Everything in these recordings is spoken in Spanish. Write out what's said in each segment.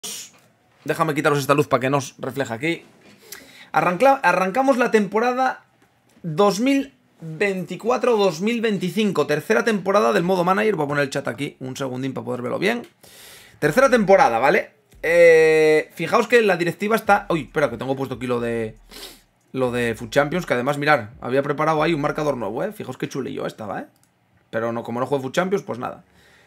Déjame quitaros esta luz para que nos refleje aquí. Arrancamos la temporada 2024-2025. Tercera temporada del modo manager. Voy a poner el chat aquí un segundín para poder verlo bien. Tercera temporada, ¿vale? Fijaos que la directiva está... Uy, espera, que tengo puesto aquí lo de Food Champions. Que además, mirad, había preparado ahí un marcador nuevo, ¿eh? Fijaos qué chulillo estaba, ¿eh? Pero no, como no juego Food Champions, pues nada.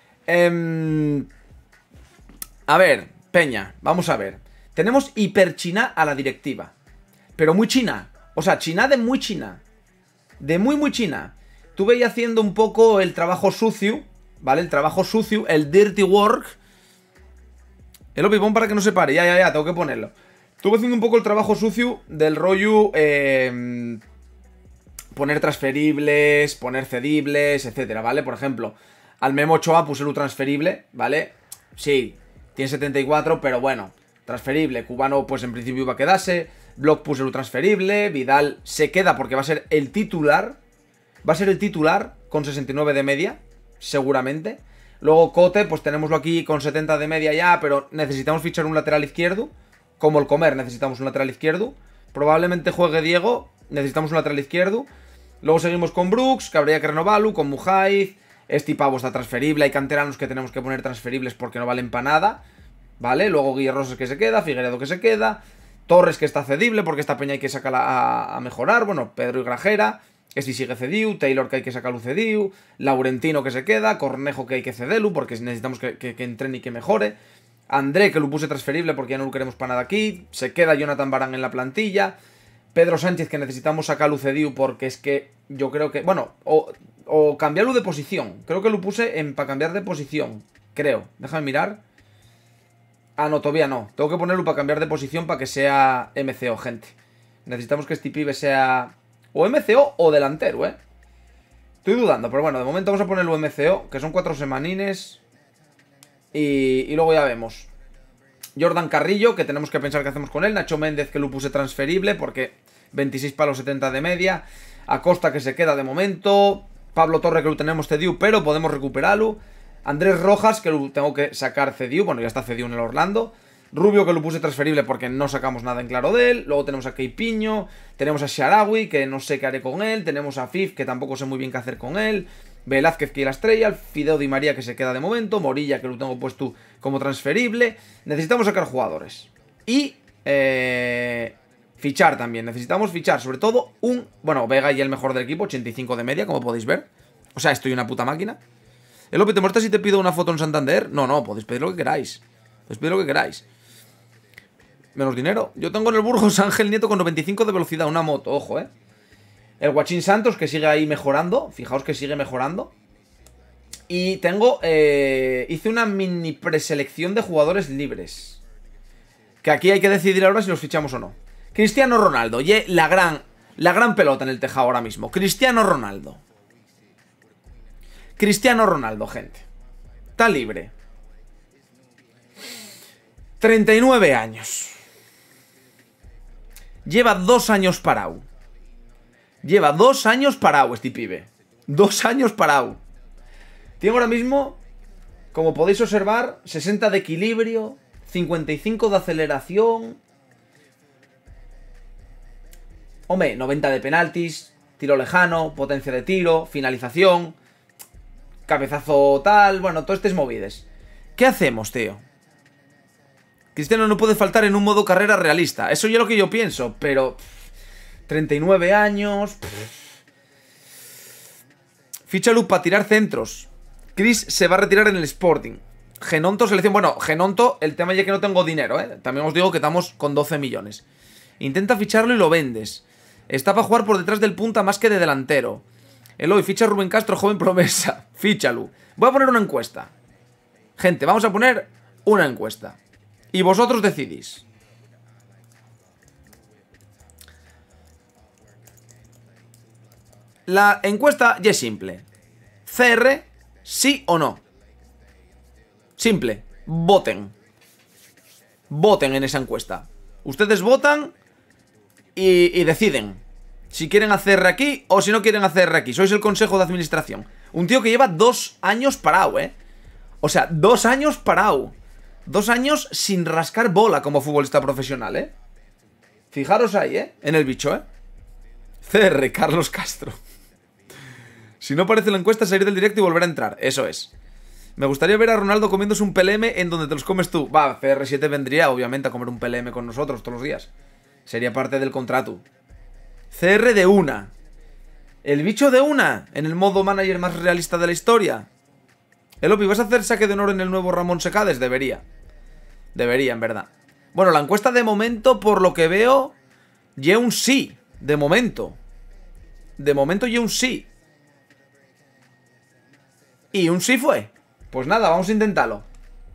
A ver, Peña, vamos a ver. Tenemos hiper China a la directiva. Pero muy China. O sea, China de muy China. De muy China. Estuve ahí haciendo un poco el trabajo sucio, ¿vale? El trabajo sucio, el dirty work. El opipón para que no se pare. Ya, tengo que ponerlo. Estuve haciendo un poco el trabajo sucio del rollo... poner transferibles, poner cedibles, etcétera, ¿vale? Por ejemplo, al Memo Ochoa puse el transferible, ¿vale? Sí, tiene 74, pero bueno, transferible. Cubano, pues en principio iba a quedarse. Block puse el transferible. Vidal se queda porque va a ser el titular. Va a ser el titular con 69 de media, seguramente. Luego Cote, pues tenemoslo aquí con 70 de media ya, pero necesitamos fichar un lateral izquierdo. Como el Comer, necesitamos un lateral izquierdo. Probablemente juegue Diego, necesitamos un lateral izquierdo. Luego seguimos con Brooks, que habría que renovarlo, con Mujaiz. Este pavo está transferible, hay canteranos que tenemos que poner transferibles porque no valen para nada, ¿vale? Luego Guille Rosas que se queda, Figueredo que se queda, Torres que está cedible porque esta peña hay que sacarla a mejorar, bueno, Pedro y Grajera, que si sigue cedido, Taylor que hay que sacarlo cedido, Laurentino que se queda, Cornejo que hay que cederlo porque necesitamos que entrene y que mejore, André que lo puse transferible porque ya no lo queremos para nada aquí, se queda Jonathan Barán en la plantilla, Pedro Sánchez que necesitamos sacarlo cedido porque es que yo creo que, bueno, o cambiarlo de posición. Creo que lo puse para cambiar de posición. Creo. Déjame mirar. Ah, no, todavía no. Tengo que ponerlo para cambiar de posición para que sea MCO, gente. Necesitamos que este pibe sea o MCO o delantero, ¿eh? Estoy dudando, pero bueno, de momento vamos a ponerlo MCO, que son 4 semanines. Y luego ya vemos. Jordan Carrillo, que tenemos que pensar qué hacemos con él. Nacho Méndez, que lo puse transferible porque 26 palos 70 de media. Acosta, que se queda de momento. Pablo Torre, que lo tenemos cedido, pero podemos recuperarlo. Andrés Rojas, que lo tengo que sacar cedido. Bueno, ya está cedido en el Orlando. Rubio, que lo puse transferible porque no sacamos nada en claro de él. Luego tenemos a Keipiño. Tenemos a Sharawi, que no sé qué haré con él. Tenemos a Fif, que tampoco sé muy bien qué hacer con él. Velázquez, que es la estrella. Fideo Di María, que se queda de momento. Morilla, que lo tengo puesto como transferible. Necesitamos sacar jugadores. Y... fichar también, necesitamos fichar sobre todo un... Bueno, Vega y el mejor del equipo, 85 de media, como podéis ver. O sea, estoy una puta máquina. El López, ¿te muestras si te pido una foto en Santander? No, podéis pedir lo que queráis. Podéis pedir lo que queráis. Menos dinero. Yo tengo en el Burgos Ángel Nieto con 95 de velocidad, una moto, ojo, El Guachín Santos, que sigue ahí mejorando. Fijaos que sigue mejorando. Y tengo... hice una mini preselección de jugadores libres. Que aquí hay que decidir ahora si los fichamos o no. Cristiano Ronaldo, la gran pelota en el tejado ahora mismo. Cristiano Ronaldo. Cristiano Ronaldo, gente. Está libre. 39 años. Lleva 2 años parado. Lleva 2 años parado este pibe. 2 años parado. Tiene ahora mismo, como podéis observar, 60 de equilibrio, 55 de aceleración... Hombre, 90 de penaltis, tiro lejano, potencia de tiro, finalización, cabezazo tal, bueno, todo estos movides. ¿Qué hacemos, tío? Cristiano no puede faltar en un modo carrera realista. Eso ya es lo que yo pienso, pero... 39 años... Fichalo para tirar centros. Chris se va a retirar en el Sporting. Genonto, selección... Bueno, Genonto, el tema ya que no tengo dinero, También os digo que estamos con 12 millones. Intenta ficharlo y lo vendes. Está para jugar por detrás del punta más que de delantero. Eloy, ficha a Rubén Castro, joven promesa. Fíchalo. Voy a poner una encuesta. Gente, vamos a poner una encuesta. Y vosotros decidís. La encuesta ya es simple. CR, sí o no. Simple. Voten. Voten en esa encuesta. Ustedes votan... Y deciden si quieren hacer aquí o si no quieren hacer aquí. Sois el consejo de administración. Un tío que lleva 2 años parado, O sea, 2 años parado. 2 años sin rascar bola como futbolista profesional, ¿eh? Fijaros ahí, ¿eh? En el bicho, ¿eh? CR, Carlos Castro. Si no aparece la encuesta, salir del directo y volver a entrar. Eso es. Me gustaría ver a Ronaldo comiéndose un PLM en donde te los comes tú. Va, CR7 vendría, obviamente, a comer un PLM con nosotros todos los días. Sería parte del contrato. CR de una. El bicho de una. En el modo manager más realista de la historia. Elopi, ¿vas a hacer saque de honor en el nuevo Ramón Secades? Debería. Debería, en verdad. Bueno, la encuesta de momento, por lo que veo, ya un sí. De momento. De momento ya un sí. Y un sí fue. Pues nada, vamos a intentarlo.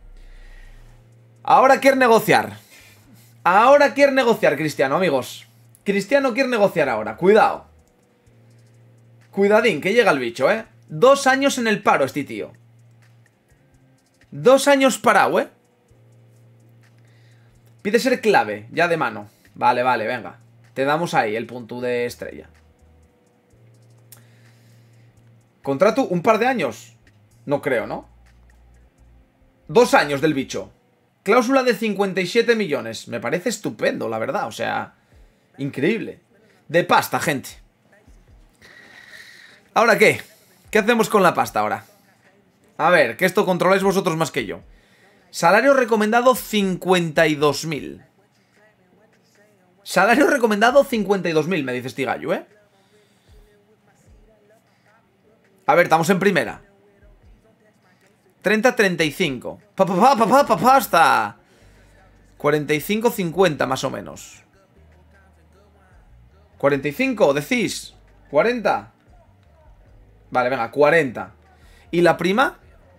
Ahora quiere negociar. Ahora quiere negociar, Cristiano, amigos. Cristiano quiere negociar ahora. Cuidado. Cuidadín, que llega el bicho, ¿eh? 2 años en el paro este tío. 2 años parado, ¿eh? Pide ser clave, ya de mano. Vale, vale, venga. Te damos ahí el punto de estrella. Contrato un par de años. No creo, ¿no? 2 años del bicho. Cláusula de 57 millones. Me parece estupendo, la verdad. O sea, increíble. De pasta, gente. ¿Ahora qué? ¿Qué hacemos con la pasta ahora? A ver, que esto controláis vosotros más que yo. Salario recomendado 52.000. Salario recomendado 52.000, me dice este gallo, ¿eh? A ver, estamos en primera. 30-35. Pasta. 45-50 más o menos. 45, decís. 40. Vale, venga, 40. ¿Y la prima?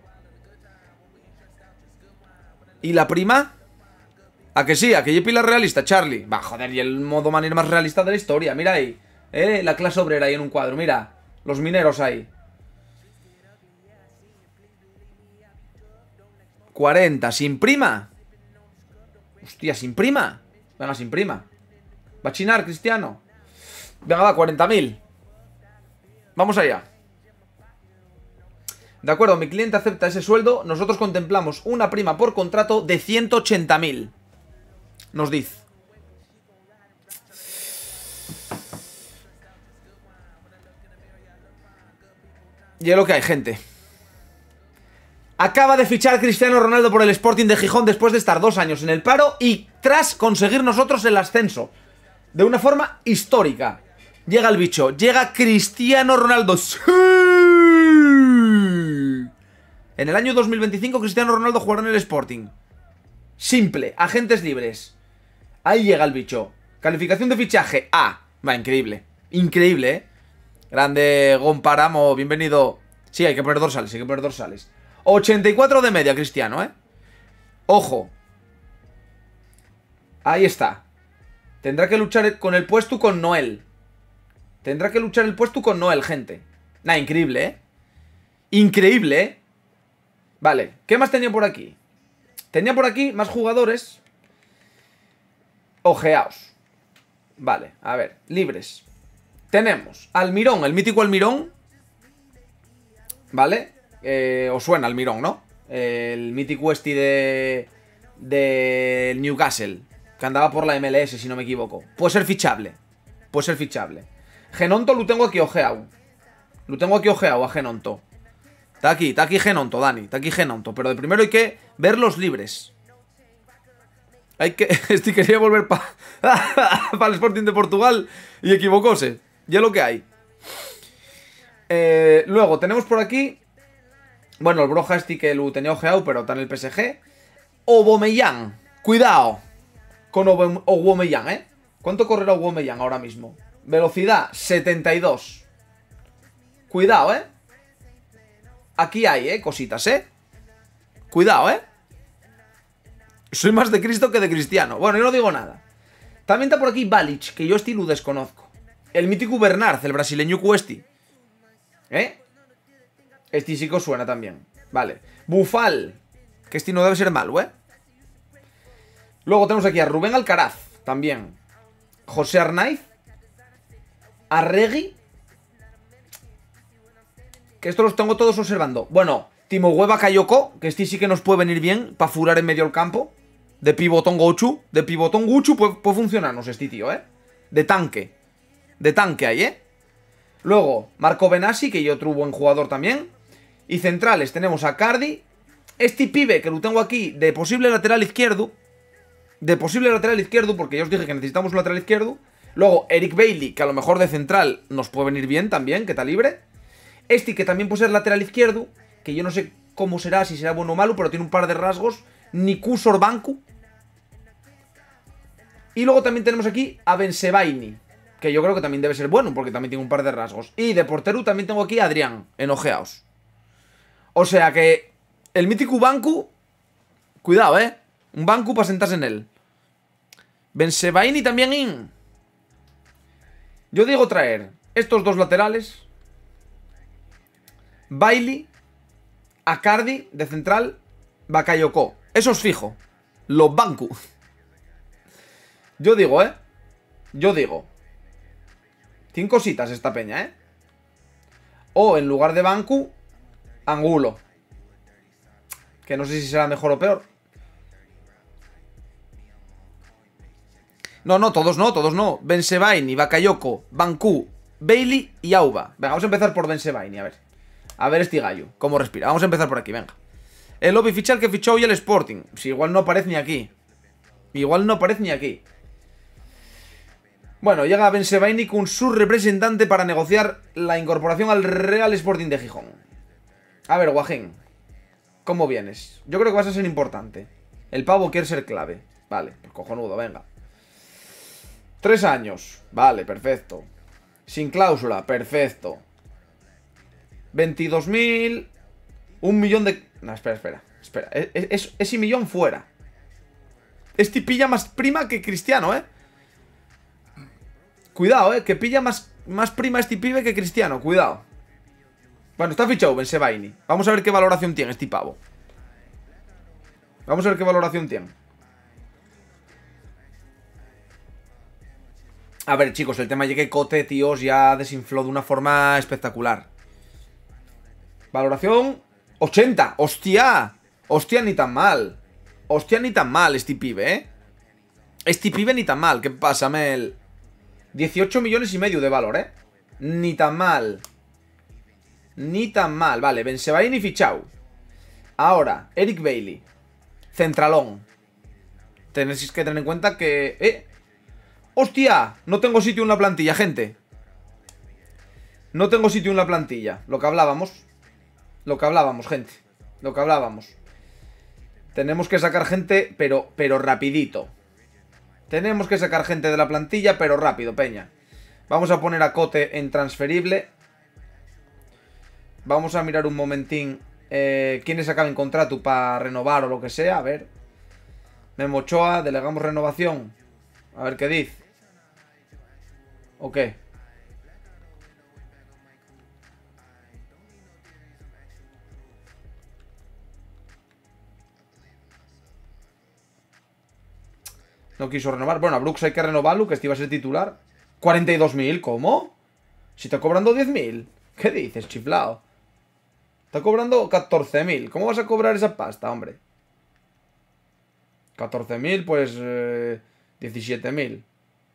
¿Y la prima? ¿A que sí? ¿A que yo pila realista, Charlie? Va, joder, y el modo manera más realista de la historia. Mira ahí. La clase obrera ahí en un cuadro. Mira. Los mineros ahí. 40. ¿Sin prima? Hostia, ¿sin prima? Venga, sin prima. Va a chinar, Cristiano. Venga, va, 40.000. Vamos allá. De acuerdo, mi cliente acepta ese sueldo. Nosotros contemplamos una prima por contrato de 180.000. Nos dice. Y es lo que hay, gente. Acaba de fichar Cristiano Ronaldo por el Sporting de Gijón después de estar 2 años en el paro y tras conseguir nosotros el ascenso. De una forma histórica. Llega el bicho. Llega Cristiano Ronaldo. ¡Sí! En el año 2025 Cristiano Ronaldo jugará en el Sporting. Simple. Agentes libres. Ahí llega el bicho. Calificación de fichaje A. Va, increíble. Increíble, ¿eh? Grande Gonparamo. Bienvenido. Sí, hay que poner dorsales. Hay que poner dorsales. 84 de media, Cristiano, ¿eh? Ojo. Ahí está. Tendrá que luchar con el puesto con Noel. Tendrá que luchar el puesto con Noel, gente. Nah, increíble, ¿eh? Increíble, ¿eh? Vale, ¿qué más tenía por aquí? Tenía por aquí más jugadores. Ojeaos. Vale, a ver, libres. Tenemos Almirón, el mítico Almirón. ¿Vale? Os suena Almirón, ¿no? El mítico de Newcastle, que andaba por la MLS, si no me equivoco. Puede ser fichable. Puede ser fichable. Genonto lo tengo aquí ojeado. Lo tengo aquí ojeado a Genonto. Está aquí Genonto, Dani. Está aquí Genonto. Pero de primero hay que ver los libres. Hay que... Este quería volver para el Sporting de Portugal y equivocóse. Ya lo que hay. Luego tenemos por aquí... Bueno, el Broja este que lo tenía ojeado, pero está en el PSG. Aubameyang. Cuidado con Aubameyang, ¿eh? ¿Cuánto correrá Aubameyang ahora mismo? Velocidad, 72. Cuidado, ¿eh? Aquí hay, cositas, ¿eh? Cuidado, ¿eh? Soy más de Cristo que de Cristiano. Bueno, yo no digo nada. También está por aquí Balic, que yo este lo desconozco. El mítico Bernard, el brasileño Cuesti. ¿Eh? Este sí que os suena también. Vale. Bufal. Que este no debe ser malo, ¿eh? Luego tenemos aquí a Rubén Alcaraz. También. José Arnaiz. Arregui. Que estos los tengo todos observando. Bueno, Timo Hueva Kayoko, que este sí que nos puede venir bien para furar en medio del campo. De pivotón Gochu. De pivotón Gochu puede funcionarnos este tío, ¿eh? De tanque. De tanque ahí, ¿eh? Luego, Marco Benassi, que yo otro buen jugador también. Y centrales tenemos a Cardi. Este pibe, que lo tengo aquí, de posible lateral izquierdo. De posible lateral izquierdo, porque ya os dije que necesitamos un lateral izquierdo. Luego, Eric Bailly, que a lo mejor de central nos puede venir bien también, que está libre. Este, que también puede ser lateral izquierdo, que yo no sé cómo será, si será bueno o malo, pero tiene un par de rasgos. Niku Sorbanku. Y luego también tenemos aquí a Bensebaini, que yo creo que también debe ser bueno, porque también tiene un par de rasgos. Y de portero también tengo aquí a Adrián, enojeaos. O sea que el mítico Bancu, cuidado, un Bancu para sentarse en él. Bensebaini también in. Yo digo traer estos dos laterales, Bailey, Acardi de central, Bakayoko. Eso es fijo. Los Bancu. Yo digo, yo digo. Tiene cositas esta peña, O en lugar de Bancu, Angulo. Que no sé si será mejor o peor. No, todos no. Bensebaini, Bakayoko, Bancu, Bailey y Auba. Venga, vamos a empezar por Bensebaini, a ver. A ver este gallo, cómo respira. Vamos a empezar por aquí, venga. El lobby fichar que fichó hoy el Sporting. Si igual no aparece ni aquí. Igual no aparece ni aquí. Bueno, llega Bensebaini con su representante para negociar la incorporación al Real Sporting de Gijón. A ver, Guajín, ¿cómo vienes? Yo creo que vas a ser importante. El pavo quiere ser clave. Vale, pues cojonudo, venga. 3 años. Vale, perfecto. Sin cláusula, perfecto. 22.000. 1 millón de... No, espera. Ese millón fuera. Este pilla más prima que Cristiano, Cuidado, que pilla más prima este pibe que Cristiano, cuidado. Bueno, está fichado Bensebaini. Vamos a ver qué valoración tiene este pavo. Vamos a ver qué valoración tiene. A ver, chicos, el tema es que Cote, tíos, ya desinfló de una forma espectacular. Valoración 80. ¡Hostia! ¡Hostia, ni tan mal! ¡Hostia, ni tan mal este pibe, Este pibe ni tan mal. ¿Qué pasa, Mel? 18 millones y medio de valor, Ni tan mal. Ni tan mal. Vale, Bensebaini fichao. Ahora, Eric Bailly. Centralón. Tenéis que tener en cuenta que... ¡Hostia! No tengo sitio en la plantilla, gente. No tengo sitio en la plantilla. Lo que hablábamos, gente. Lo que hablábamos. Tenemos que sacar gente, pero rapidito. Tenemos que sacar gente de la plantilla, pero rápido, peña. Vamos a poner a Cote en transferible. Vamos a mirar un momentín quiénes acaben contrato para renovar o lo que sea. A ver. Memo Ochoa, delegamos renovación. A ver qué dice. Ok. No quiso renovar. Bueno, a Brooks hay que renovarlo, que este iba a ser titular. 42.000, ¿cómo? Si está cobrando 10.000. ¿Qué dices, chiflao? Está cobrando 14.000. ¿Cómo vas a cobrar esa pasta, hombre? 14.000, pues 17.000.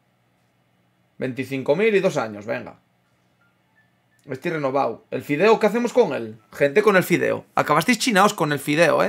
25.000 y 2 años, venga. Estoy renovado. ¿El fideo qué hacemos con él? Gente, con el fideo. Acabasteis chinaos con el fideo,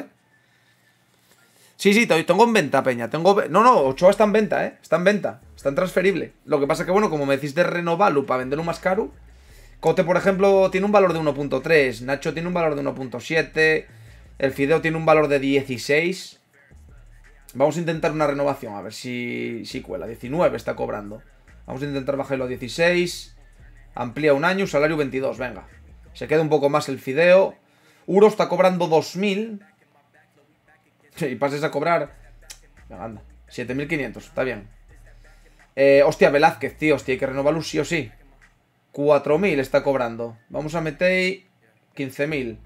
Sí, tengo en venta, peña. No, Ochoa está en venta, Está en venta. Está en transferible. Lo que pasa que, bueno, como me decís de renovarlo para venderlo más caro. Cote, por ejemplo, tiene un valor de 1.3. Nacho tiene un valor de 1.7. El fideo tiene un valor de 16. Vamos a intentar una renovación. A ver si cuela. 19 está cobrando. Vamos a intentar bajarlo a 16. Amplía un año, salario 22, venga. Se queda un poco más el fideo. Uro está cobrando 2.000. Y pases a cobrar... Venga, anda. 7.500, está bien. Hostia, Velázquez, tío. Hostia, hay que renovarlo sí o sí. 4.000 está cobrando. Vamos a meter 15.000.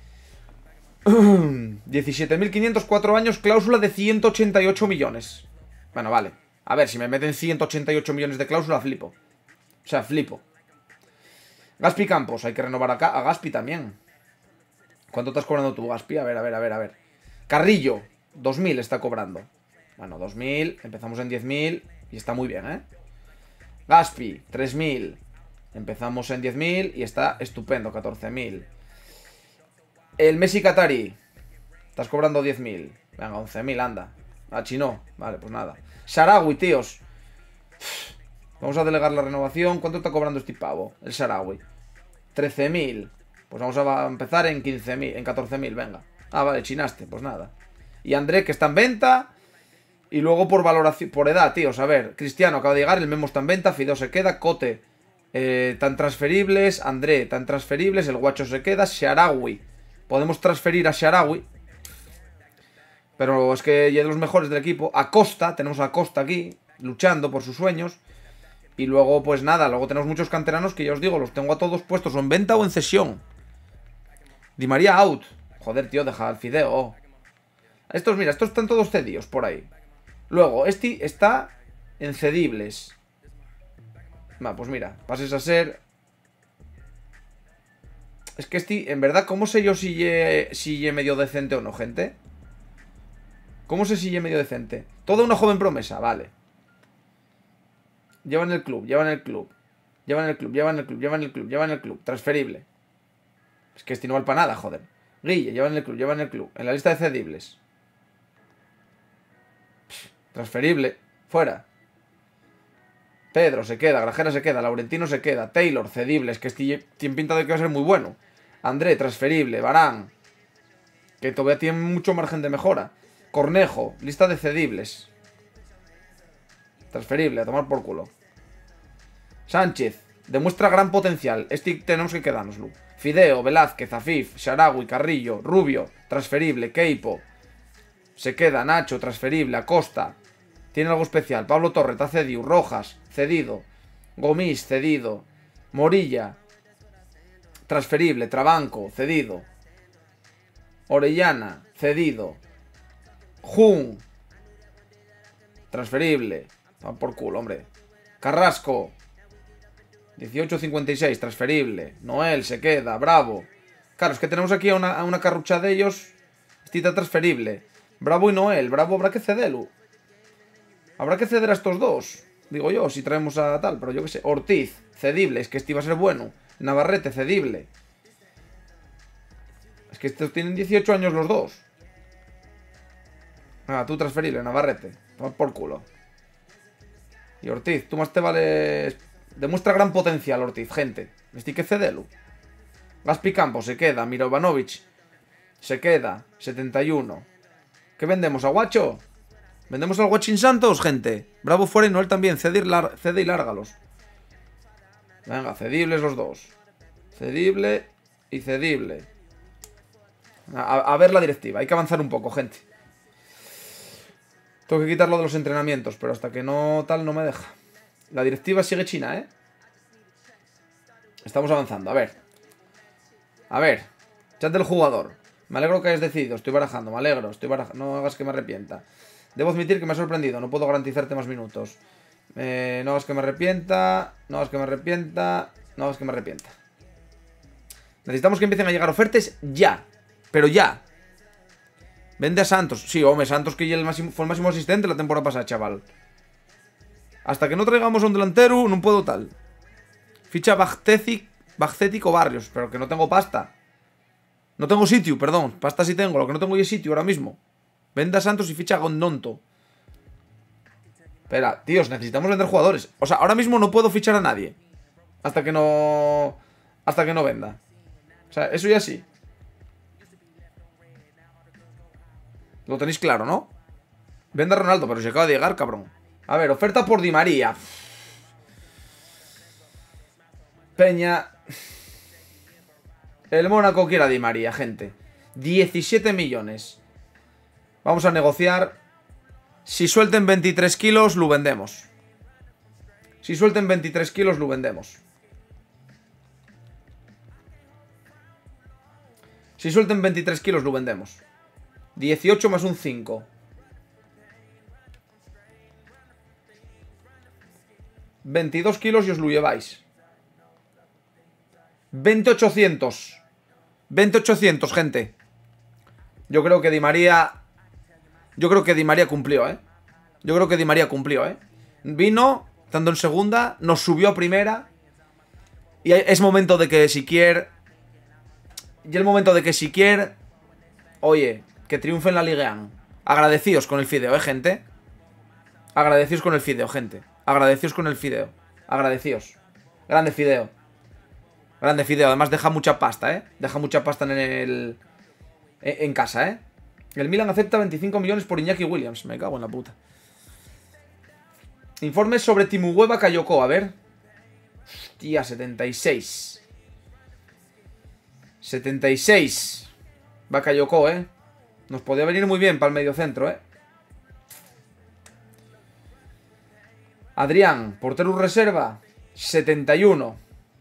17.500, 4 años, cláusula de 188 millones. Bueno, vale. A ver, si me meten 188 millones de cláusula, flipo. O sea, flipo. Gaspi Campos, hay que renovar acá a Gaspi también. ¿Cuánto estás cobrando tú, Gaspi? A ver, a ver, a ver, a ver. Carrillo, 2000 está cobrando. Bueno, 2000, empezamos en 10.000 y está muy bien, ¿eh? Gaspi, 3000. Empezamos en 10.000 y está estupendo, 14.000. El Messi Qatari, estás cobrando 10.000. Venga, 11.000, anda. Ah, Chino, vale, pues nada. Sarawi, tíos. Vamos a delegar la renovación. ¿Cuánto está cobrando este pavo? El Sarawi. 13.000. Pues vamos a empezar en 15.000, en 14.000, venga. Ah, vale, chinaste, pues nada. Y André, que está en venta. Y luego por valoración, por edad, tíos. A ver, Cristiano acaba de llegar, el Memo está en venta, Fideo se queda, Cote tan transferibles, André tan transferibles, el Guacho se queda, Sharawi. Podemos transferir a Sharawi. Pero es que ya de los mejores del equipo. Acosta, tenemos a Acosta aquí, luchando por sus sueños. Y luego, pues nada, luego tenemos muchos canteranos que ya os digo, los tengo a todos puestos o en venta o en cesión. Di María out. Joder, tío, deja el Fideo. Estos, mira, estos están todos cedidos por ahí. Luego, este está en cedibles. Va, pues mira, pases a ser... Es que este, en verdad, ¿cómo sé yo si ye medio decente o no, gente? ¿Cómo sé si ye medio decente? Toda una joven promesa, vale. Llevan el club, llevan el club. Llevan el club, llevan el club, llevan el club, llevan el club. Transferible. Es que este no vale para nada, joder. Guille, llevan el club, llevan el club. En la lista de cedibles. Transferible. Fuera. Pedro se queda, Grajera se queda, Laurentino se queda, Taylor, cedible, es que tiene pinta de que va a ser muy bueno. André, transferible, Varane, que todavía tiene mucho margen de mejora. Cornejo, lista de cedibles. Transferible, a tomar por culo. Sánchez, demuestra gran potencial, este tenemos que quedárnoslo. Fideo, Velázquez, Afif, Sharawi, Carrillo, Rubio, transferible, Keipo. Se queda, Nacho, transferible, Acosta. Tiene algo especial. Pablo Torre, está cedido. Rojas, cedido. Gomis, cedido. Morilla, transferible. Trabanco, cedido. Orellana, cedido. Jun, transferible. Va por culo, hombre. Carrasco, 18.56, transferible. Noel, se queda. Bravo. Claro, es que tenemos aquí a una carrucha de ellos. Estita transferible. Bravo y Noel. Bravo habrá que cederlo. Habrá que ceder a estos dos. Digo yo, si traemos a tal, pero yo qué sé. Ortiz, cedible, es que este iba a ser bueno. Navarrete, cedible. Es que estos tienen 18 años los dos. Ah, tú transferible, Navarrete. Toma por culo. Y Ortiz, tú más te vale... Demuestra gran potencial, Ortiz, gente. Este hay que cederlo. Gaspi Campos se queda. Mirovanovic se queda. 71. ¿Qué vendemos? ¿A Guacho? Vendemos al Guachín Santos, gente. Bravo fuera y Noel también. Cede y lárgalos. Venga, cedibles los dos. Cedible y cedible. A ver la directiva. Hay que avanzar un poco, gente. Tengo que quitarlo de los entrenamientos, pero hasta que no tal no me deja. La directiva sigue china, ¿eh? Estamos avanzando. A ver. A ver. Chat del jugador. Me alegro que hayas decidido. Estoy barajando. Me alegro. Estoy barajando. No hagas que me arrepienta. Debo admitir que me ha sorprendido, no puedo garantizarte más minutos. No hagas que me arrepienta. No hagas que me arrepienta. No hagas que me arrepienta. Necesitamos que empiecen a llegar ofertas ya. Pero ya. Vende a Santos. Sí, hombre, Santos que fue el máximo asistente la temporada pasada, chaval. Hasta que no traigamos a un delantero, no puedo tal. Ficha Bajcético Barrios, pero que no tengo pasta. No tengo sitio, perdón. Pasta sí tengo, lo que no tengo es sitio ahora mismo. Venda a Santos y ficha a Gondonto. Espera, tíos, necesitamos vender jugadores. O sea, ahora mismo no puedo fichar a nadie. Hasta que no venda. O sea, eso ya sí. Lo tenéis claro, ¿no? Venda a Ronaldo, pero se acaba de llegar, cabrón. A ver, oferta por Di María. Peña. El Mónaco quiere a Di María, gente. 17 millones. Vamos a negociar. Si suelten 23 kilos, lo vendemos. Si suelten 23 kilos, lo vendemos. Si suelten 23 kilos, lo vendemos. 18 más un 5. 22 kilos y os lo lleváis. 2800. 20.800, gente. Yo creo que Di María... Yo creo que Di María cumplió, ¿eh? Yo creo que Di María cumplió, ¿eh? Vino, estando en segunda, nos subió a primera. Y es momento de que Siquier... Y el momento de que Siquier... Oye, que triunfe en la Ligue 1. Agradecidos con el fideo, gente. Agradecidos con el fideo, gente. Agradecidos con el fideo. Agradecidos. Grande fideo. Grande fideo. Además deja mucha pasta, Deja mucha pasta en casa, El Milan acepta 25 millones por Iñaki Williams. Me cago en la puta. Informes sobre Timugue Bakayoko. A ver. Hostia, 76. 76. Bakayoko, Nos podía venir muy bien para el mediocentro, Adrián, portero reserva. 71.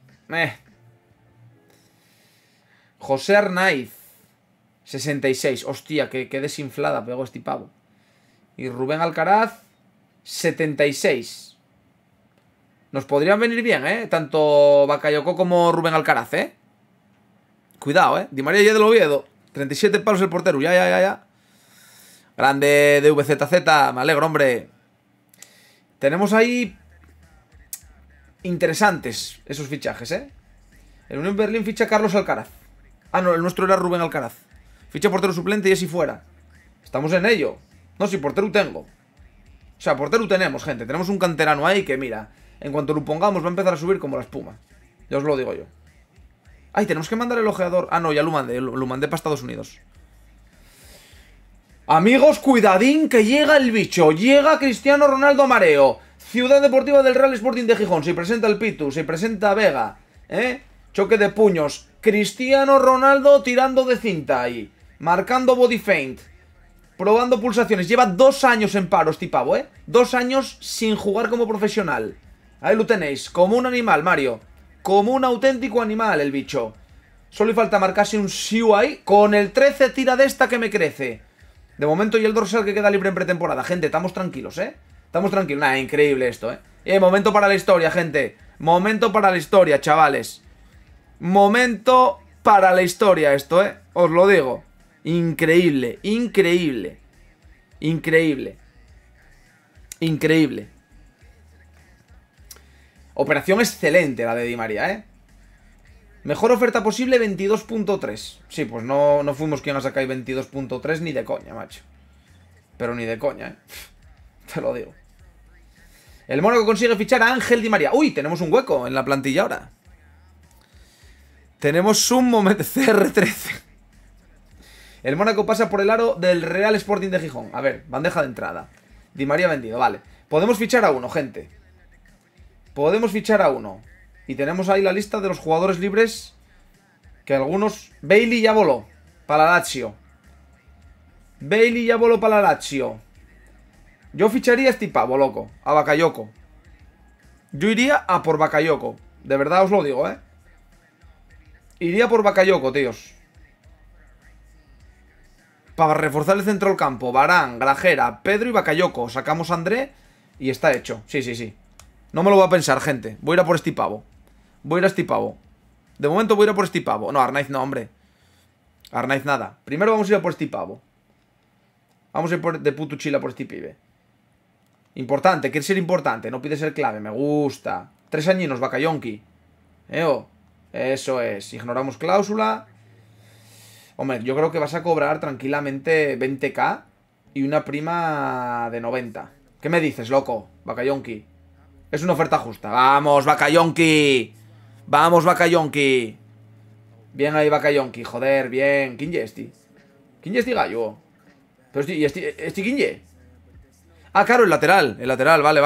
José Arnaiz. 66. Hostia, qué desinflada pegó este pavo. Y Rubén Alcaraz. 76. Nos podrían venir bien, Tanto Bakayoko como Rubén Alcaraz, Cuidado, Di María ya del Oviedo. 37 palos el portero. Ya. Grande DVZZ. Me alegro, hombre. Tenemos ahí interesantes esos fichajes, El Unión Berlín ficha a Carlos Alcaraz. Ah, no, el nuestro era Rubén Alcaraz. Ficha portero suplente y así fuera. Estamos en ello. No, si portero tengo. O sea, portero tenemos, gente. Tenemos un canterano ahí que, mira, en cuanto lo pongamos va a empezar a subir como la espuma. Ya os lo digo yo. Ay, tenemos que mandar el ojeador. Ah, no, ya lo mandé para Estados Unidos. Amigos, cuidadín que llega el bicho. Llega Cristiano Ronaldo Mareo. Ciudad Deportiva del Real Sporting de Gijón. Se presenta el Pitu, se presenta Vega. Choque de puños. Cristiano Ronaldo tirando de cinta ahí. Marcando body feint. Probando pulsaciones. Lleva 2 años en paro este pavo, 2 años sin jugar como profesional. Ahí lo tenéis. Como un animal, Mario. Como un auténtico animal el bicho. Solo le falta marcarse un siu ahí. Con el 13 tira de esta que me crece. De momento y el dorsal que queda libre en pretemporada. Gente, estamos tranquilos, Estamos tranquilos. Nah, increíble esto, momento para la historia, gente. Momento para la historia, chavales. Momento para la historia esto, Os lo digo. Increíble, increíble. Increíble. Increíble. Operación excelente la de Di María, Mejor oferta posible, 22.3. Sí, pues no fuimos quien a sacar 22.3 ni de coña, macho. Pero ni de coña, Te lo digo. El Mónaco consigue fichar a Ángel Di María. Uy, tenemos un hueco en la plantilla ahora. Tenemos un momento. CR13. El Mónaco pasa por el aro del Real Sporting de Gijón. A ver, bandeja de entrada. Di María vendido, vale. Podemos fichar a uno, gente. Podemos fichar a uno. Y tenemos ahí la lista de los jugadores libres. Que algunos... Bailey ya voló. Para la Lazio. Bailey ya voló para la Lazio. Yo ficharía a este pavo, loco. A Bakayoko. Yo iría a por Bakayoko. De verdad os lo digo, Iría por Bakayoko, tíos. Para reforzar el centro del campo. Varane, Grajera, Pedro y Bakayoko. Sacamos a André y está hecho. Sí. No me lo voy a pensar, gente. Voy a ir a por este pavo. Voy a ir a este pavo. De momento voy a ir a por este pavo. No, Arnaiz no, hombre. Arnaiz nada. Primero vamos a ir a por este pavo. Vamos a ir de puto chila por este pibe. Importante, quiere ser importante. No pide ser clave, me gusta. 3 añinos, Bakayonki. Eso es. Ignoramos cláusula. Hombre, yo creo que vas a cobrar tranquilamente 20k y una prima de 90. ¿Qué me dices, loco? Bakayonki. Es una oferta justa. ¡Vamos, Bakayonki! ¡Vamos, Bakayonki! Bien ahí, Bakayonki. Joder, bien. ¿Quién es este? ¿Quién es este gallo? Pero este quién es? Ah, claro, el lateral. El lateral, vale.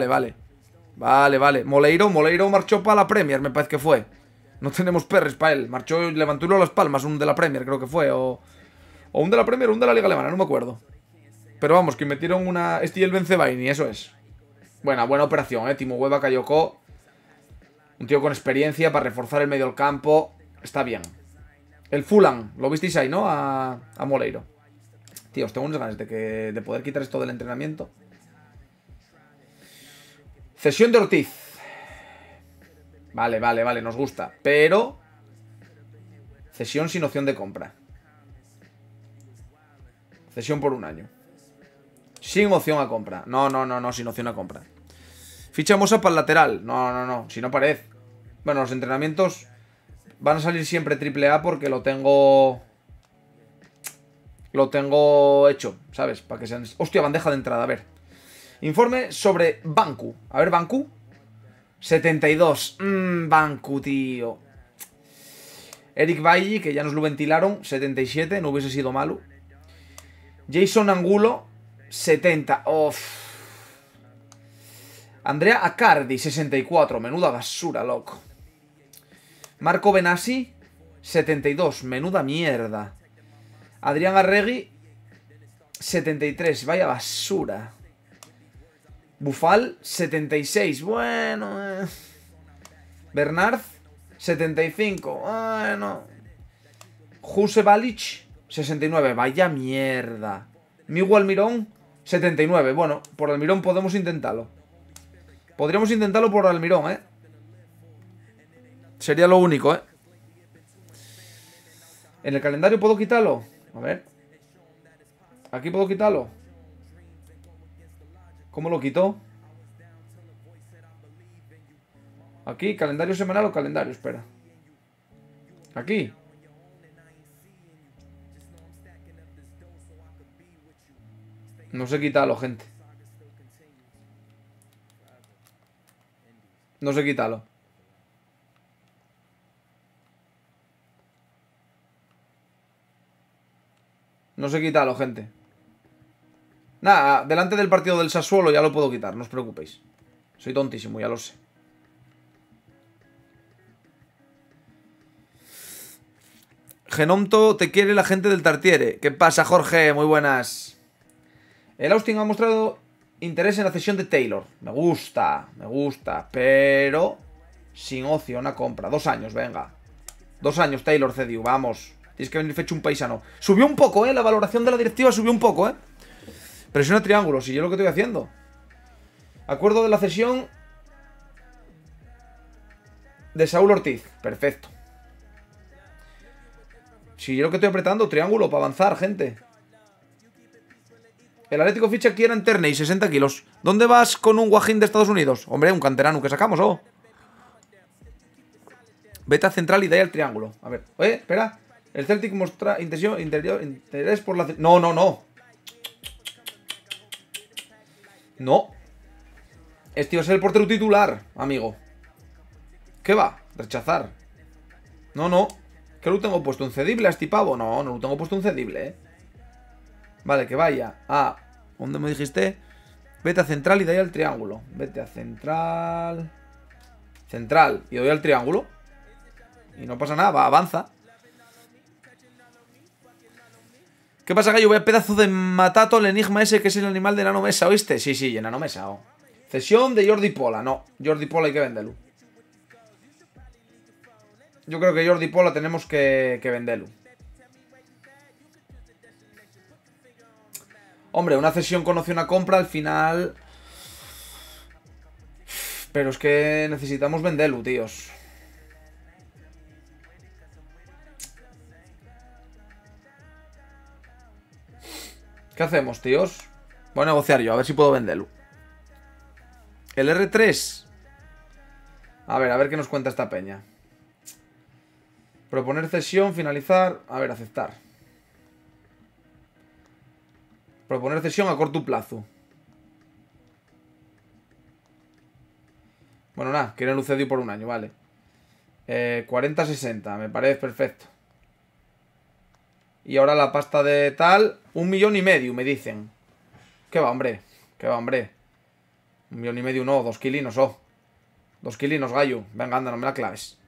Vale. Moleiro marchó para la Premier, me parece que fue. No tenemos perres para él. Marchó y levantó las palmas, un de la Premier, creo que fue. O un de la Premier o un de la Liga Alemana, no me acuerdo. Pero vamos, que metieron una... Este y el Benzebaini, eso es. Buena operación, Timugue Bakayoko. Un tío con experiencia para reforzar el medio del campo. Está bien. El Fulham, lo visteis ahí, ¿no? A Moleiro. Tíos, tengo unas ganas de poder quitar esto del entrenamiento. Cesión de Ortiz. Vale, nos gusta. Pero Cesión sin opción de compra. Cesión por un año. Sin opción a compra. No, sin opción a compra. Ficha Mosa para el lateral. No, si no parece. Bueno, los entrenamientos van a salir siempre triple A porque lo tengo hecho, ¿sabes? Para que sean... Hostia, bandeja de entrada, a ver. Informe sobre Bancu. A ver, Bancu. 72. Bancu, tío. Eric Bailly, que ya nos lo ventilaron. 77, no hubiese sido malo. Jason Angulo. 70. Andrea Acardi, 64. Menuda basura, loco. Marco Benassi, 72. Menuda mierda. Adrián Arregui, 73. Vaya basura. Bufal, 76. Bueno. Bernard, 75. Bueno. Juse Balic, 69. Vaya mierda. Miguel Almirón, 79. Bueno, por Almirón podemos intentarlo. Podríamos intentarlo por Almirón, ¿eh? Sería lo único, ¿eh? ¿En el calendario puedo quitarlo? A ver. ¿Aquí puedo quitarlo? ¿Cómo lo quito? Aquí, calendario semanal o calendario, espera. Aquí. No sé quitarlo, gente. No sé quitarlo. No sé quitarlo, gente. Nada, delante del partido del Sassuolo ya lo puedo quitar, no os preocupéis. Soy tontísimo, ya lo sé. Genomto te quiere la gente del Tartiere. ¿Qué pasa, Jorge? Muy buenas. El Austin ha mostrado interés en la cesión de Taylor. Me gusta, pero sin opción a compra. 2 años, venga. 2 años, Taylor cedió, vamos. Tienes que venir fecho un paisano. Subió un poco, la valoración de la directiva subió un poco, Presiona triángulos, y yo lo que estoy haciendo. Acuerdo de la cesión de Saúl Ortiz. Perfecto. Si yo lo que estoy apretando, triángulo para avanzar, gente. El Atlético ficha aquí en Terney, 60 kilos. ¿Dónde vas con un guajín de Estados Unidos? Hombre, un canterano que sacamos, Vete a central y de ahí al triángulo. A ver, espera. El Celtic muestra interés por la... No. No. Este iba a ser el portero titular, amigo. ¿Qué va? Rechazar. No. ¿Qué lo tengo puesto? ¿Un cedible a este pavo? No lo tengo puesto un cedible, Vale, que vaya a... ¿Dónde me dijiste? Vete a central y de ahí al triángulo. Vete a central... Central. Y doy al triángulo. Y no pasa nada, avanza. ¿Qué pasa, gallo? Voy a pedazo de matato el enigma ese que es el animal de Nano Mesa, ¿oíste? Sí, en Nano Mesa, Cesión de Jordi Pola. No, Jordi Pola hay que venderlo. Yo creo que Jordi Pola tenemos que venderlo. Hombre, una cesión con opción a compra al final... Pero es que necesitamos venderlo, tíos. ¿Qué hacemos, tíos? Voy a negociar yo, a ver si puedo venderlo. El R3. A ver qué nos cuenta esta peña. Proponer cesión, finalizar. A ver, aceptar. Proponer cesión a corto plazo. Bueno, nada, quieren Lucedio por un año, vale. 40-60, me parece perfecto. Y ahora la pasta de tal, 1,5 millones, me dicen. ¿Qué va, hombre? 1,5 millones no, 2 kilinos, 2 kilinos, gallo. Venga, anda, no me la claves.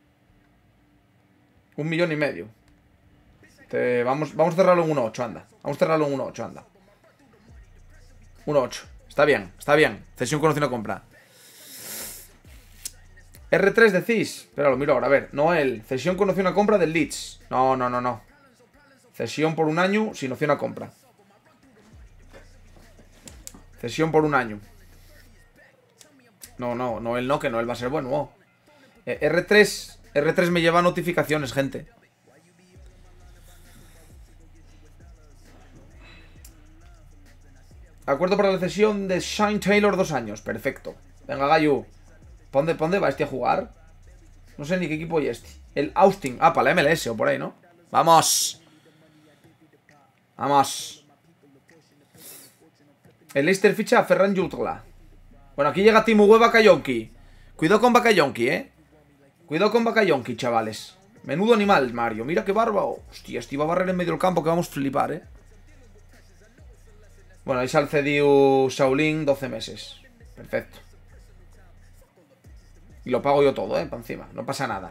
1,5 millones. Vamos a cerrarlo en 1,8, anda. Vamos a cerrarlo en 1,8, anda. 1,8. Está bien. Cesión con opción a compra. R3 decís. Espera, lo miro ahora, a ver. Noel, cesión con opción a compra del Leeds. No. Cesión por un año sin opción a compra. Cesión por un año. No, que Noel va a ser bueno. R3 me lleva notificaciones, gente. Acuerdo para la cesión de Shane Taylor 2 años. Perfecto. Venga, Gayu. ¿Pa' dónde va este a jugar? No sé ni qué equipo hay este. El Austin. Ah, para la MLS o por ahí, ¿no? ¡Vamos! ¡Vamos! El Leicester ficha a Ferran Jutgla. Bueno, aquí llega Timo Bakayonki. Cuidado con Bakayonki, Cuidado con Bakayonki, chavales. Menudo animal, Mario. Mira qué barba. Hostia, este iba a barrer en medio del campo que vamos a flipar, Bueno, ahí se ha cedido Shaolin 12 meses. Perfecto. Y lo pago yo todo, para encima. No pasa nada.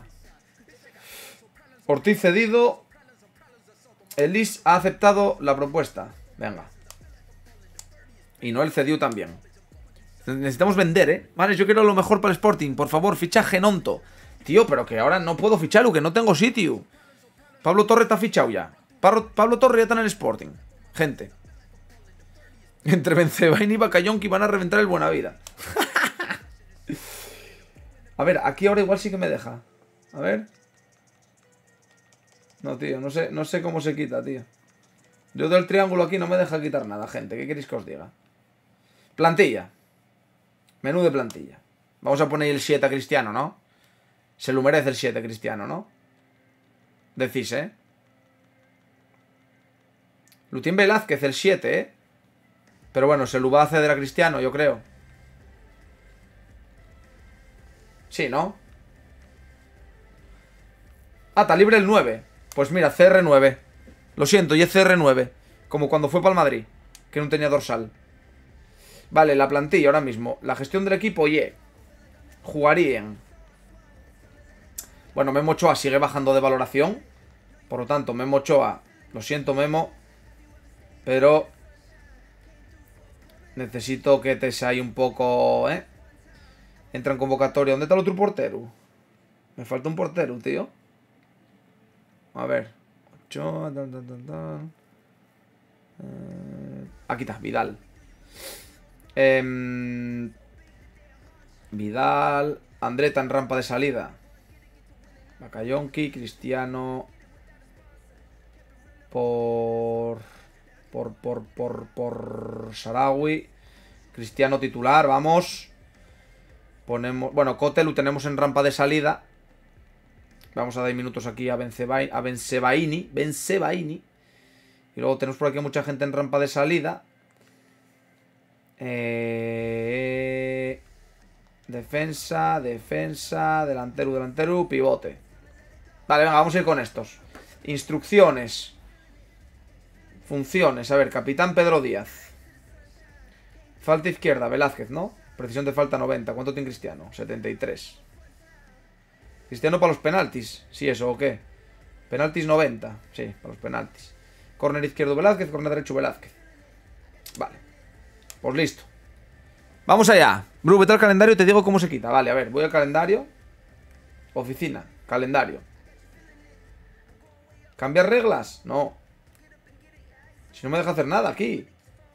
Ortiz cedido. Elis ha aceptado la propuesta. Venga. Y Noel cedió también. Necesitamos vender, Vale, yo quiero lo mejor para el Sporting. Por favor, fichaje Nonto. Tío, pero que ahora no puedo ficharlo, que no tengo sitio. Pablo Torre está fichado ya. Pablo Torre ya está en el Sporting. Gente. Entre Benzebaini y Bakayonki van a reventar el Buenavida. A ver, aquí ahora igual sí que me deja. A ver. No, tío, no sé cómo se quita, tío. Yo del triángulo aquí no me deja quitar nada, gente. ¿Qué queréis que os diga? Plantilla. Menú de plantilla. Vamos a poner el 7 a Cristiano, ¿no? Se lo merece el 7 Cristiano, ¿no? Decís, Lutín Velázquez, el 7, Pero bueno, se lo va a ceder a Cristiano, yo creo. Sí, ¿no? Ah, está libre el 9. Pues mira, CR9. Lo siento, y es CR9. Como cuando fue para el Madrid, que no tenía dorsal. Vale, la plantilla ahora mismo. La gestión del equipo, jugarían. Bueno, Memo Ochoa sigue bajando de valoración. Por lo tanto, Memo Ochoa, lo siento, Memo, pero necesito que te sea ahí un poco, Entra en convocatoria. ¿Dónde está el otro portero? Me falta un portero, tío. A ver. Ochoa, aquí está, Vidal. Vidal. Andretta en rampa de salida. Bakayonki, Cristiano. Por Sarawi. Cristiano titular, vamos. Ponemos. Bueno, Cote lo tenemos en rampa de salida. Vamos a dar minutos aquí a Benzebaini. Y luego tenemos por aquí mucha gente en rampa de salida. Defensa, delantero, pivote. Vale, venga, vamos a ir con estos. Instrucciones. Funciones. A ver, capitán Pedro Díaz. Falta izquierda, Velázquez, ¿no? Precisión de falta 90. ¿Cuánto tiene Cristiano? 73. Cristiano para los penaltis. ¿Sí eso o qué? Penaltis 90. Sí, para los penaltis. Corner izquierdo Velázquez, corner derecho Velázquez. Vale. Pues listo. Vamos allá. Bru, vete al calendario y te digo cómo se quita. Vale, a ver, voy al calendario. Oficina, calendario. ¿Cambiar reglas? No. Si no me deja hacer nada aquí.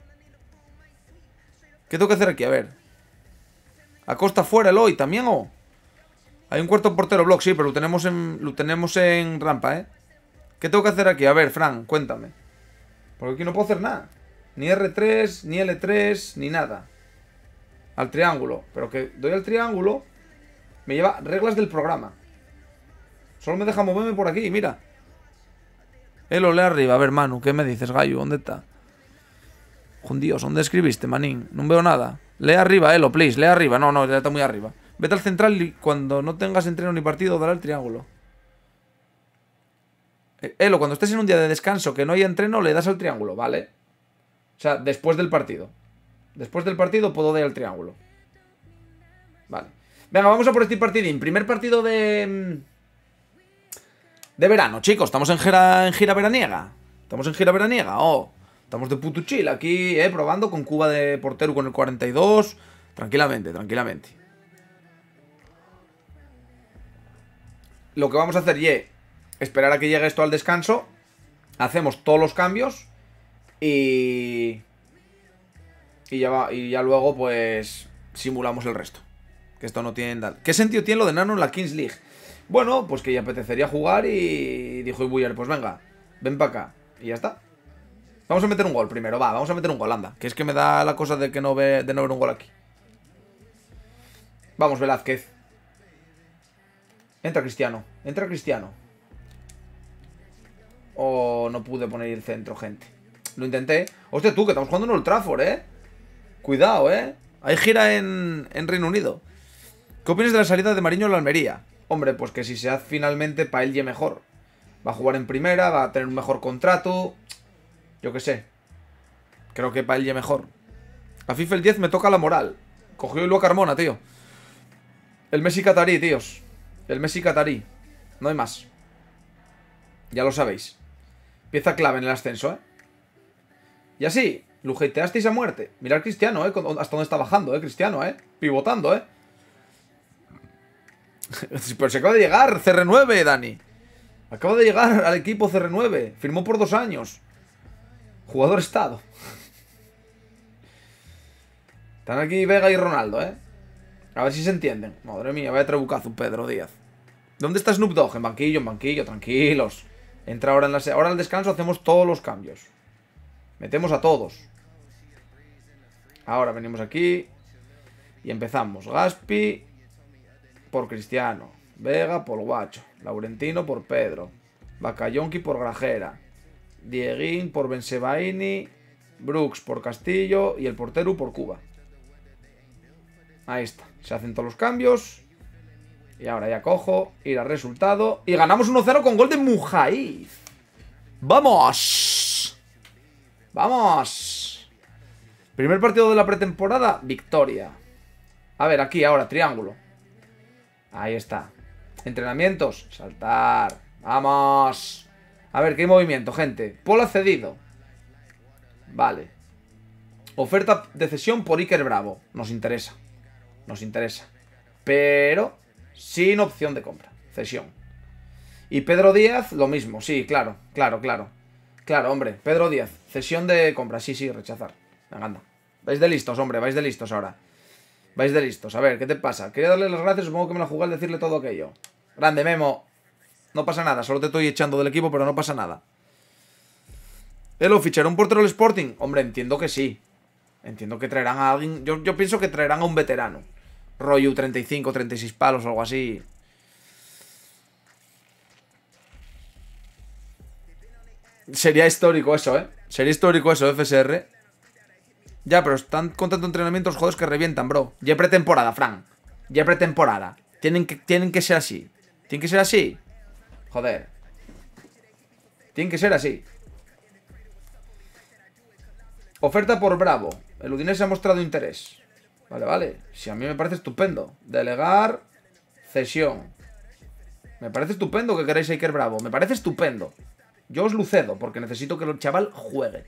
¿Qué tengo que hacer aquí? A ver. Acosta fuera el hoy también, ¿o? Hay un cuarto portero block, sí, pero lo tenemos en rampa, ¿Qué tengo que hacer aquí? A ver, Fran, cuéntame. Porque aquí no puedo hacer nada. Ni R3, ni L3, ni nada. Al triángulo. Pero que doy al triángulo. Me lleva reglas del programa. Solo me deja moverme por aquí, mira. Lo lee arriba. A ver, Manu, ¿qué me dices, gallo? ¿Dónde está? Dios, ¿dónde escribiste, manín? No veo nada. Lee arriba, Elo, please. Lee arriba. No, ya está muy arriba. Vete al central y cuando no tengas entreno ni partido, dale al triángulo. Elo, cuando estés en un día de descanso que no haya entreno, le das al triángulo, ¿vale? O sea, después del partido. Después del partido puedo dar al triángulo. Vale. Venga, vamos a por este partidín. Primer partido de verano, chicos. Estamos en gira veraniega. Estamos de puto chill aquí, probando con Cuba de portero con el 42. Tranquilamente. Lo que vamos a hacer, esperar a que llegue esto al descanso. Hacemos todos los cambios. Y ya luego, pues, simulamos el resto. Que esto no tiene... ¿Qué sentido tiene lo de Nano en la Kings League? Bueno, pues que ya apetecería jugar y dijo Ibuyer, pues venga, ven para acá. Y ya está. Vamos a meter un gol primero, va, vamos a meter un gol, anda. Que es que me da la cosa de que no ve, de no ver un gol aquí. Vamos, Velázquez. Entra Cristiano, entra Cristiano. Oh, no pude poner el centro, gente. Lo intenté. Hostia, tú, que estamos jugando en Old Trafford, Cuidado, Hay gira en Reino Unido. ¿Qué opinas de la salida de Mariño a la Almería? Hombre, pues que si se hace finalmente, para él ya mejor. Va a jugar en primera, va a tener un mejor contrato. Yo qué sé. Creo que para él ya mejor. A FIFA el 10 me toca la moral. Cogió Ilua Carmona, tío. El Messi catarí, tíos. El Messi catarí. No hay más. Ya lo sabéis. Pieza clave en el ascenso, Y así, lo hateasteis a muerte. Mirad Cristiano, hasta dónde está bajando, Cristiano, pivotando, Pero se acaba de llegar CR9, Dani. Acaba de llegar al equipo CR9. Firmó por 2 años. Jugador estado. Están aquí Vega y Ronaldo, A ver si se entienden. Madre mía, vaya trebucazo, Pedro Díaz. ¿Dónde está Snoop Dogg? En banquillo, tranquilos. Entra ahora en la... Ahora al descanso hacemos todos los cambios. Metemos a todos. Ahora venimos aquí. Y empezamos. Gaspi por Cristiano. Vega por Guacho. Laurentino por Pedro. Bakayonki por Grajera. Dieguín por Bensebaini. Brooks por Castillo. Y el portero por Cuba. Ahí está. Se hacen todos los cambios. Y ahora ya cojo. Ir al resultado. Y ganamos 1-0 con gol de Mujaí. ¡Vamos! ¡Vamos! Primer partido de la pretemporada. Victoria. A ver, aquí ahora, triángulo. Ahí está. Entrenamientos. Saltar. ¡Vamos! A ver, ¿qué hay movimiento, gente? Pola cedido. Vale. Oferta de cesión por Iker Bravo. Nos interesa. Nos interesa. Pero sin opción de compra. Cesión. Y Pedro Díaz, lo mismo. Sí, claro. Claro, hombre. Pedro Díaz. Cesión de compra. Sí, rechazar. Venga, anda. Vais de listos, hombre. Vais de listos ahora. Vais de listos. A ver, ¿qué te pasa? Quería darle las gracias. Supongo que me la jugué al decirle todo aquello. Grande, Memo. No pasa nada. Solo te estoy echando del equipo, pero no pasa nada. ¿Elo fichará un portero del Sporting? Hombre, entiendo que sí. Entiendo que traerán a alguien. Yo pienso que traerán a un veterano. Rollo 35, 36 palos o algo así. Sería histórico eso, Sería histórico eso, FSR. Ya, pero están con tanto entrenamiento los juegos que revientan, bro. Ya pretemporada, Fran. Ya pretemporada. Tienen que ser así. Tienen que ser así. Joder. Tienen que ser así. Oferta por Bravo. El Udinese ha mostrado interés. Vale. Si a mí me parece estupendo. Delegar. Cesión. Me parece estupendo que queréis a Iker Bravo. Me parece estupendo. Yo os lo cedo porque necesito que el chaval juegue.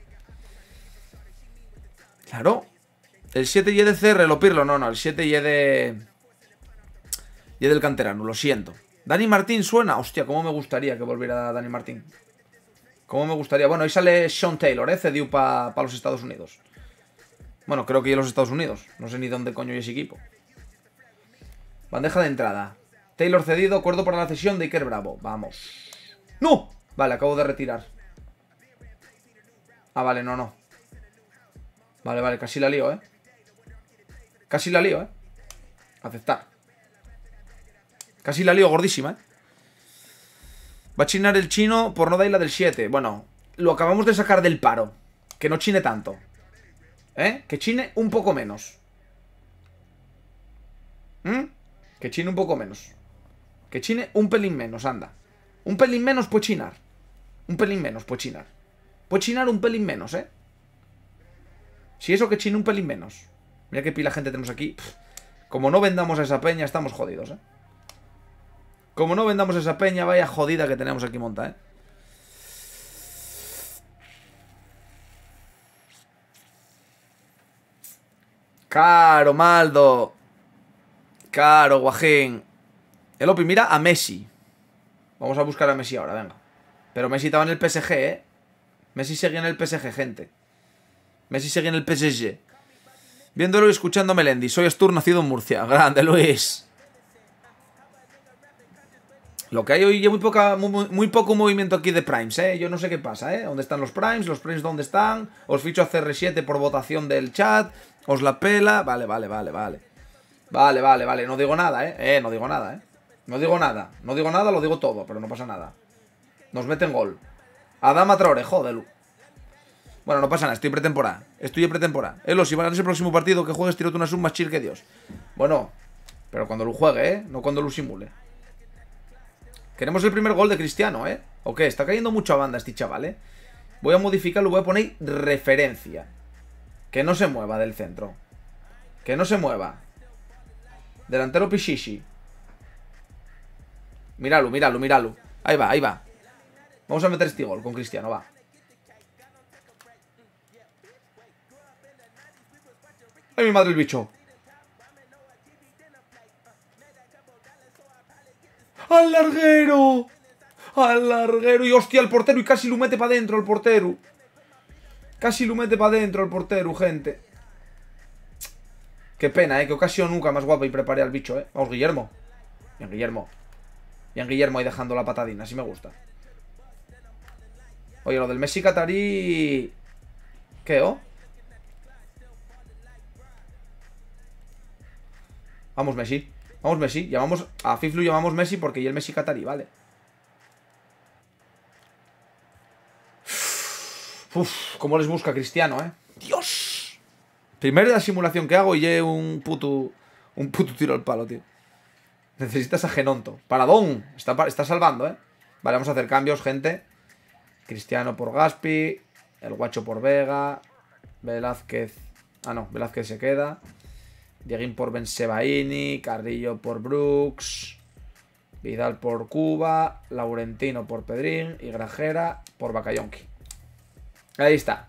Claro. El 7 y de CR, lo pirlo. No, el 7 y de... Y del canterano, lo siento. Dani Martín suena. Hostia, cómo me gustaría que volviera Dani Martín. Cómo me gustaría. Bueno, ahí sale Sean Taylor, cedió para los Estados Unidos. Bueno, creo que ya los Estados Unidos. No sé ni dónde coño es ese equipo. Bandeja de entrada. Taylor cedido, acuerdo para la cesión de Iker Bravo. Vamos. ¡No! Vale, acabo de retirar. Ah, vale, no. Vale, casi la lío, Casi la lío, Aceptar. Casi la lío gordísima, Va a chinar el chino por no dar la del 7. Bueno, lo acabamos de sacar del paro. Que no chine tanto. Que chine un poco menos. Que chine un poco menos. Que chine un pelín menos, anda. Un pelín menos puede chinar. Un pelín menos puede chinar. Puede chinar un pelín menos, Si eso que chine un pelín menos. Mira qué pila gente tenemos aquí. Como no vendamos a esa peña, estamos jodidos, Como no vendamos esa peña, vaya jodida que tenemos aquí monta, Caro, Maldo. Caro, Guajín. El Opi mira a Messi. Vamos a buscar a Messi ahora, venga. Pero Messi estaba en el PSG, Messi seguía en el PSG, gente. Messi seguía en el PSG. Viéndolo y escuchando a Melendi. Soy Astur, nacido en Murcia. Grande, Luis. Lo que hay hoy es muy poco movimiento aquí de primes, ¿eh? Yo no sé qué pasa, ¿eh? ¿Dónde están los primes? ¿Los primes dónde están? Os ficho a CR7 por votación del chat. Os la pela. Vale. Vale. No digo nada, ¿eh? No digo nada, ¿eh? No digo nada. No digo nada, lo digo todo, pero no pasa nada. Nos meten gol. Adama Traoré, joder. Bueno, no pasa nada, estoy pretemporada. Estoy en pretemporada. Elo, si van a ese próximo partido que juegues, tírate una sub más chill que Dios. Bueno, pero cuando lo juegue, ¿eh? No cuando lo simule. Queremos el primer gol de Cristiano, ¿eh? Ok, está cayendo mucha banda este chaval, ¿eh? Voy a modificarlo, voy a poner referencia. Que no se mueva del centro. Que no se mueva. Delantero Pichichi. Míralo. Ahí va. Vamos a meter este gol con Cristiano, va. ¡Ay, mi madre el bicho! ¡Al larguero! ¡Al larguero! Y hostia, el portero. Y casi lo mete para adentro el portero. Casi lo mete para adentro el portero, gente. Qué pena, qué ocasión nunca más guapa y preparé al bicho, Vamos, Guillermo. Bien, Guillermo. Bien, Guillermo ahí dejando la patadina, así me gusta. Oye, lo del Messi catarí... ¿Qué, Vamos, Messi. Vamos, Messi. Llamamos a Fiflu, llamamos Messi porque y el Messi catarí, vale. Uf, cómo les busca Cristiano, ¡Dios! Primera simulación que hago y lleve un puto tiro al palo, tío. Necesitas a Genonto. Paradón. Está salvando, Vale, vamos a hacer cambios, gente. Cristiano por Gaspi. El Guacho por Vega. Velázquez. Ah, no. Velázquez se queda. Dieguín por Bensebaini. Carrillo por Brooks. Vidal por Cuba. Laurentino por Pedrín. Y Grajera por Bakayonki. Ahí está.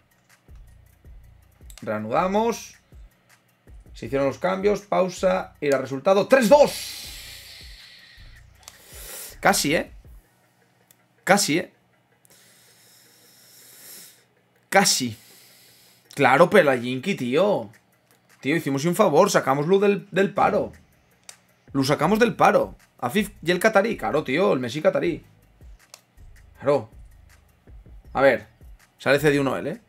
Reanudamos. Se hicieron los cambios. Pausa. Y el resultado 3-2. Casi, Casi, Casi. Claro, Pelayinki, tío. Tío, hicimos un favor. Sacámoslo del paro. Lo sacamos del paro. Afif y el catarí. Claro, tío. El Messi catarí. Claro. A ver. Sale CD1 él,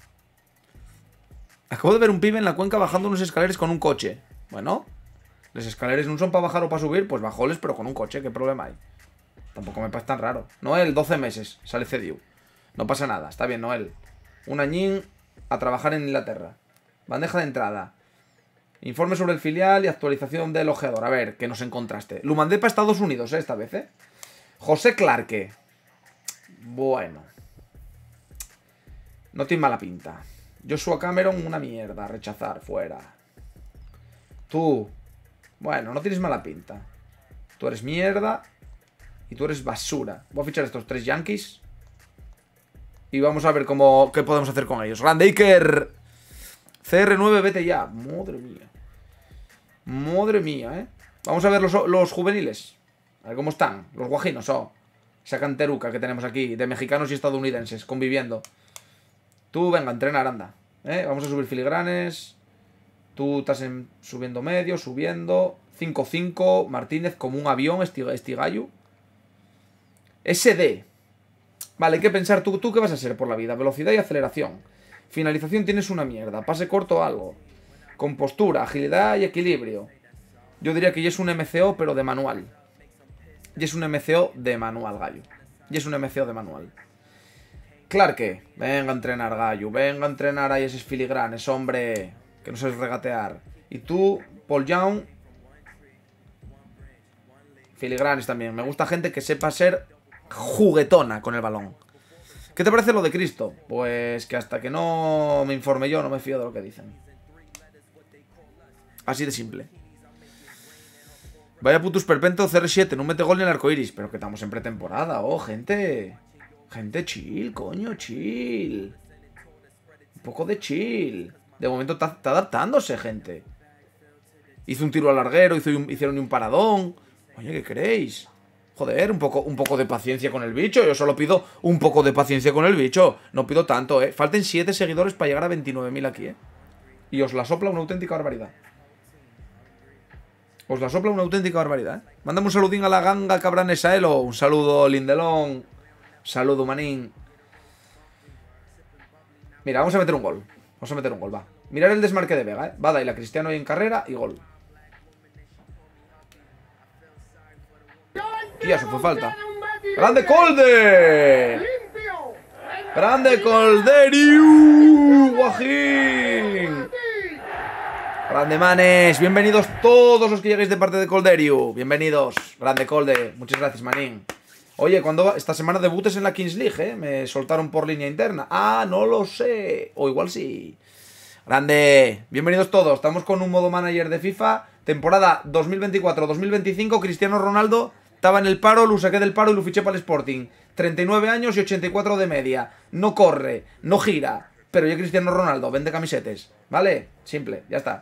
Acabo de ver un pibe en la cuenca bajando unos escaleres con un coche. Bueno. Las escaleres no son para bajar o para subir. Pues bajóles, pero con un coche. ¿Qué problema hay? Tampoco me parece tan raro. Noel, 12 meses. Sale CDU. No pasa nada. Está bien, Noel. Un añín a trabajar en Inglaterra. Bandeja de entrada. Informe sobre el filial y actualización del ojeador. A ver, ¿qué nos encontraste? Lo mandé para Estados Unidos, esta vez, José Clarke. Bueno. No tiene mala pinta. Joshua Cameron, una mierda. Rechazar, fuera. Tú. Bueno, no tienes mala pinta. Tú eres mierda. Y tú eres basura. Voy a fichar estos 3 Yankees. Y vamos a ver qué podemos hacer con ellos. Randaker. CR9, vete ya. Madre mía. Madre mía, Vamos a ver los juveniles. A ver cómo están. Los guajinos, Esa canteruca que tenemos aquí. De mexicanos y estadounidenses conviviendo. Tú, venga, entrenar, anda. Vamos a subir filigranes. Tú estás subiendo medio, subiendo. 5-5. Martínez como un avión, Estigallo. SD. Vale, hay que pensar, ¿tú qué vas a ser por la vida? Velocidad y aceleración. Finalización tienes una mierda. Pase corto algo. Compostura, agilidad y equilibrio. Yo diría que ya es un MCO, pero de manual. Y es un MCO de manual, gallo. Y es un MCO de manual. Clarke, venga a entrenar, gallo. Venga a entrenar ahí esos filigranes, hombre. Que no sabes regatear. Y tú, Paul Young. Filigranes también. Me gusta gente que sepa ser juguetona con el balón. ¿Qué te parece lo de Cristo? Pues que hasta que no me informe yo, no me fío de lo que dicen. Así de simple. Vaya putus perpento CR7, no mete gol ni el arcoiris. Pero que estamos en pretemporada, gente. Gente, chill, coño, chill. Un poco de chill. De momento está adaptándose, gente. Hizo un tiro al larguero, hicieron un paradón. Oye, ¿qué queréis? Joder, un poco de paciencia con el bicho. Yo solo pido un poco de paciencia con el bicho. No pido tanto, Falten 7 seguidores para llegar a 29.000 aquí, Y os la sopla una auténtica barbaridad. Os la sopla una auténtica barbaridad, ¿eh? Mándame un saludín a la ganga cabranesa, Elo. Un saludo, Lindelón. Saludo, manín. Mira, vamos a meter un gol. Vamos a meter un gol, va. Mirar el desmarque de Vega, ¿eh? Va, Daila, Cristiano ahí en carrera y gol. Tía, eso fue falta. ¡Grande Colde! ¡Grande Colderiu! ¡Guajín! ¡Grande manes! Bienvenidos todos los que lleguéis de parte de Colderiu. Bienvenidos. Grande Colde. Muchas gracias, manín. Oye, ¿cuándo va? Esta semana debutes en la Kings League, ¿eh? Me soltaron por línea interna. Ah, no lo sé. O igual sí. Grande. Bienvenidos todos. Estamos con un modo manager de FIFA. Temporada 2024-2025. Cristiano Ronaldo estaba en el paro, lo saqué del paro y lo fiché para el Sporting. 39 años y 84 de media. No corre, no gira. Pero yo Cristiano Ronaldo, vende camisetes. ¿Vale? Simple, ya está.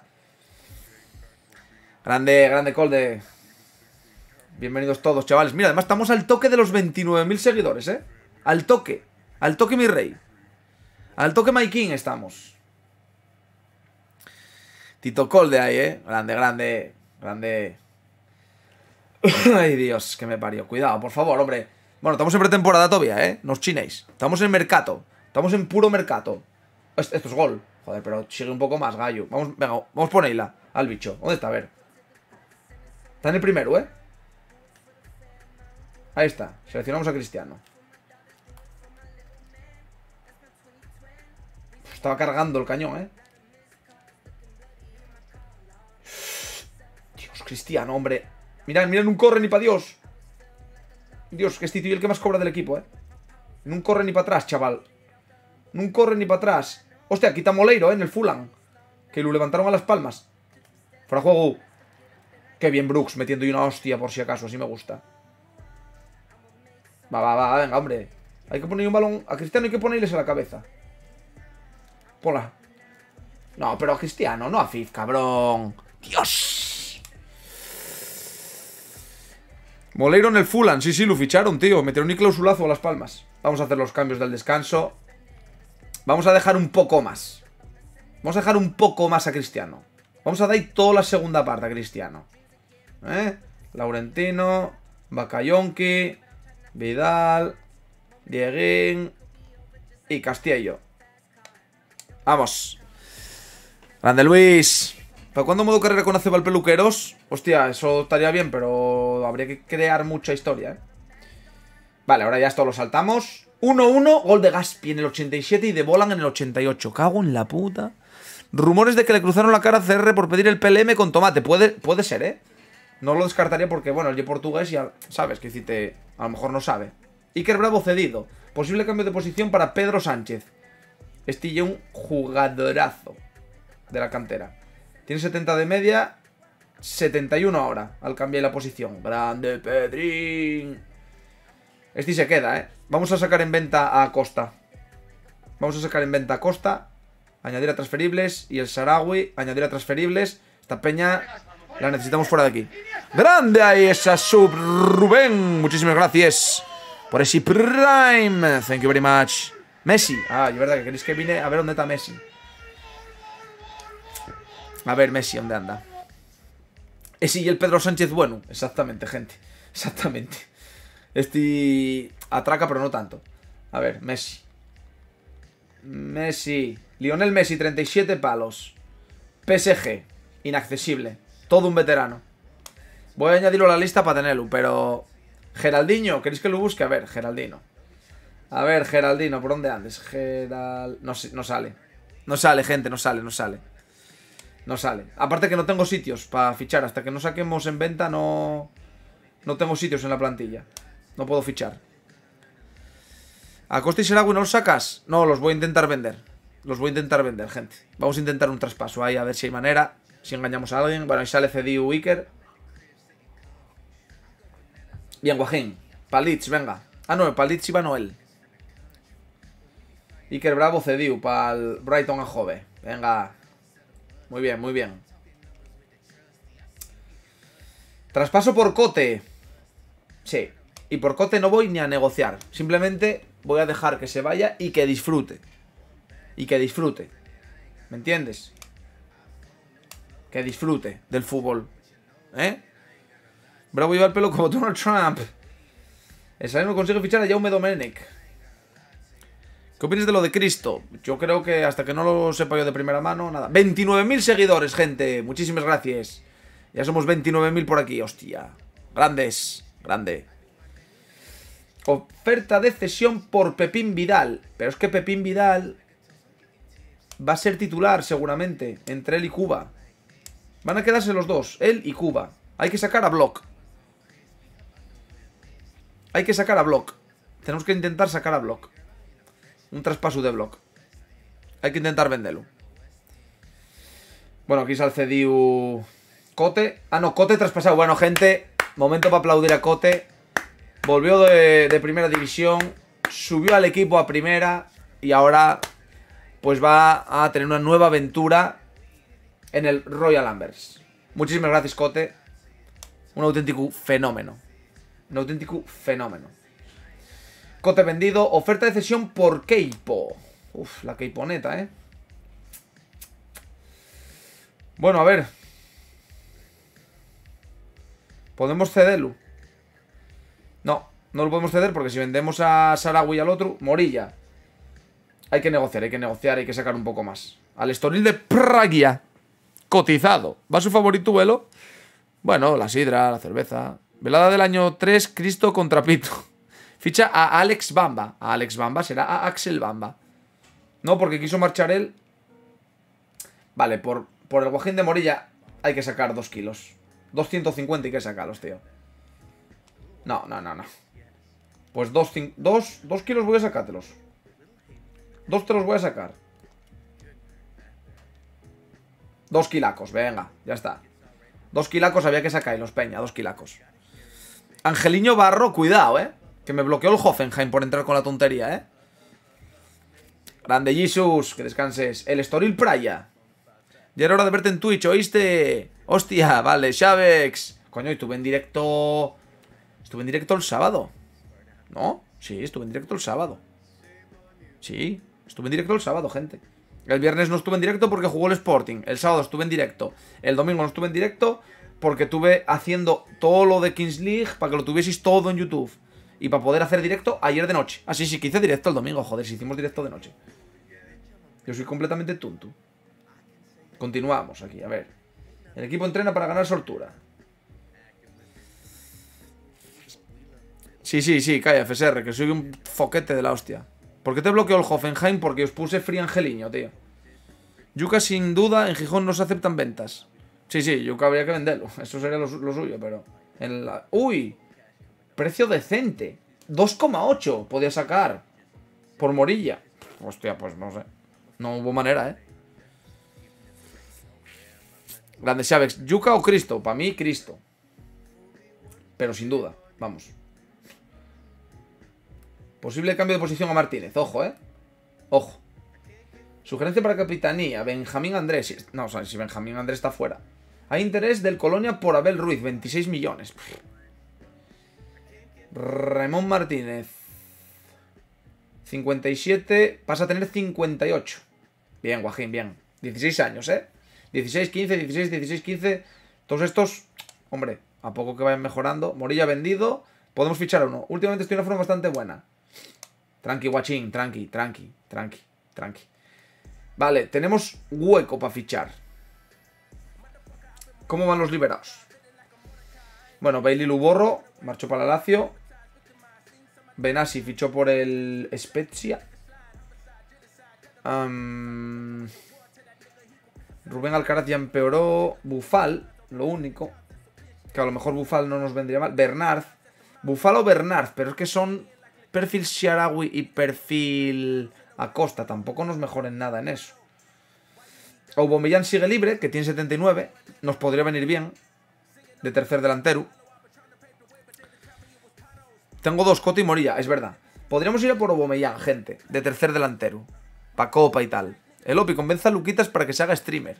Grande, grande Colde. Bienvenidos todos, chavales. Mira, además estamos al toque de los 29.000 seguidores, ¿eh? Al toque. Al toque, mi rey. Al toque, my king, estamos. Tito Colde ahí, ¿eh? Grande, grande. Grande. Ay, Dios, que me parió. Cuidado, por favor, hombre. Bueno, estamos en pretemporada todavía, ¿eh? No os chinéis. Estamos en mercado. Estamos en puro mercado. Esto es gol. Joder, pero sigue un poco más, gallo. Vamos, venga, vamos por Neila. Al bicho. ¿Dónde está? A ver. Está en el primero, ¿eh? Ahí está. Seleccionamos a Cristiano. Estaba cargando el cañón, ¿eh? Dios, Cristiano, hombre. Mirad, mirad, no corre ni para Dios. Dios, que este tío es el que más cobra del equipo, ¿eh? No corre ni para atrás, chaval. No corre ni para atrás. Hostia, quita Moleiro, ¿eh? En el Fulham. Que lo levantaron a las palmas. Fuera juego. Qué bien Brooks, metiendo una hostia por si acaso. Así me gusta. Va, venga, hombre. Hay que poner un balón. A Cristiano hay que ponerles a la cabeza. Ponla. No, pero a Cristiano, no a Fif, cabrón. Dios. Moleiro en el Fulham. Sí, lo ficharon, tío. Metieron un clausulazo a las palmas. Vamos a hacer los cambios del descanso. Vamos a dejar un poco más. Vamos a dejar un poco más a Cristiano. Vamos a dar toda la segunda parte a Cristiano. Laurentino, Bakayonki, Vidal, Dieguín y Castillo. Vamos. Grande Luis. ¿Para cuándo modo carrera con Acebal Peluqueros? Hostia, eso estaría bien, pero habría que crear mucha historia, ¿eh? Vale, ahora ya esto lo saltamos. 1-1, gol de Gaspi en el 87 y de Bolan en el 88. Cago en la puta. Rumores de que le cruzaron la cara a CR por pedir el PLM con tomate. Puede ser, ¿eh? No lo descartaría porque, bueno, el portugués ya sabes que decirte, a lo mejor no sabe. Iker Bravo cedido. Posible cambio de posición para Pedro Sánchez. Este un jugadorazo de la cantera. Tiene 70 de media, 71 ahora al cambiar la posición. Grande Pedrín. Este se queda, ¿eh? Vamos a sacar en venta a Costa. Vamos a sacar en venta a Costa. Añadir a transferibles. Y el Sarawi, añadir a transferibles. Esta peña la necesitamos fuera de aquí. Grande ahí esa sub, Rubén. Muchísimas gracias por ese Prime. Thank you very much. Messi. Ah, es verdad que queréis que vine a ver dónde está Messi. A ver, Messi, ¿dónde anda? Ese y el Pedro Sánchez bueno. Exactamente, gente. Exactamente. Este atraca, pero no tanto. A ver, Messi. Messi. Lionel Messi, 37 palos. PSG. Inaccesible. Todo un veterano. Voy a añadirlo a la lista para tenerlo, pero... Geraldinho, ¿queréis que lo busque? A ver, Geraldino. A ver, Geraldino, ¿por dónde andes? No sale. No sale, gente, no sale. No sale. Aparte que no tengo sitios para fichar. Hasta que no saquemos en venta no tengo sitios en la plantilla. No puedo fichar. ¿A Costa y Serawi no los sacas? No, los voy a intentar vender. Los voy a intentar vender, gente. Vamos a intentar un traspaso ahí, a ver si hay manera. Si engañamos a alguien. Bueno, ahí sale Cediu Iker. Bien, Guajín. Palitz, venga. Ah, no, Palitz iba Noel. Iker Bravo, Cediu para el Brighton a Jove. Venga. Muy bien, muy bien. Traspaso por Cote. Sí. Y por Cote no voy ni a negociar. Simplemente voy a dejar que se vaya y que disfrute. Y que disfrute. ¿Me entiendes? Que disfrute del fútbol. ¿eh? Bravo lleva el pelo como Donald Trump. El Salerno consigue fichar a Jaume Domenech. ¿Qué opinas de lo de Cristo? Yo creo que hasta que no lo sepa yo de primera mano, nada. 29.000 seguidores, gente. Muchísimas gracias. Ya somos 29.000 por aquí, hostia. Grandes, grande. Oferta de cesión por Pepín Vidal. Pero es que Pepín Vidal va a ser titular seguramente entre él y Cuba. Van a quedarse los dos, él y Cuba. Hay que sacar a Block. Hay que sacar a Block. Tenemos que intentar sacar a Block. Un traspaso de Block. Hay que intentar venderlo. Bueno, aquí sale cediu Cote. Ah, no, Cote traspasado. Bueno, gente, momento para aplaudir a Cote. Volvió de primera división. Subió al equipo a primera. Y ahora pues va a tener una nueva aventura en el Royal Ambers. Muchísimas gracias, Cote. Un auténtico fenómeno. Un auténtico fenómeno. Cote vendido. Oferta de cesión por Keipo. Uf, la Keiponeta, ¿eh? Bueno, a ver. ¿Podemos cederlo? No, no lo podemos ceder porque si vendemos a Sarawi y al otro, Morilla. Hay que negociar, hay que sacar un poco más. Al Estoril de Pragia. Cotizado. ¿Va su favorito vuelo? Bueno, la sidra, la cerveza. Velada del año 3, Cristo contra Pito. Ficha a Alex Bamba. A Alex Bamba será a Axel Bamba. No, porque quiso marchar él. Vale, por el Guajín de Morilla hay que sacar 2 kilos. 250 hay que sacarlos, tío. No. Pues 2 kilos voy a sacártelos. 2 te los voy a sacar. 2 kilacos, venga, ya está. 2 kilacos había que sacarlos, Peña, 2 kilacos. Angeliño Barro, cuidado, que me bloqueó el Hoffenheim por entrar con la tontería, Grande Jesus, que descanses. El Estoril Praia. Ya era hora de verte en Twitch, ¿oíste? Hostia, vale, Xavex. Coño, y estuve en directo. Estuve en directo el sábado. ¿No? Sí, estuve en directo el sábado. Sí, estuve en directo el sábado, gente. El viernes no estuve en directo porque jugó el Sporting. El sábado estuve en directo. El domingo no estuve en directo porque estuve haciendo todo lo de Kings League para que lo tuvieseis todo en YouTube. Y para poder hacer directo ayer de noche. Ah, sí, que hice directo el domingo. Joder, si hicimos directo de noche. Yo soy completamente tonto. Continuamos aquí, a ver. El equipo entrena para ganar soltura. Sí, calla, FSR, que soy un foquete de la hostia. ¿Por qué te bloqueó el Hoffenheim? Porque os puse Free Angeliño, tío. Yuca, sin duda, en Gijón no se aceptan ventas. Sí, Yuca habría que venderlo. Eso sería lo suyo, pero... ¡Uy! Precio decente. 2,8 podía sacar. Por Morilla. Hostia, pues no sé. No hubo manera, Grande Xavex. ¿Yuca o Cristo? Para mí, Cristo. Pero sin duda. Vamos. Posible cambio de posición a Martínez. Ojo, Ojo. Sugerencia para capitanía. Benjamín Andrés. No, o sea, si Benjamín Andrés está fuera. Hay interés del Colonia por Abel Ruiz. 26 millones. Ramón Martínez. 57. Pasa a tener 58. Bien, Guajín, bien. 16 años, 16, 15, 16, 16, 15. Todos estos, hombre, a poco que vayan mejorando. Morilla vendido. Podemos fichar a uno. Últimamente estoy en una forma bastante buena. Tranqui, guachín, tranqui. Vale, tenemos hueco para fichar. ¿Cómo van los liberados? Bueno, Bailey Luborro marchó para la Lazio. Benassi fichó por el Spezia. Rubén Alcaraz ya empeoró. Bufal, lo único. Que a lo mejor Bufal no nos vendría mal. Bernard. Bufal o Bernard, pero es que son perfil Sharawi y perfil Acosta. Tampoco nos mejoren nada en eso. Aubameyang sigue libre, que tiene 79. Nos podría venir bien. De tercer delantero. Tengo 2, Cote y Morilla, es verdad. Podríamos ir a por Aubameyang, gente. De tercer delantero. Pa' Copa y tal. El Opi convence a Luquitas para que se haga streamer.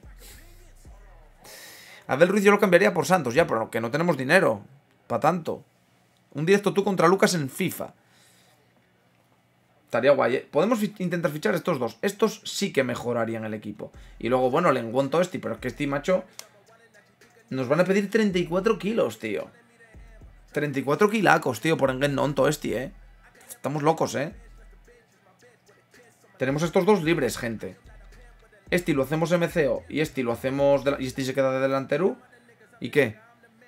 Abel Ruiz yo lo cambiaría por Santos, ya, pero que no tenemos dinero. Pa' tanto. Un directo tú contra Lucas en FIFA. Estaría guay, Podemos intentar fichar estos dos. Estos sí que mejorarían el equipo. Y luego, bueno, le encuentro este, pero es que este macho... Nos van a pedir 34 kilos, tío. 34 kilacos, tío, por Engen Nonto este, Estamos locos, Tenemos estos dos libres, gente. Este lo hacemos MCO y este lo hacemos... y este se queda de delantero. ¿Y qué?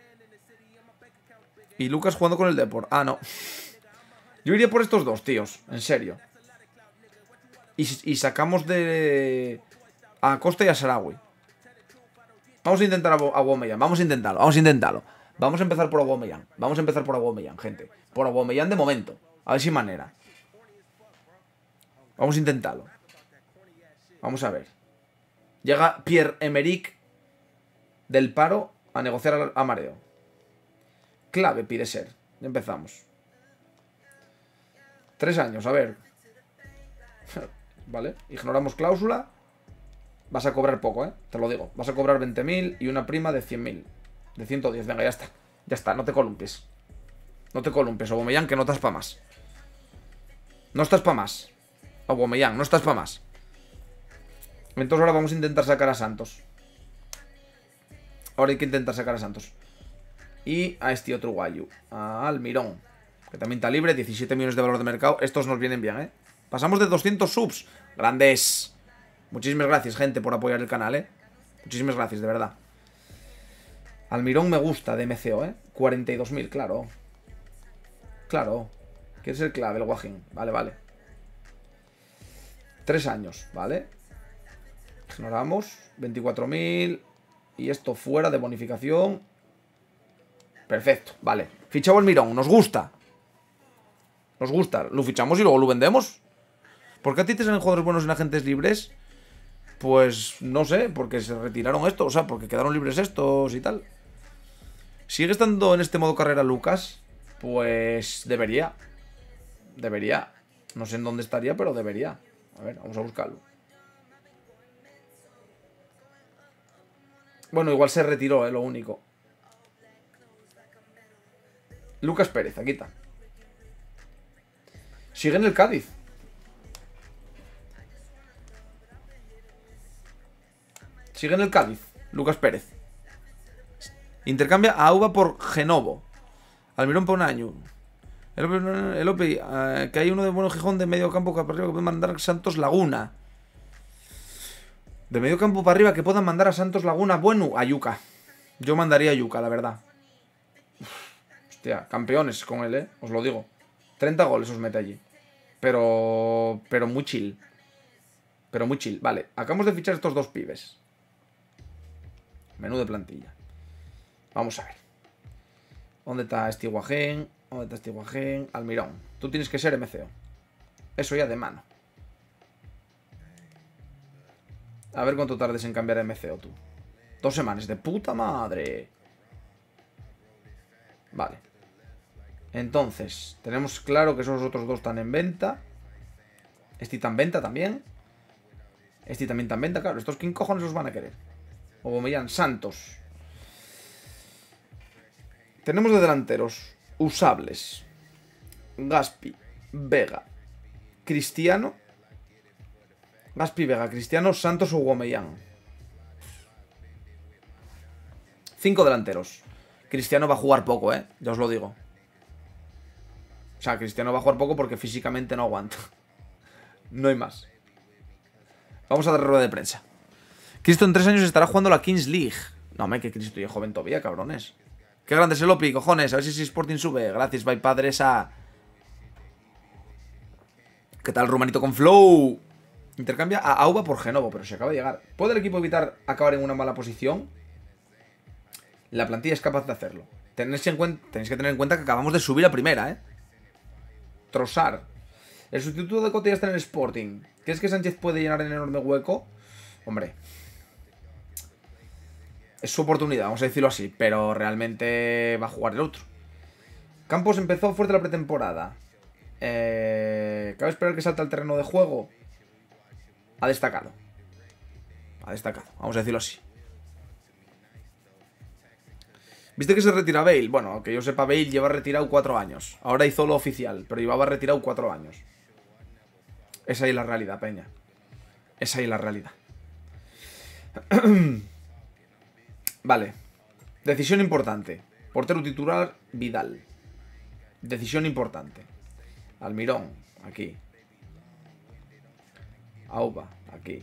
Y Lucas jugando con el Depor. Ah, no. Yo iría por estos dos, tíos. En serio. Y sacamos de... a Costa y a Sarawi. Vamos a intentar a Aubameyang. Vamos a intentarlo. Vamos a intentarlo. Vamos a empezar por Aubameyang. Vamos a empezar por Aubameyang, gente. Por Aubameyang de momento. A ver si hay manera. Vamos a intentarlo. Vamos a ver. Llega Pierre-Emerick del Paro a negociar a mareo. Clave pide ser. Ya empezamos. 3 años, a ver. Vale, ignoramos cláusula. Vas a cobrar poco, te lo digo. Vas a cobrar 20.000 y una prima de 100.000. De 110, venga, ya está. Ya está, no te columpes. No te columpes, Aubameyang, que no estás pa' más. No estás pa' más. Aubameyang, no estás pa' más. Entonces ahora vamos a intentar sacar a Santos. Ahora hay que intentar sacar a Santos. Y a este otro guayu, a Almirón, que también está libre, 17 millones de valor de mercado. Estos nos vienen bien, Pasamos de 200 subs. Grandes. Muchísimas gracias, gente, por apoyar el canal, Muchísimas gracias, de verdad. Almirón me gusta de MCO, 42.000, claro. Claro. Quiere ser clave el guajín. Vale, vale. 3 años, ¿vale? Ignoramos. 24.000. Y esto fuera de bonificación. Perfecto, vale. Fichamos Almirón, nos gusta. Nos gusta. Lo fichamos y luego lo vendemos. ¿Por qué a ti te salen jugadores buenos en agentes libres? Pues no sé, porque se retiraron estos, o sea, porque quedaron libres estos y tal. ¿Sigue estando en este modo carrera Lucas? Pues debería. Debería. No sé en dónde estaría, pero debería. A ver, vamos a buscarlo. Bueno, igual se retiró, lo único. Lucas Pérez, aquí está. Sigue en el Cádiz. Sigue en el Cádiz, Lucas Pérez. Intercambia a Auba por Genovo. Almirón por un año. El OPI, que hay uno de Bueno Gijón de medio campo para arriba que puede mandar Santos Laguna. De medio campo para arriba que puedan mandar a Santos Laguna. Bueno, a Yuca. Yo mandaría a Yuca, la verdad. Hostia, campeones con él, os lo digo. 30 goles os mete allí. Pero muy chill. Pero muy chill. Vale, acabamos de fichar estos dos pibes. Menú de plantilla. Vamos a ver. ¿Dónde está Estiguajén? ¿Dónde está Estiguajén? Almirón. Tú tienes que ser MCO. Eso ya de mano. A ver cuánto tardes en cambiar a MCO tú. 2 semanas. De puta madre. Vale. Entonces, tenemos claro que esos otros dos están en venta. Este está en venta también. Este también está en venta, claro. ¿Estos quién cojones los van a querer? Aubameyang, Santos. Tenemos de delanteros usables: Gaspi, Vega, Cristiano. Gaspi, Vega, Cristiano, Santos o Aubameyang. 5 delanteros. Cristiano va a jugar poco, ya os lo digo. O sea, Cristiano va a jugar poco porque físicamente no aguanta. No hay más. Vamos a dar rueda de prensa. Cristo en 3 años estará jugando la Kings League. No, me que Cristo y es joven todavía, cabrones. Qué grande es el OPI, cojones. A ver si Sporting sube. Gracias, bye padresa. ¿Qué tal, Rumanito con flow? Intercambia a Auba por Genovo, pero se acaba de llegar. ¿Puede el equipo evitar acabar en una mala posición? La plantilla es capaz de hacerlo. Tenéis que tener en cuenta que acabamos de subir a primera, Trossard. El sustituto de Cote ya está en el Sporting. ¿Crees que Sánchez puede llenar el enorme hueco? Hombre, es su oportunidad, vamos a decirlo así. Pero realmente va a jugar el otro. Campos empezó fuerte la pretemporada. ¿Cabe esperar que salte al terreno de juego? Ha destacado. Ha destacado, vamos a decirlo así. ¿Viste que se retira Bale? Bueno, que yo sepa, Bale lleva retirado 4 años. Ahora hizo lo oficial, pero llevaba retirado 4 años. Esa es la realidad, peña. Esa es la realidad. Vale. Decisión importante. Portero titular, Vidal. Decisión importante. Almirón, aquí. Auba, aquí.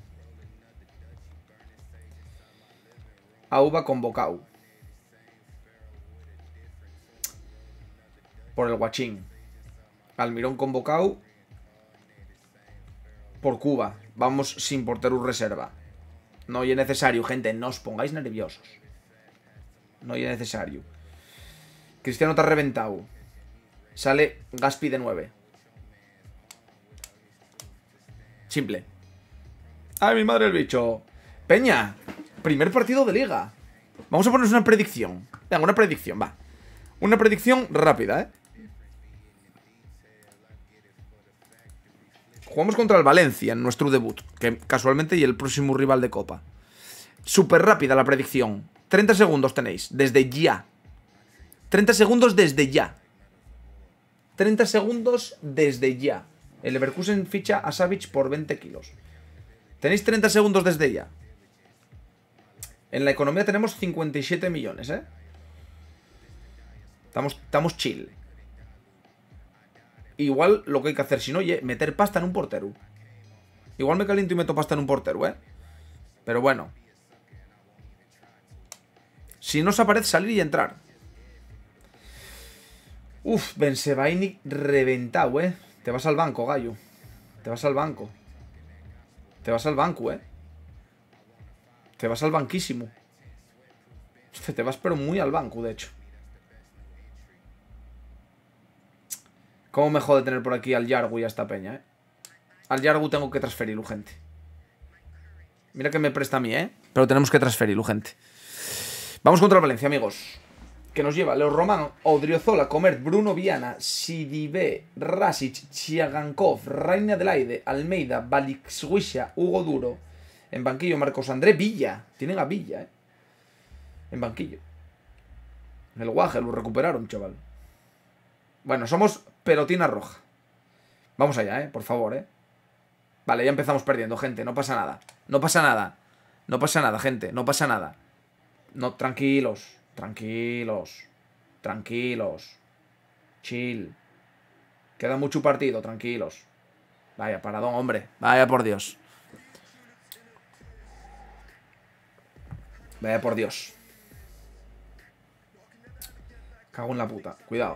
Auba convocado. Por el Guachín. Almirón convocado. Por Cuba. Vamos sin portero reserva. No es necesario, gente. No os pongáis nerviosos. No es necesario. Cristiano te ha reventado. Sale Gaspi de 9. Simple. ¡Ay, mi madre el bicho! Peña, primer partido de liga. Vamos a ponernos una predicción. Venga, una predicción, va. Una predicción rápida, ¿eh? Jugamos contra el Valencia en nuestro debut, que casualmente y el próximo rival de Copa. Súper rápida la predicción. 30 segundos tenéis, desde ya. 30 segundos desde ya. 30 segundos desde ya. El Leverkusen ficha a Savic por 20 kilos. Tenéis 30 segundos desde ya. En la economía tenemos 57 millones, ¿eh? Estamos chill. Igual lo que hay que hacer, si no, oye, meter pasta en un portero. Igual me caliento y meto pasta en un portero, ¿eh? Pero bueno. Si no os aparece, salir y entrar. Uf, Bensebaini reventado, ¿eh? Te vas al banco, gallo. Te vas al banco. Te vas al banco, ¿eh? Te vas al banquísimo. Te vas pero muy al banco, de hecho. ¿Cómo me jode tener por aquí al Yargu y a esta peña, eh? Al Yargu tengo que transferirlo, gente. Mira que me presta a mí, ¿eh? Pero tenemos que transferirlo, gente. Vamos contra el Valencia, amigos. Que nos lleva Leo Román, Odriozola, Comert, Bruno Viana, Sidibé, Rasic, Chiagankov, Raina Adelaide, Almeida, Balixwisha, Hugo Duro. En banquillo Marcos André, Villa. Tienen a Villa, ¿eh? En banquillo. El Guaje lo recuperaron, chaval. Bueno, somos pelotina roja. Vamos allá, por favor, Vale, ya empezamos perdiendo, gente. No pasa nada. No pasa nada. No pasa nada, gente. No pasa nada. No, tranquilos. Tranquilos. Tranquilos. Chill. Queda mucho partido, tranquilos. Vaya, paradón, hombre. Vaya por Dios. Vaya por Dios. Cago en la puta. Cuidado.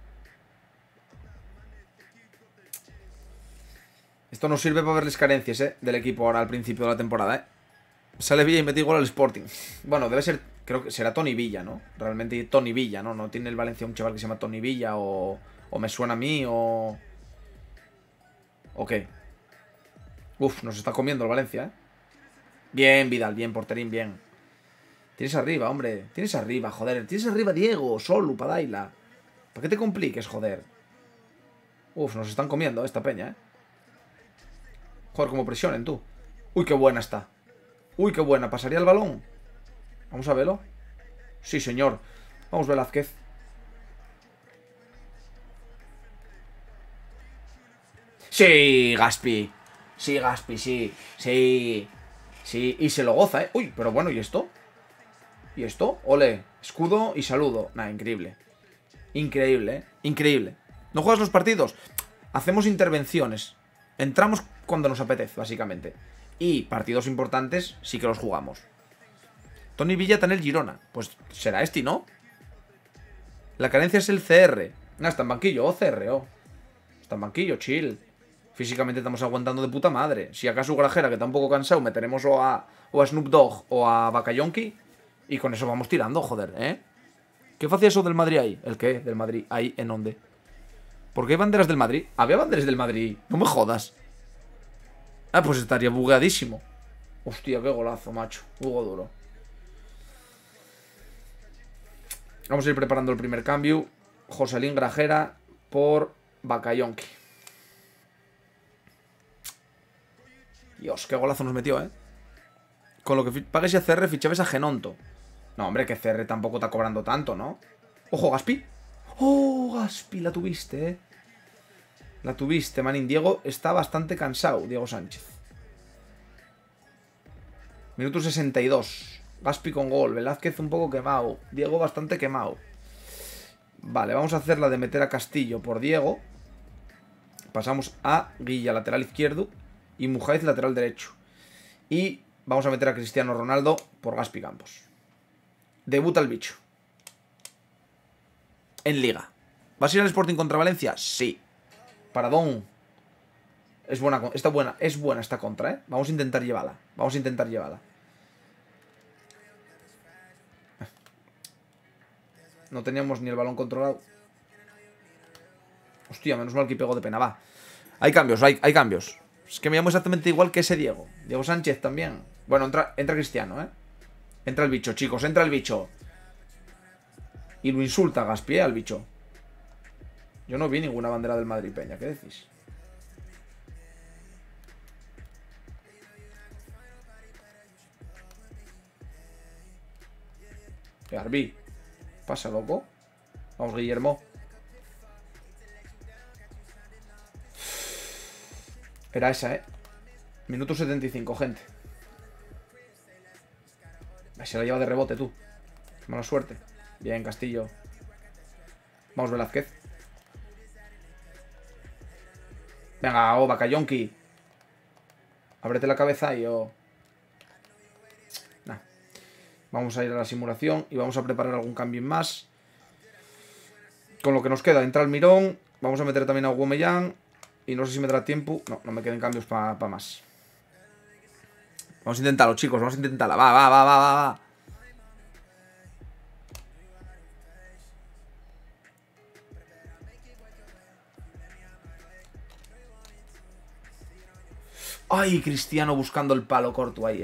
Esto nos sirve para ver las carencias, del equipo ahora al principio de la temporada, Sale Villa y mete gol al Sporting. Bueno, debe ser... Creo que será Tony Villa, ¿no? Realmente Tony Villa, ¿no? No tiene el Valencia un chaval que se llama Tony Villa o me suena a mí o... ¿O qué? Uf, nos está comiendo el Valencia, Bien, Vidal, bien, porterín, bien. Tienes arriba, hombre. Tienes arriba, joder. Tienes arriba, Diego, Solu, Padaila. ¿Para qué te compliques, joder? Uf, nos están comiendo esta peña, Joder, como presionen, tú. Uy, qué buena está. Uy, qué buena. ¿Pasaría el balón? Vamos a verlo. Sí, señor. Vamos, Velázquez. Sí, Gaspi. Sí, Gaspi, sí. Sí. Sí, y se lo goza, Uy, pero bueno, ¿y esto? ¿Y esto? Ole, escudo y saludo. Nah, increíble. Increíble, Increíble. ¿No juegas los partidos? Hacemos intervenciones. Entramos cuando nos apetece, básicamente. Y partidos importantes sí que los jugamos. Tony Villa está en el Girona. Pues será este, ¿no? La carencia es el CR. Está en banquillo, CR, Está en banquillo, chill. Físicamente estamos aguantando de puta madre. Si acaso Grajera, que está un poco cansado, meteremos o a Snoop Dogg o a Bakayonki. Y con eso vamos tirando, joder, ¿Qué hacía eso del Madrid ahí? ¿El qué? Del Madrid. ¿Ahí? ¿En dónde? ¿Por qué hay banderas del Madrid? Había banderas del Madrid. No me jodas. Ah, pues estaría bugueadísimo. Hostia, qué golazo, macho. Hugo Duro. Vamos a ir preparando el primer cambio. Joselín Grajera por Bakayonki. Dios, qué golazo nos metió, Con lo que pagues a CR fichabes a Genonto. No, hombre, que CR tampoco está cobrando tanto, ¿no? ¡Ojo, Gaspi! ¡Oh, Gaspi! La tuviste, La tuviste, manín. Diego está bastante cansado, Diego Sánchez. Minuto 62. Gaspi con gol. Velázquez un poco quemado. Diego bastante quemado. Vale, vamos a hacer la de meter a Castillo por Diego. Pasamos a Guilla, lateral izquierdo. Y Mujáiz, lateral derecho. Y vamos a meter a Cristiano Ronaldo por Gaspi Campos. Debuta el bicho. En Liga. ¿Vas a ir al Sporting contra Valencia? Sí. Paradón. Es buena, es buena esta contra, ¿eh? Vamos a intentar llevarla. Vamos a intentar llevarla. No teníamos ni el balón controlado. Hostia, menos mal que pegó de pena, va. Hay cambios, hay cambios. Es que me llamo exactamente igual que ese Diego. Diego Sánchez también. Bueno, entra Cristiano, ¿eh? Entra el bicho, chicos, entra el bicho. Y lo insulta Gaspi, al bicho. Yo no vi ninguna bandera del Madrid, Peña, ¿qué decís? Garbi. Pasa, loco. Vamos, Guillermo. Era esa, ¿eh? Minuto 75, gente. Se la lleva de rebote, tú. Mala suerte. Bien, Castillo. Vamos, Velázquez. Venga, Bakayonki. Ábrete la cabeza y yo... Nah. Vamos a ir a la simulación y vamos a preparar algún cambio más. Con lo que nos queda, entra el Mirón. Vamos a meter también a Aubameyang. Y no sé si me dará tiempo. No, no me queden cambios para más. Vamos a intentarlo, chicos. Vamos a intentarla. Va. Ay, Cristiano buscando el palo corto ahí,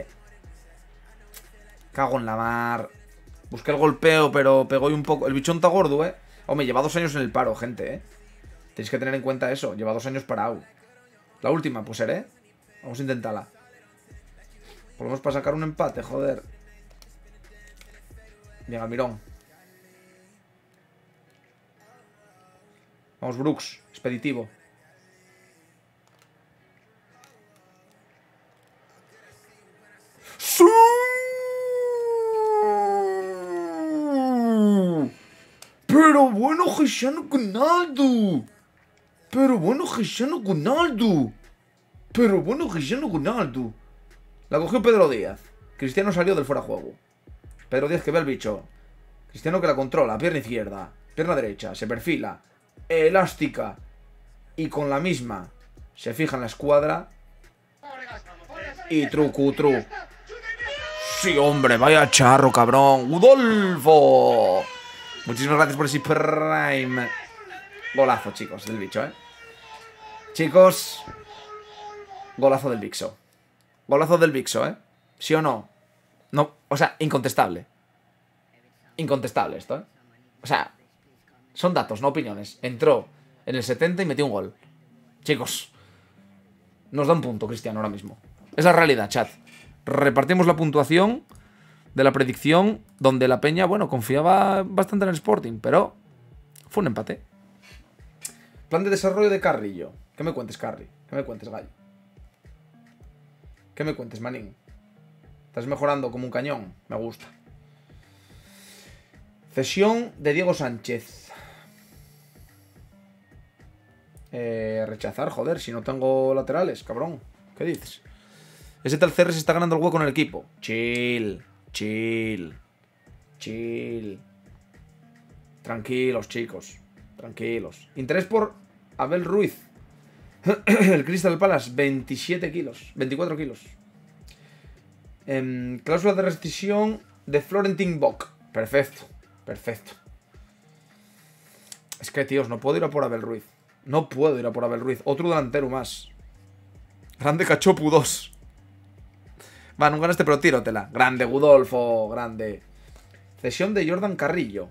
Cago en la mar. Busqué el golpeo, pero pegó y un poco. El bichón está gordo, Hombre, lleva 2 años en el paro, gente, Tenéis que tener en cuenta eso. Lleva 2 años parado. La última, pues seré. Vamos a intentarla. Por lo menos para sacar un empate, joder. Bien, Almirón. Vamos, Brooks. Expeditivo. ¡Sí! Pero bueno, Cristiano Ronaldo. La cogió Pedro Díaz. Cristiano salió del fuera de juego. Pedro Díaz que ve al bicho. Cristiano que la controla. Pierna izquierda. Pierna derecha. Se perfila. Elástica. Y con la misma se fija en la escuadra. Y tru. Sí, hombre. Vaya charro, cabrón. Udolfo. Muchísimas gracias por ese prime. Golazo, chicos, del bicho, Chicos. Golazo del Bixo. Golazo del Bixo, ¿Sí o no? No, o sea, incontestable. Incontestable esto, O sea, son datos, no opiniones. Entró en el 70 y metió un gol. Chicos, nos da un punto Cristiano ahora mismo. Es la realidad, chat. Repartimos la puntuación de la predicción donde la peña, bueno, confiaba bastante en el Sporting, pero fue un empate. Plan de desarrollo de Carrillo. ¿Qué me cuentes, Carri? ¿Qué me cuentes, Gallo? ¿Qué me cuentes, Manín? Estás mejorando como un cañón. Me gusta. Cesión de Diego Sánchez. Rechazar, joder, si no tengo laterales, cabrón. ¿Qué dices? Ese tal CR se está ganando el hueco en el equipo. Chill. Tranquilos, chicos. Tranquilos. Interés por Abel Ruiz. El Crystal Palace, 27 kilos. 24 kilos. Cláusula de rescisión de Florentin Bock. Perfecto. Es que, tíos, no puedo ir a por Abel Ruiz. Otro delantero más. Grande Cachopu 2. Va, no ganaste, pero tírotela. Grande Gudolfo, grande. Cesión de Jordan Carrillo.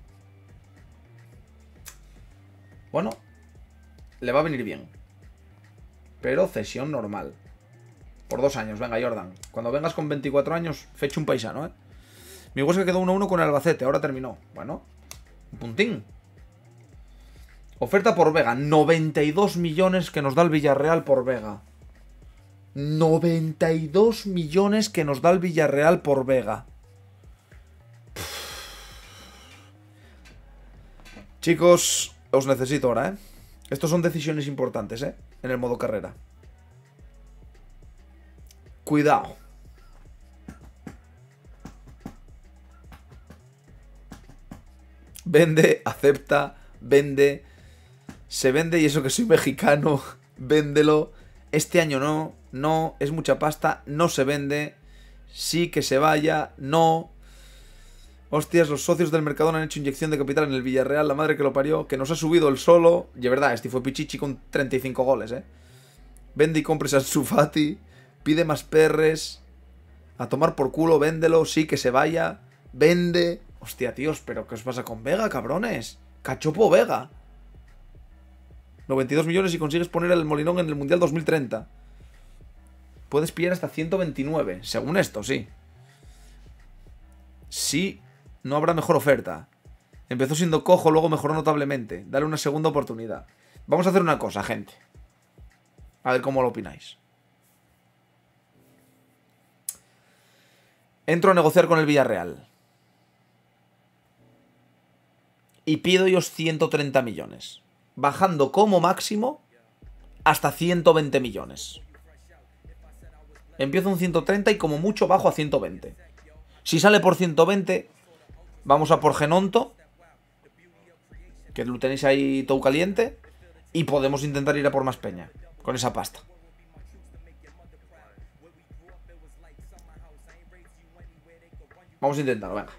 Bueno, le va a venir bien. Pero cesión normal. Por 2 años, venga, Jordan. Cuando vengas con 24 años, fecha un paisano, Mi Huesca quedó 1-1 con el Albacete, ahora terminó. Bueno, un puntín. Oferta por Vega, 92 millones que nos da el Villarreal por Vega. 92 millones que nos da el Villarreal por Vega. Chicos, os necesito ahora, ¿eh? Estos son decisiones importantes, ¿eh? En el modo carrera. Cuidado. Vende, acepta, vende. Se vende y eso que soy mexicano. Véndelo. Este año no. No, es mucha pasta. No se vende. Sí que se vaya. No. Hostias, los socios del Mercadona han hecho inyección de capital en el Villarreal. La madre que lo parió. Que nos ha subido el solo. Y es verdad, este fue Pichichi con 35 goles, ¿eh? Vende y compres a Ansu Fati. Pide más perres. A tomar por culo, véndelo. Sí que se vaya. Vende. Hostia, tíos, pero ¿qué os pasa con Vega, cabrones? Cachopo Vega. 92 millones y consigues poner el Molinón en el Mundial 2030. Puedes pillar hasta 129. Según esto, sí. Sí, no habrá mejor oferta. Empezó siendo cojo, luego mejoró notablemente. Dale una segunda oportunidad. Vamos a hacer una cosa, gente. A ver cómo lo opináis. Entro a negociar con el Villarreal. Y pido ellos 130 millones. Bajando como máximo hasta 120 millones. Empiezo un 130 y como mucho bajo a 120. Si sale por 120, vamos a por Genonto, que lo tenéis ahí todo caliente, y podemos intentar ir a por más peña con esa pasta. Vamos a intentarlo, venga.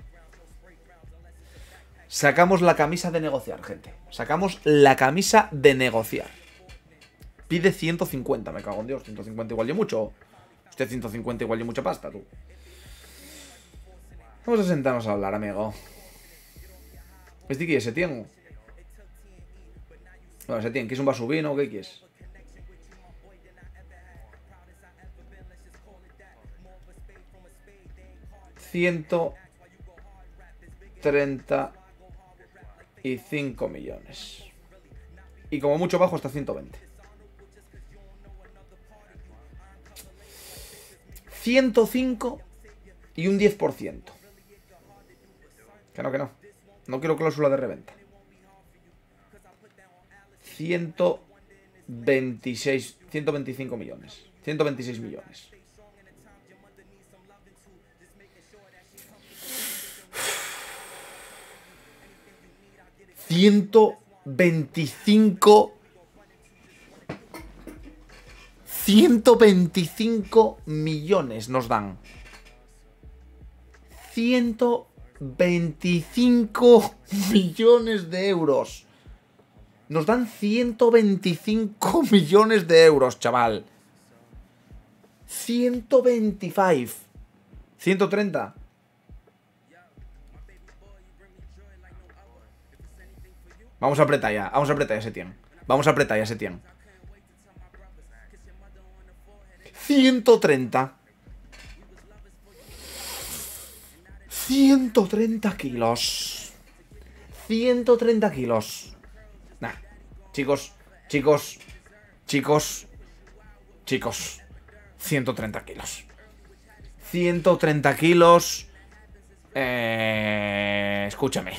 Sacamos la camisa de negociar, gente. Sacamos la camisa de negociar. Pide 150, me cago en Dios. 150 igual y mucho. Usted 150 igual y mucha pasta, tú. Vamos a sentarnos a hablar, amigo. ¿Este qué es? ¿Setién? Bueno, Setién, ¿quieres un vaso vino o qué quieres? $135 millones. Y como mucho bajo hasta 120. 105 y un 10%. Que no, que no. No quiero cláusula de reventa. 125 millones. 126 millones. $125 millones nos dan. 125 millones de euros. Nos dan 125 millones de euros, chaval. 125. 130. Vamos a apretar ya. Vamos a apretar ya, Setién. Vamos a apretar ya, Setién. 130. 130 kilos. 130 kilos. Nah. Chicos. 130 kilos. 130 kilos. Escúchame.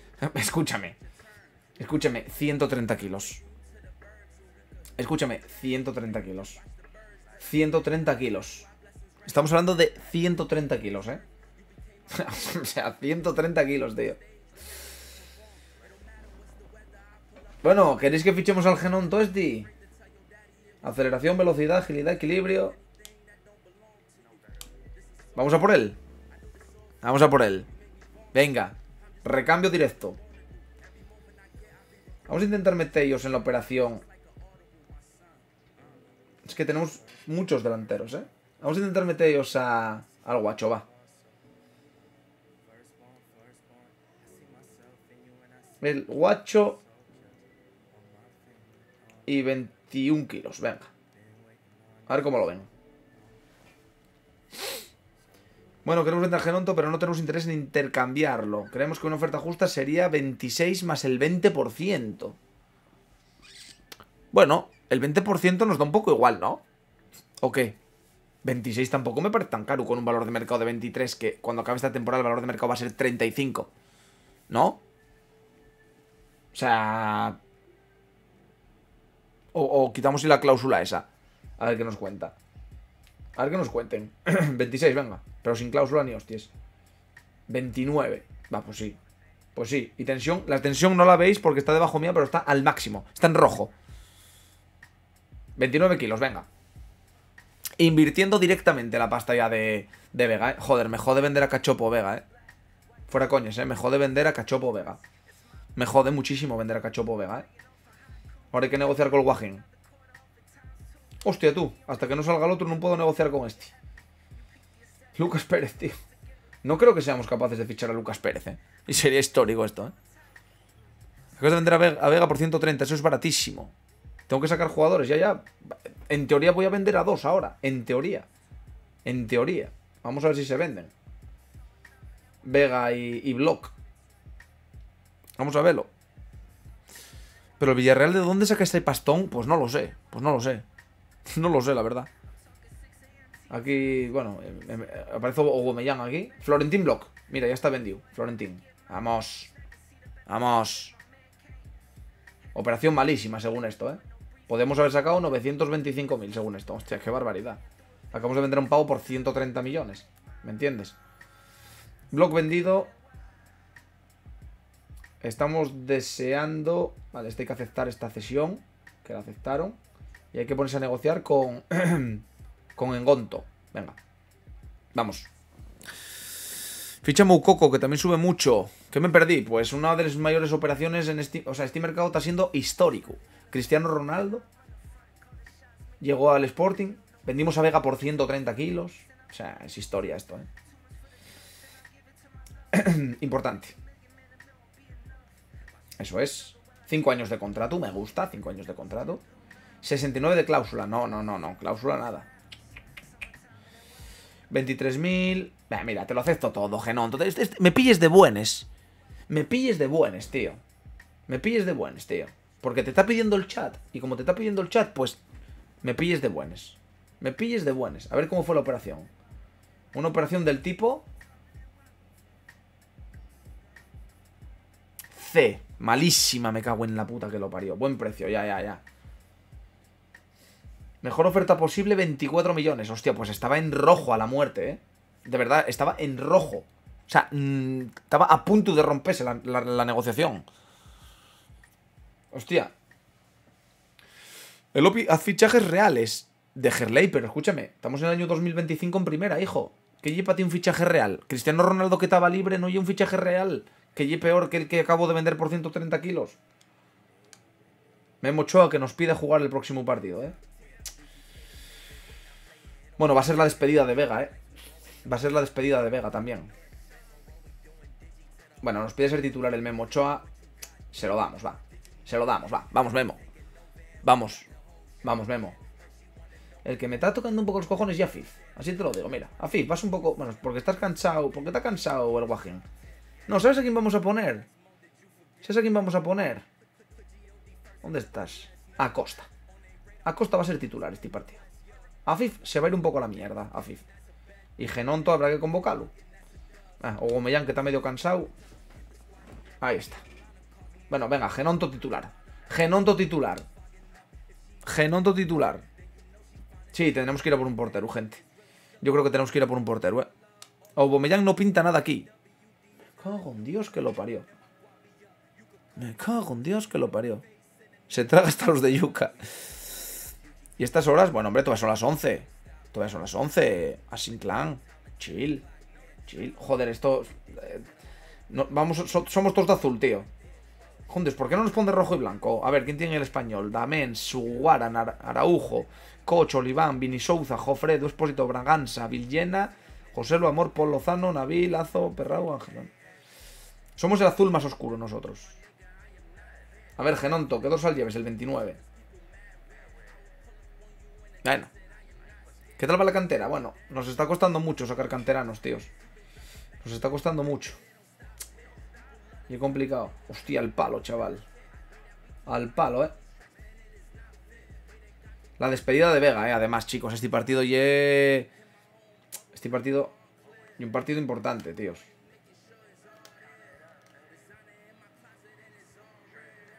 Escúchame, 130 kilos. Escúchame, 130 kilos. 130 kilos. Estamos hablando de 130 kilos, ¿eh? O sea, 130 kilos, tío. Bueno, ¿queréis que fichemos al Genonto este? Aceleración, velocidad, agilidad, equilibrio. Vamos a por él. Vamos a por él. Venga. Recambio directo. Vamos a intentar meteros en la operación. Es que tenemos muchos delanteros, ¿eh? Vamos a intentar meteros al Guacho, va. El Guacho y 21 kilos, venga. A ver cómo lo ven. Bueno, queremos vender a Genonto, pero no tenemos interés en intercambiarlo. Creemos que una oferta justa sería 26 más el 20%. Bueno, el 20% nos da un poco igual, ¿no? ¿O qué? 26 tampoco me parece tan caro con un valor de mercado de 23, que cuando acabe esta temporada el valor de mercado va a ser 35. ¿No? O sea... O quitamos y la cláusula esa. A ver qué nos cuenta. A ver qué nos cuenten. 26, venga. Pero sin cláusula ni hostias. 29. Va, pues sí. Pues sí. Y tensión. La tensión no la veis porque está debajo mía, pero está al máximo. Está en rojo. 29 kilos, venga. Invirtiendo directamente la pasta ya de Vega, Joder, me jode vender a Cachopo Vega, Fuera coñas, me jode vender a Cachopo Vega. Me jode muchísimo vender a Cachopo Vega, Ahora hay que negociar con el Guajín. Hostia, tú. Hasta que no salga el otro no puedo negociar con este. Lucas Pérez, tío. No creo que seamos capaces de fichar a Lucas Pérez, Y sería histórico esto, Acabas de vender a Vega por 130. Eso es baratísimo. Tengo que sacar jugadores. Ya. En teoría voy a vender a 2 ahora. En teoría. En teoría. Vamos a ver si se venden. Vega y Block. Vamos a verlo. Pero el Villarreal, ¿de dónde saca este pastón? Pues no lo sé. No lo sé, la verdad. Aquí, bueno, aparece Aubameyang aquí. Florentín Block. Mira, ya está vendido. Florentín. Vamos. Vamos. Operación malísima, según esto, Podemos haber sacado 925.000, según esto. Hostia, qué barbaridad. Acabamos de vender a un pavo por 130 millones. ¿Me entiendes? Block vendido. Estamos deseando... Vale, este hay que aceptar esta cesión. Que la aceptaron. Y hay que ponerse a negociar con... con Engonto. Venga. Vamos. Ficha Moukoko, que también sube mucho. ¿Qué me perdí? Pues una de las mayores operaciones en este... O sea, este mercado está siendo histórico. Cristiano Ronaldo llegó al Sporting. Vendimos a Vega por 130 kilos. O sea, es historia esto, Importante. Eso es. 5 años de contrato, me gusta. 5 años de contrato. 69 de cláusula. No. Cláusula nada. 23.000. Mira, te lo acepto todo, Genón. Me pilles de buenas. Me pilles de buenas, tío. Me pilles de buenas, tío. Porque te está pidiendo el chat. Y como te está pidiendo el chat, pues me pilles de buenas. Me pilles de buenas. A ver cómo fue la operación. Una operación del tipo... C. Malísima, me cago en la puta que lo parió. Buen precio, ya. Mejor oferta posible, 24 millones. Hostia, pues estaba en rojo a la muerte, De verdad, estaba en rojo. O sea, estaba a punto de romperse la negociación. Hostia. El Opi, haz fichajes reales de Gerley, pero escúchame, estamos en el año 2025 en primera, hijo. ¿Qué lleva a ti un fichaje real? Cristiano Ronaldo, que estaba libre, no lleva un fichaje real. Que lleve peor que el que acabo de vender por 130 kilos. Memo Ochoa, que nos pide jugar el próximo partido, Bueno, va a ser la despedida de Vega, Va a ser la despedida de Vega también. Bueno, nos pide ser titular el Memo Ochoa. Se lo damos, va. Se lo damos, va. Vamos, Memo. Vamos. Vamos, Memo. El que me está tocando un poco los cojones es Afif. Así te lo digo, mira. Afif, vas un poco... Bueno, porque estás cansado. Porque está cansado el Guajín. No, ¿sabes a quién vamos a poner? ¿Sabes a quién vamos a poner? ¿Dónde estás? Acosta. Acosta va a ser titular este partido. Afif se va a ir un poco a la mierda, Afif. Y Genonto habrá que convocarlo. O Gomellán, que está medio cansado. Ahí está. Bueno, venga, Genonto titular. Genonto titular. Genonto titular. Sí, tendremos que ir a por un portero, gente. Yo creo que tenemos que ir a por un portero, Aubameyang no pinta nada aquí. Me cago en Dios que lo parió. Me cago en Dios que lo parió. Se traga hasta los de yuca. ¿Y estas horas? Bueno, hombre, todavía son las 11. Todavía son las 11. Asinclan. Chill. Chill. Joder, esto... no, vamos, somos todos de azul, tío. Joder, ¿por qué no nos pone rojo y blanco? A ver, ¿quién tiene el español? Damén, Suguara, Araujo, Cocho, Oliván, Vini Souza, Jofredo, Espósito, Braganza, Villena, José Lo Amor, Paul Lozano, Nabil, Lazo, Perrao, Ángel. Somos el azul más oscuro nosotros. A ver, Genonto, ¿qué dorsal lleves? El 29. Bueno. ¿Qué tal va la cantera? Bueno, nos está costando mucho sacar canteranos, tíos. Nos está costando mucho. Y complicado. Hostia, al palo, chaval. Al palo, La despedida de Vega, además, chicos. Este partido y un partido importante, tíos.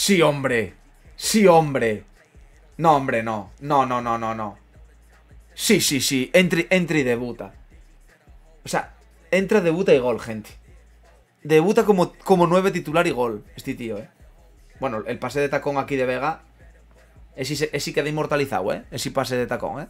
Sí, hombre. Sí, hombre. No, hombre, no. No, no, no, no, no. Sí, sí, sí. Entra y debuta. O sea, entra, debuta y gol, gente. Debuta como 9 titular y gol. Este tío, Bueno, el pase de tacón aquí de Vega. Ese queda inmortalizado, Ese pase de tacón,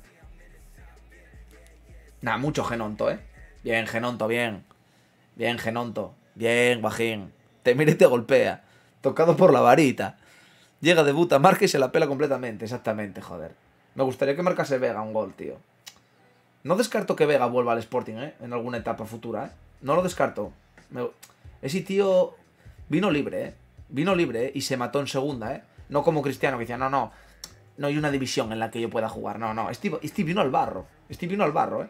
Nah, mucho Genonto, Bien, Genonto, bien. Bien, Genonto. Bien, Bajín. Te mira y te golpea. Tocado por la varita. Llega, debuta, marca y se la pela completamente. Exactamente, joder. Me gustaría que marcase Vega un gol, tío. No descarto que Vega vuelva al Sporting, en alguna etapa futura, No lo descarto. Ese tío vino libre, Vino libre, y se mató en segunda, No como Cristiano, que decía, no, no. No hay una división en la que yo pueda jugar. No, no. Este vino al barro. Este vino al barro,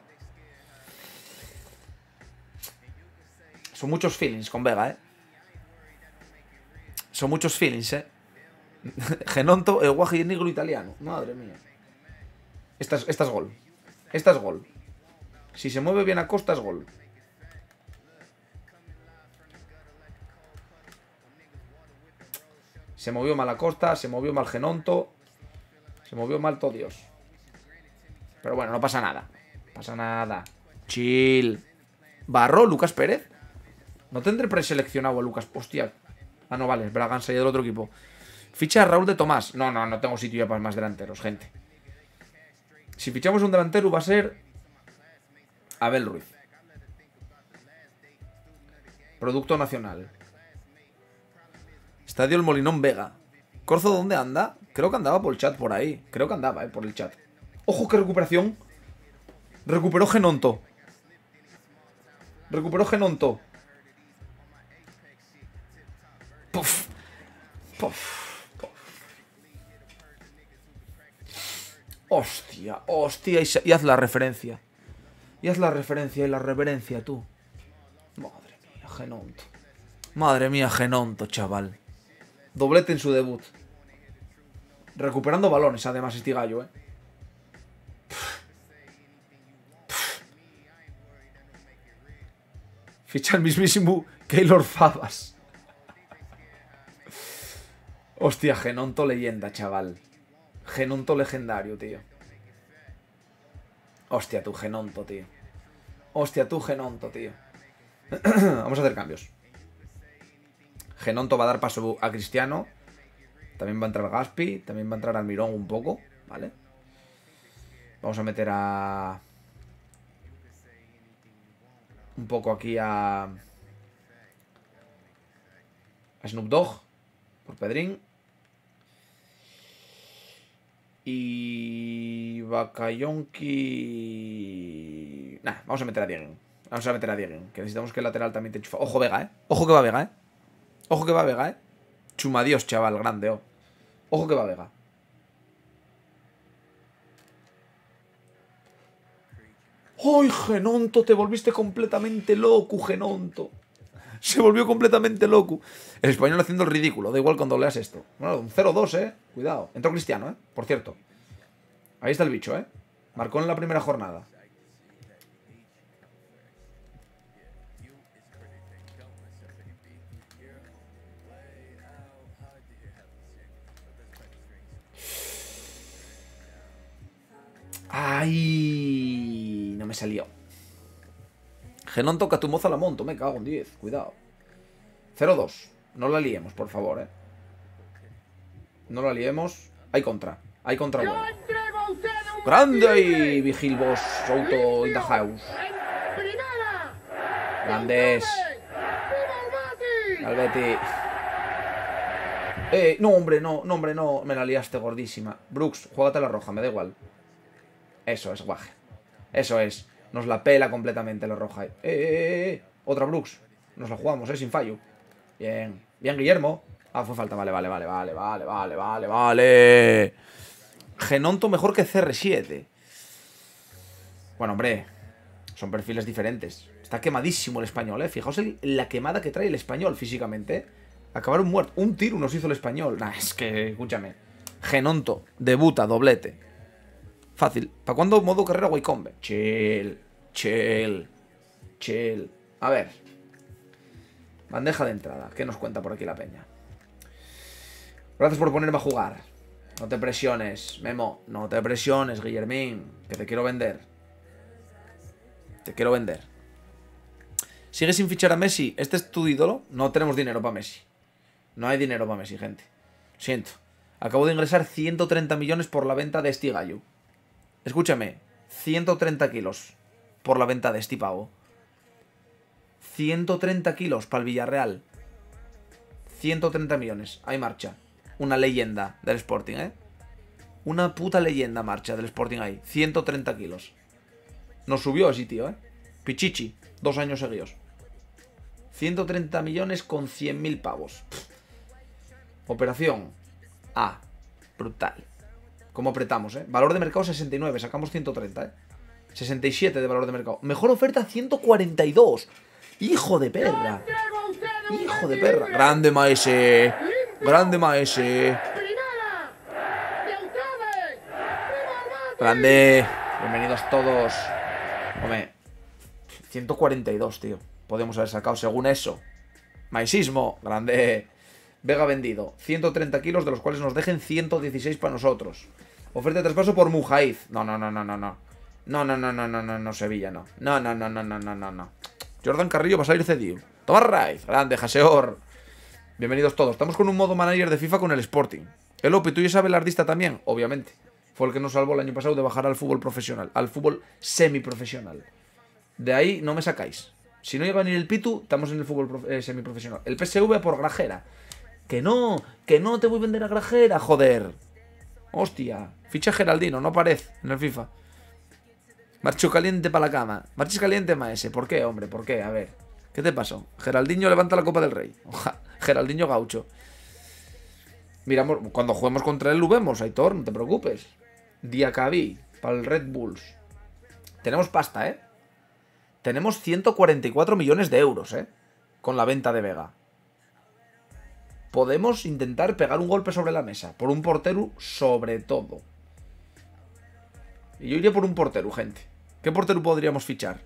Son muchos feelings con Vega, Son muchos feelings, Genonto, el guaje y el negro italiano. Madre mía. Esta es gol. Esta es gol. Si se mueve bien Acosta es gol. Se movió mal Acosta, se movió mal Genonto. Se movió mal todo Dios. Pero bueno, no pasa nada. No pasa nada. Chill. ¿Barro Lucas Pérez? No tendré preseleccionado a Lucas. Hostia. Ah, no, vale. Braganza y del otro equipo. Ficha a Raúl de Tomás. No, no, no tengo sitio ya para más delanteros, gente. Si fichamos un delantero va a ser Abel Ruiz. Producto nacional. Estadio El Molinón Vega. ¿Corzo dónde anda? Creo que andaba por el chat por ahí. Creo que andaba, por el chat. ¡Ojo, qué recuperación! Recuperó Genonto. Recuperó Genonto. Puf. Puf. Puf. Hostia, hostia. Y haz la referencia. Y haz la referencia y la reverencia, tú. Madre mía, Genonto. Madre mía, Genonto, chaval. Doblete en su debut. Recuperando balones, además, este gallo, Ficha el mismísimo Keylor Fabas. Hostia, Genonto leyenda, chaval. Genonto legendario, tío. Hostia, tú, Genonto, tío. Hostia, tú, Genonto, tío. Vamos a hacer cambios. Genonto va a dar paso a Cristiano. También va a entrar Gaspi. También va a entrar Almirón un poco, ¿vale? Vamos a meter a... un poco aquí a Snoop Dogg por Pedrín. Y Bakayonki. Nah, vamos a meter a Diegen. Vamos a meter a Diegen, que necesitamos que el lateral también te enchufa. Ojo Vega, Ojo que va Vega, Ojo que va Vega, Chumadios, chaval, grande, Ojo que va Vega. ¡Ay, Genonto! Te volviste completamente loco, Genonto. Se volvió completamente loco. El español haciendo el ridículo. Da igual cuando leas esto. Bueno, un 0-2, Cuidado. Entró Cristiano, Por cierto. Ahí está el bicho, Marcó en la primera jornada. ¡Ay! No me salió. Genonto Catumoza la monto. Me cago en 10. Cuidado. 0-2. No la liemos, por favor, No la liemos. Hay contra. Hay contra bueno. ¡Grande ahí! Vigil Boss. Souto in the house. Grandes. Al Betty. No, hombre, no. No, hombre, no. Me la liaste gordísima. Brooks, juégate la roja. Me da igual. Eso es, guaje. Eso es. Nos la pela completamente la roja. Otra Brooks. Nos la jugamos, sin fallo. Bien. Bien, Guillermo. Ah, fue falta. Vale, vale, vale, vale, vale, vale, vale, vale. Genonto mejor que CR7. Bueno, hombre. Son perfiles diferentes. Está quemadísimo el español, Fijaos en la quemada que trae el español físicamente, Acabar un muerto. Un tiro nos hizo el español. Nah, es que, escúchame. Genonto. Debuta, doblete. Fácil. ¿Para cuándo modo carrera Waycombe? Chill. Chill. Chill. A ver. Bandeja de entrada. ¿Qué nos cuenta por aquí la peña? Gracias por ponerme a jugar. No te presiones, Memo. No te presiones, Guillermín. Que te quiero vender. Te quiero vender. ¿Sigues sin fichar a Messi? ¿Este es tu ídolo? No tenemos dinero para Messi. No hay dinero para Messi, gente. Siento. Acabo de ingresar 130 millones por la venta de este gallo. Escúchame. 130 kilos por la venta de este pavo. 130 kilos para el Villarreal. 130 millones. Hay marcha. Una leyenda del Sporting, ¿eh? Una puta leyenda marcha del Sporting ahí. 130 kilos. Nos subió así, tío, ¿eh? Pichichi. 2 años seguidos. 130 millones con 100.000 pavos. Pff. Operación A. Brutal. ¿Cómo apretamos, eh? Valor de mercado 69. Sacamos 130, ¿eh? 67 de valor de mercado. Mejor oferta 142. Hijo de perra. Hijo de perra. Grande Maese. Grande Maese. Grande. Bienvenidos todos. Hombre. 142, tío. Podemos haber sacado según eso. Maesismo. Grande. Vega vendido. 130 kilos, de los cuales nos dejen 116 para nosotros. Oferta de traspaso por Mujaiz. No. No, Sevilla, no. No. Jordan Carrillo va a salir cedido. Toma Raiz. Grande, Jaseor. Bienvenidos todos. Estamos con un modo manager de FIFA con el Sporting. El Opi, ¿tú y esa belardista también? Obviamente. Fue el que nos salvó el año pasado de bajar al fútbol profesional. Al fútbol semiprofesional. De ahí no me sacáis. Si no llega a venir el Pitu, estamos en el fútbol semiprofesional. El PSV por Grajera. Que no te voy a vender a Grajera, joder. Hostia. Ficha Geraldino, no aparece en el FIFA. Marcho caliente para la cama. Marches caliente, maese. ¿Por qué, hombre? ¿Por qué? A ver. ¿Qué te pasó? Geraldinho levanta la Copa del Rey. Geraldinho gaucho. Miramos, cuando juguemos contra él lo vemos, Aitor, no te preocupes. Diacabí, para el Red Bulls. Tenemos pasta, ¿eh? Tenemos 144 millones de euros, ¿eh? Con la venta de Vega. Podemos intentar pegar un golpe sobre la mesa. Por un portero, sobre todo. Y yo iría por un portero, gente. ¿Qué portero podríamos fichar?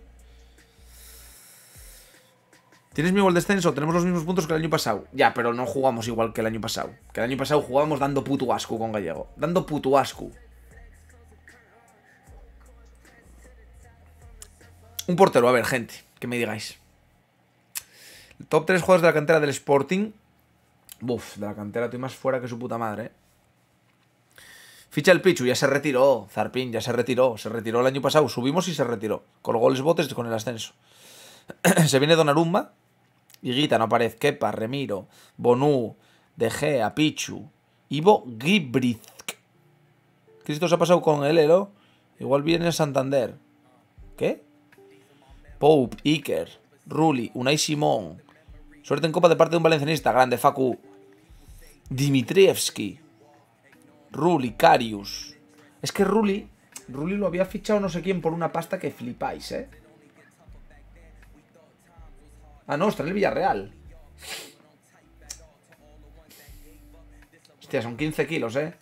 ¿Tienes miedo al descenso? Tenemos los mismos puntos que el año pasado. Ya, pero no jugamos igual que el año pasado. Que el año pasado jugábamos dando puto asco con Gallego. Dando puto asco. Un portero, a ver, gente. Que me digáis. El top 3 jugadores de la cantera del Sporting. Buf, de la cantera estoy más fuera que su puta madre, ¿eh? Ficha el Pichu, ya se retiró. Zarpín, ya se retiró. Se retiró el año pasado. Subimos y se retiró. Con los goles botes con el ascenso. Se viene Donnarumma. Higuita, no aparece. Kepa, Remiro, Bonú, De Gea, Pichu, Ivo, Gibrick. ¿Qué esto se ha pasado con el Elo? Igual viene Santander. ¿Qué? Pope, Iker, Rulli, Unai Simón. Suerte en Copa de parte de un valencianista. Grande, Facu. Dimitrievski. Rulli, Karius. Es que Rulli lo había fichado no sé quién por una pasta que flipáis, ¿eh? Ah, no, está en el Villarreal. Hostia, son 15 kilos, ¿eh?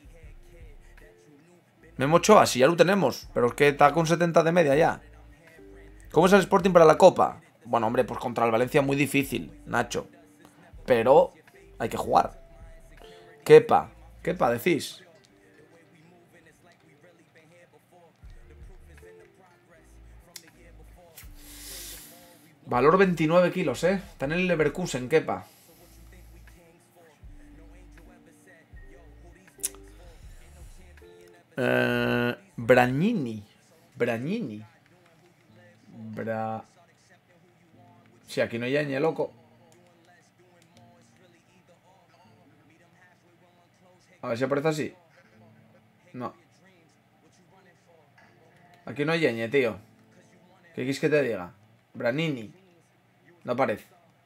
Memo Ochoa, si ya lo tenemos. Pero es que está con 70 de media ya. ¿Cómo es el Sporting para la Copa? Bueno, hombre, pues contra el Valencia muy difícil, Nacho. Pero hay que jugar. Kepa, decís. Valor 29 kilos, ¿eh? Está en el Leverkusen, Kepa. Bragnini. Sí, aquí no hay ñe, loco. A ver si aparece así. No. Aquí no hay ñe, tío. ¿Qué quieres que te diga? Branini. No aparece.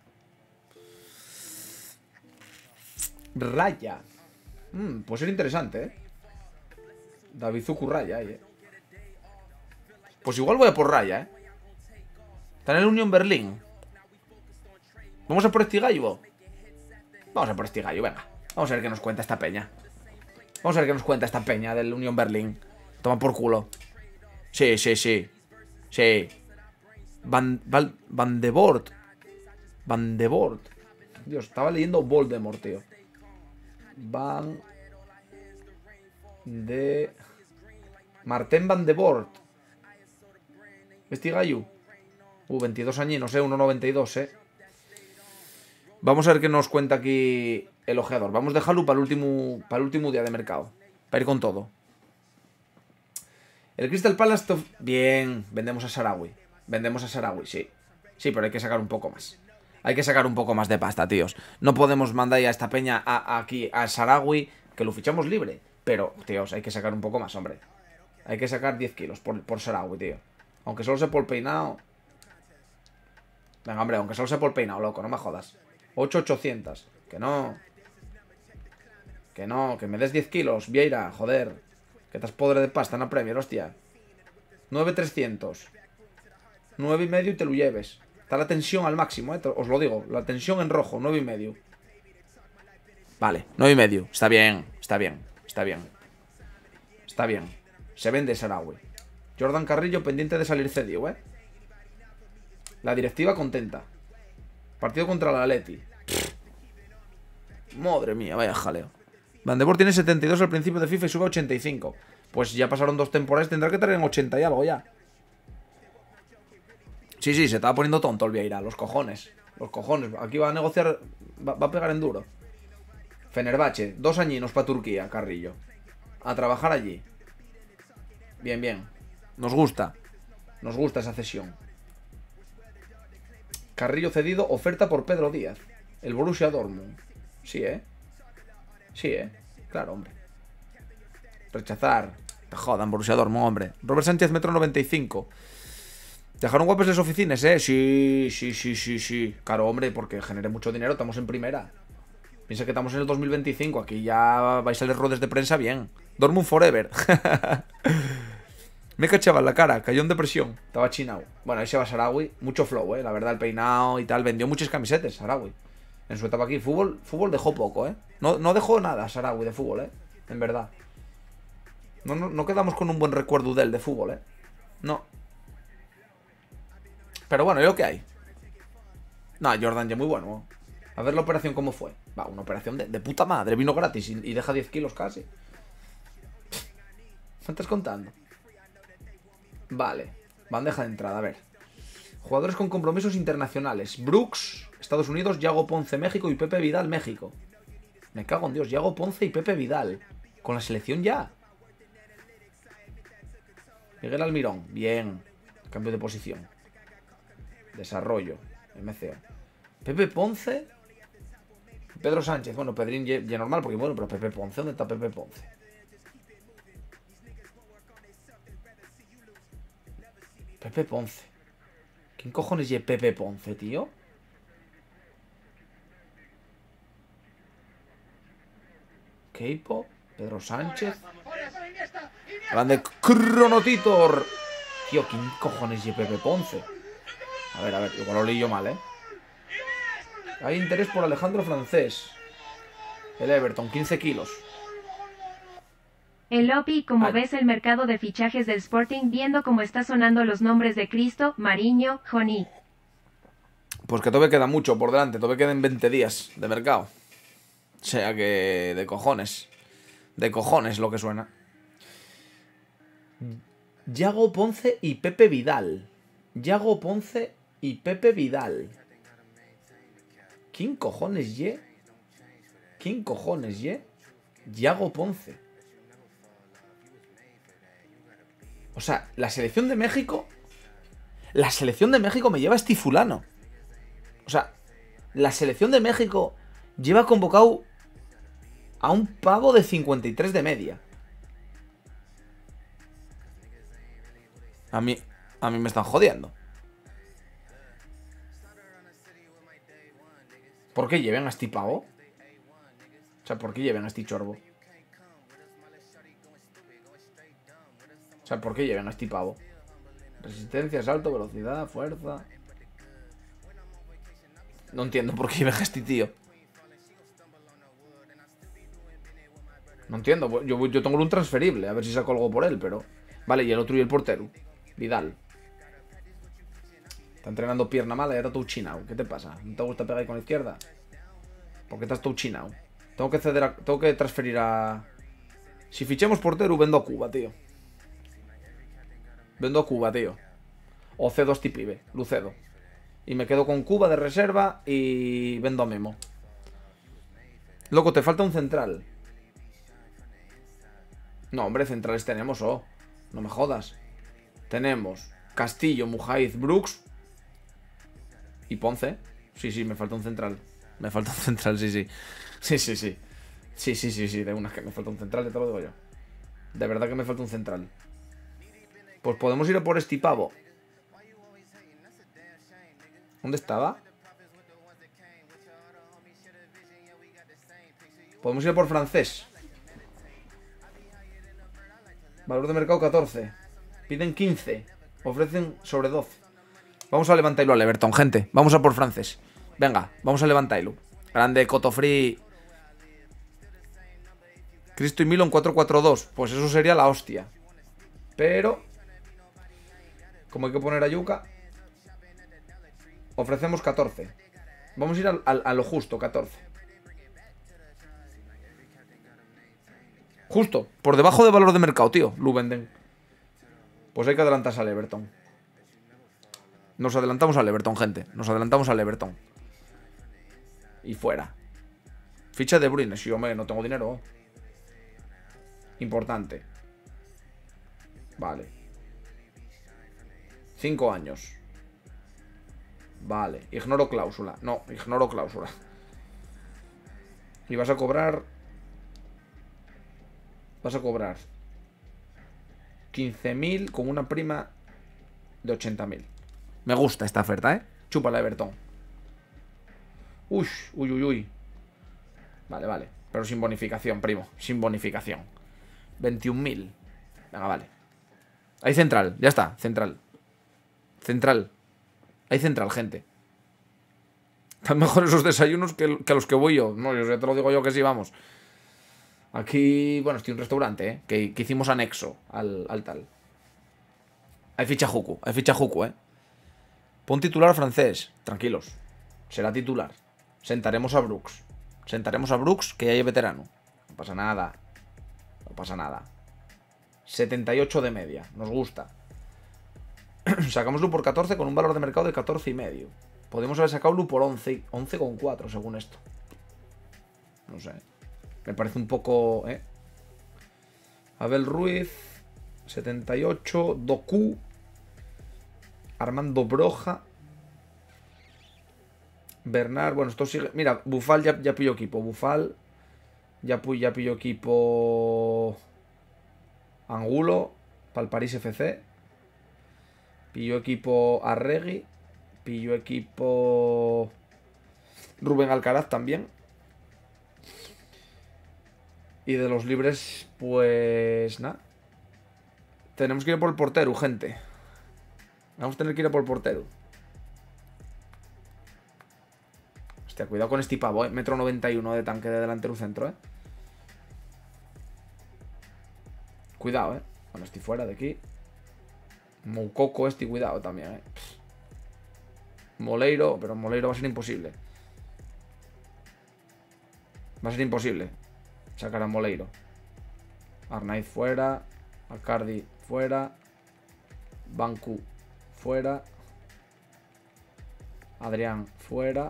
Raya. Puede ser interesante, ¿eh? David Zucu Raya ahí, ¿eh? Pues igual voy a por Raya, ¿eh? Está en el Unión Berlín. ¿Vamos a por este gallo? Vamos a por este gallo, venga. Vamos a ver qué nos cuenta esta peña. Vamos a ver qué nos cuenta esta peña del Unión Berlín. Toma por culo. Sí. Van de Boort. Dios, estaba leyendo Voldemort, tío. Van de... Martín Van de Bort. ¿Este gallo? 22 añinos, 1,92, Vamos a ver qué nos cuenta aquí el ojeador. Vamos a dejarlo para el último día de mercado. Para ir con todo. El Crystal Palace... Bien, vendemos a Sahraoui. Vendemos a Sahraoui, sí. Sí, pero hay que sacar un poco más. Hay que sacar un poco más de pasta, tíos. No podemos mandar ya a esta peña aquí a Sahraoui, que lo fichamos libre. Pero, tíos, hay que sacar un poco más, hombre. Hay que sacar 10 kilos por Sahraoui, tío. Aunque solo sea por el peinado. Venga, hombre, aunque solo sea por el peinado, loco, no me jodas. 8,800. Que no. Que no, que me des 10 kilos, Vieira, joder. Que estás podre de pasta en la Premier, hostia. 9,300. 9,5 y te lo lleves. Está la tensión al máximo, os lo digo. La tensión en rojo, 9,5. Vale, 9,5. Está bien, está bien, está bien. Está bien. Se vende Sahraoui. Jordan Carrillo pendiente de salir cedido, La directiva contenta. Partido contra la Atleti. Madre mía, vaya jaleo. Van de Boer tiene 72 al principio de FIFA y sube a 85. Pues ya pasaron 2 temporadas, tendrá que traer en 80 y algo ya. Sí, se estaba poniendo tonto el Vieira, los cojones. Los cojones, aquí va a negociar, va a pegar en duro. Fenerbahce, 2 añinos para Turquía, Carrillo. A trabajar allí. Bien, bien. Nos gusta esa cesión. Carrillo cedido, oferta por Pedro Díaz. El Borussia Dortmund. Sí, Sí, claro, hombre. Rechazar. Te jodan, Borussia Dortmund, hombre. Robert Sánchez, 1,95 m. ¿Dejaron guapos las oficinas, Sí. Claro, hombre, porque generé mucho dinero. Estamos en primera. Piensa que estamos en el 2025. Aquí ya vais a leer ruedas de prensa bien. Dortmund forever. Me cachaba en la cara, cayó en depresión. Estaba chinao. Bueno, ahí se va Sahraoui. Mucho flow, la verdad, el peinado y tal. Vendió muchas camisetas, Sahraoui. En su etapa aquí. Fútbol dejó poco, No dejó nada Sahraoui de fútbol, En verdad. No quedamos con un buen recuerdo de él de fútbol, No. Pero bueno, es lo que hay. No, Jordan ya muy bueno. A ver la operación cómo fue. Va, una operación de puta madre. Vino gratis y deja 10 kilos casi. ¿Me estás contando? Vale. Bandeja de entrada, a ver. Jugadores con compromisos internacionales. Brooks, Estados Unidos, Yago Ponce, México y Pepe Vidal, México. Me cago en Dios, Yago Ponce y Pepe Vidal. Con la selección ya. Miguel Almirón, bien. Cambio de posición. Desarrollo, MCO. Pepe Ponce. Pedro Sánchez, bueno, Pedrín ya normal, porque bueno, pero Pepe Ponce, ¿dónde está Pepe Ponce? Pepe Ponce. ¿Quién cojones es Pepe Ponce, tío? Keipo, Pedro Sánchez. Grande Chronotitor. Tío, ¿quién cojones es Pepe Ponce? A ver, igual lo leí yo mal, Hay interés por Alejandro Francés. El Everton, 15 kilos. El Lopi, como ves el mercado de fichajes del Sporting, viendo cómo está sonando los nombres de Cristo, Mariño, Johnny. Pues que todavía queda mucho por delante, todavía quedan 20 días de mercado. O sea que de cojones. De cojones lo que suena. Yago Ponce y Pepe Vidal. Yago Ponce y Pepe Vidal. ¿Quién cojones ye? ¿Quién cojones ye? Yago Ponce. O sea, la selección de México... La selección de México me lleva a este fulano. O sea, la selección de México lleva convocado a un pavo de 53 de media. A mí me están jodiendo. ¿Por qué lleven a este pavo? O sea, ¿por qué lleven a este chorbo? O sea, ¿por qué lleven a este pavo? Resistencia, salto, velocidad, fuerza... No entiendo por qué lleven a este tío. No entiendo. Yo tengo un transferible. A ver si saco algo por él, pero... Vale, y el otro y el portero. Vidal. Está entrenando pierna mala y ahora todo chinao. ¿Qué te pasa? ¿No te gusta pegar ahí con la izquierda? ¿Por qué estás todo chinao? Tengo que tengo que transferir a... Si fichemos portero, vendo a Cuba, tío. Vendo a Cuba, tío. O cedo a este pibe, lo cedo. Y me quedo con Cuba de reserva y vendo a Memo. Loco, te falta un central. No, hombre, centrales tenemos, oh. No me jodas. Tenemos Castillo, Mujaiz, Brooks y Ponce. Sí, sí, me falta un central. Me falta un central, sí, sí. Sí, sí, sí. Sí, sí, sí, sí, de unas que me falta un central, te lo digo yo. De verdad que me falta un central. Pues podemos ir a por este pavo. ¿Dónde estaba? Podemos ir a por francés. Valor de mercado 14. Piden 15. Ofrecen sobre 12. Vamos a levantarlo al Everton, gente. Vamos a por francés. Venga, vamos a levantarlo. Grande, Cotofree. Cristo y Milo en 4-4-2. Pues eso sería la hostia. Pero, como hay que poner a Yuka, ofrecemos 14. Vamos a ir a lo justo, 14. Justo, por debajo de valor de mercado, tío. Lo venden. Pues hay que adelantarse al Everton. Nos adelantamos al Everton, gente. Nos adelantamos al Everton. Y fuera. Ficha de Bruyne. Si yo no tengo dinero. Importante. Vale. 5 años. Vale. Ignoro cláusula. No, ignoro cláusula. Y vas a cobrar... Vas a cobrar 15.000 con una prima de 80.000. Me gusta esta oferta, ¿eh? Chúpala, Everton. Uy, uy, uy, uy. Vale, vale. Pero sin bonificación, primo. Sin bonificación. 21.000. Venga, vale. Hay central, ya está, central. Central. Hay central, gente. Están mejor esos desayunos que a los que voy yo. No, yo te lo digo yo que sí, vamos. Aquí, bueno, estoy en un restaurante, ¿eh? Que hicimos anexo al tal. Hay ficha Juku, ¿eh? Pon titular francés. Tranquilos. Será titular. Sentaremos a Brooks. Sentaremos a Brooks, que ya es veterano. No pasa nada. No pasa nada. 78 de media. Nos gusta. Sacámoslo por 14 con un valor de mercado de 14,5. Podemos haber sacado por 11. 11,4 según esto. No sé. Me parece un poco... Abel Ruiz. 78. Doku. Armando Broja. Bernard. Bueno, esto sigue... Mira, Bufal ya pilló equipo. Bufal. Ya pilló equipo... Angulo. Para el París FC. Pilló equipo Arregui. Pilló equipo... Rubén Alcaraz también. Y de los libres, pues... nada. Tenemos que ir por el portero, gente. Vamos a tener que ir a por el portero. Hostia, cuidado con este pavo, 1,91 m de tanque de delantero centro, Cuidado, Bueno, estoy fuera de aquí. Moukoko cuidado también, Moleiro, pero Moleiro va a ser imposible. Va a ser imposible sacar a Moleiro. Arnaiz fuera. Alcardi fuera. Bancu fuera. Adrián fuera.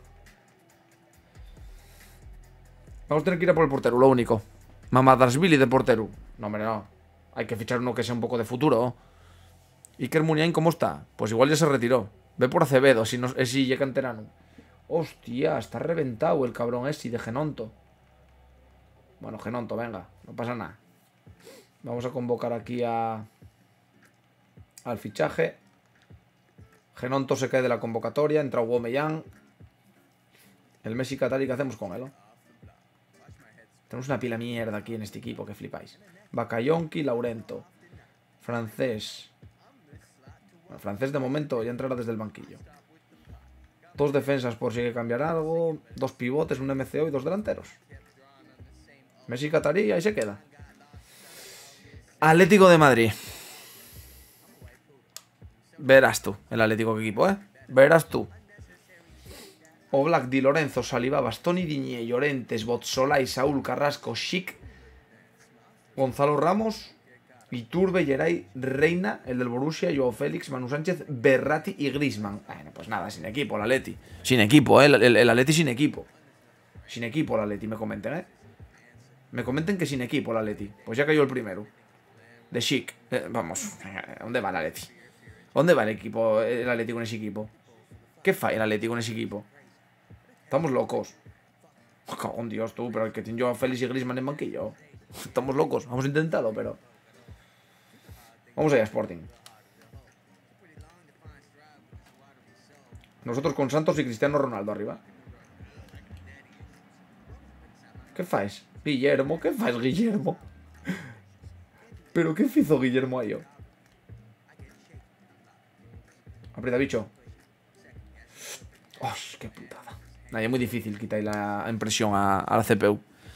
Vamos a tener que ir a por el portero, lo único. Mamadashvili de portero. No, hombre, no. Hay que fichar uno que sea un poco de futuro. Iker Muniain, ¿cómo está? Pues igual ya se retiró. Ve por Acevedo, si no es si llega canterano. Hostia, está reventado el cabrón ese de Genonto. Bueno, Genonto, venga, no pasa nada. Vamos a convocar aquí al fichaje. Genonto se cae de la convocatoria. Entra Aubameyang. El Messi Qatari, ¿qué hacemos con él? Tenemos una pila de mierda aquí en este equipo, que flipáis. Bakayonki, Laurento. Francés. Bueno, francés de momento ya entrará desde el banquillo. 2 defensas por si hay que cambiar algo. 2 pivotes, un MCO y 2 delanteros. Messi Qatari, ahí se queda. Atlético de Madrid. Verás tú el Atlético que equipo, Verás tú. Oblak, Di Lorenzo, Saliba, Bastoni, Diñé, Llorentes, Botsolay, Saúl, Carrasco, Chic, Gonzalo Ramos, Iturbe, Geray, Reina, el del Borussia, Joao Félix, Manu Sánchez, Berratti y Griezmann. Bueno, pues nada, sin equipo el Atleti. Sin equipo, el Atleti sin equipo. Sin equipo el Atleti, me comenten, Me comenten que sin equipo el Atleti. Pues ya cayó el primero. De Chic. Vamos, ¿dónde va el Atleti? ¿Dónde va el equipo, el Atleti con ese equipo? ¿Qué falla el Atleti con ese equipo? Estamos locos. Oh, cago en Dios, tú, pero el que tiene yo a Félix y Griezmann en banquillo. Estamos locos, hemos intentado, pero... Vamos allá, Sporting. Nosotros con Santos y Cristiano Ronaldo arriba. ¿Qué faes? Guillermo, ¿qué faes, Guillermo? ¿Pero qué hizo Guillermo a yo? Aprieta, bicho. ¡Oh, qué putada! Nada, es muy difícil quitar la impresión a la CPU.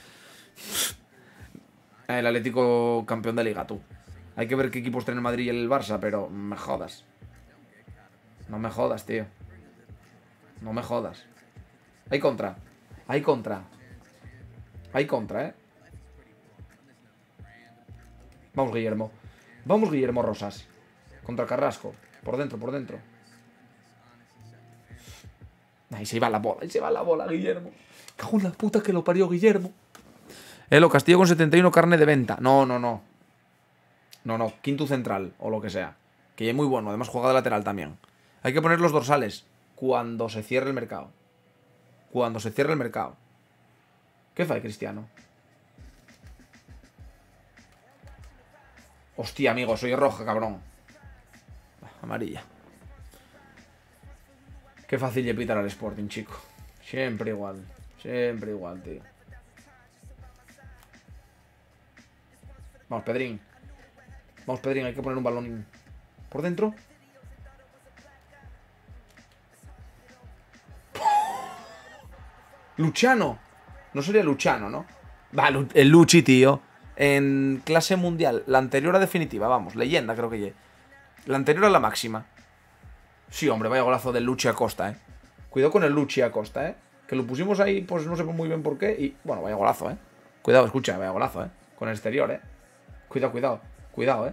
El Atlético campeón de Liga, tú. Hay que ver qué equipos tiene el Madrid y el Barça, pero me jodas. No me jodas, tío. No me jodas. Hay contra. Hay contra. Hay contra, Vamos, Guillermo. Vamos, Guillermo Rosas. Contra Carrasco. Por dentro, por dentro. Ahí se va la bola. Ahí se va la bola, Guillermo. Cago en la puta que lo parió, Guillermo. Lo Castillo con 71, carne de venta. No, no, no. No, no. Quinto central o lo que sea. Que ya es muy bueno. Además juega de lateral también. Hay que poner los dorsales cuando se cierre el mercado. Cuando se cierre el mercado. ¿Qué fue, Cristiano? Hostia, amigo. Soy roja, cabrón. Amarilla. Qué fácil de pitar al Sporting, chico. Siempre igual. Siempre igual, tío. Vamos, Pedrín. Vamos, Pedrín. Hay que poner un balón por dentro. Luciano. No sería Luciano, ¿no? Va, el Luchi, tío. En clase mundial. La anterior a definitiva, vamos. Leyenda, creo que llegué. La anterior a la máxima. Sí, hombre, vaya golazo del Luchi Acosta, Cuidado con el Luchi Acosta, Que lo pusimos ahí, pues no sé muy bien por qué. Y, bueno, vaya golazo, Cuidado, escucha, vaya golazo, Con el exterior, Cuidado, cuidado. Cuidado,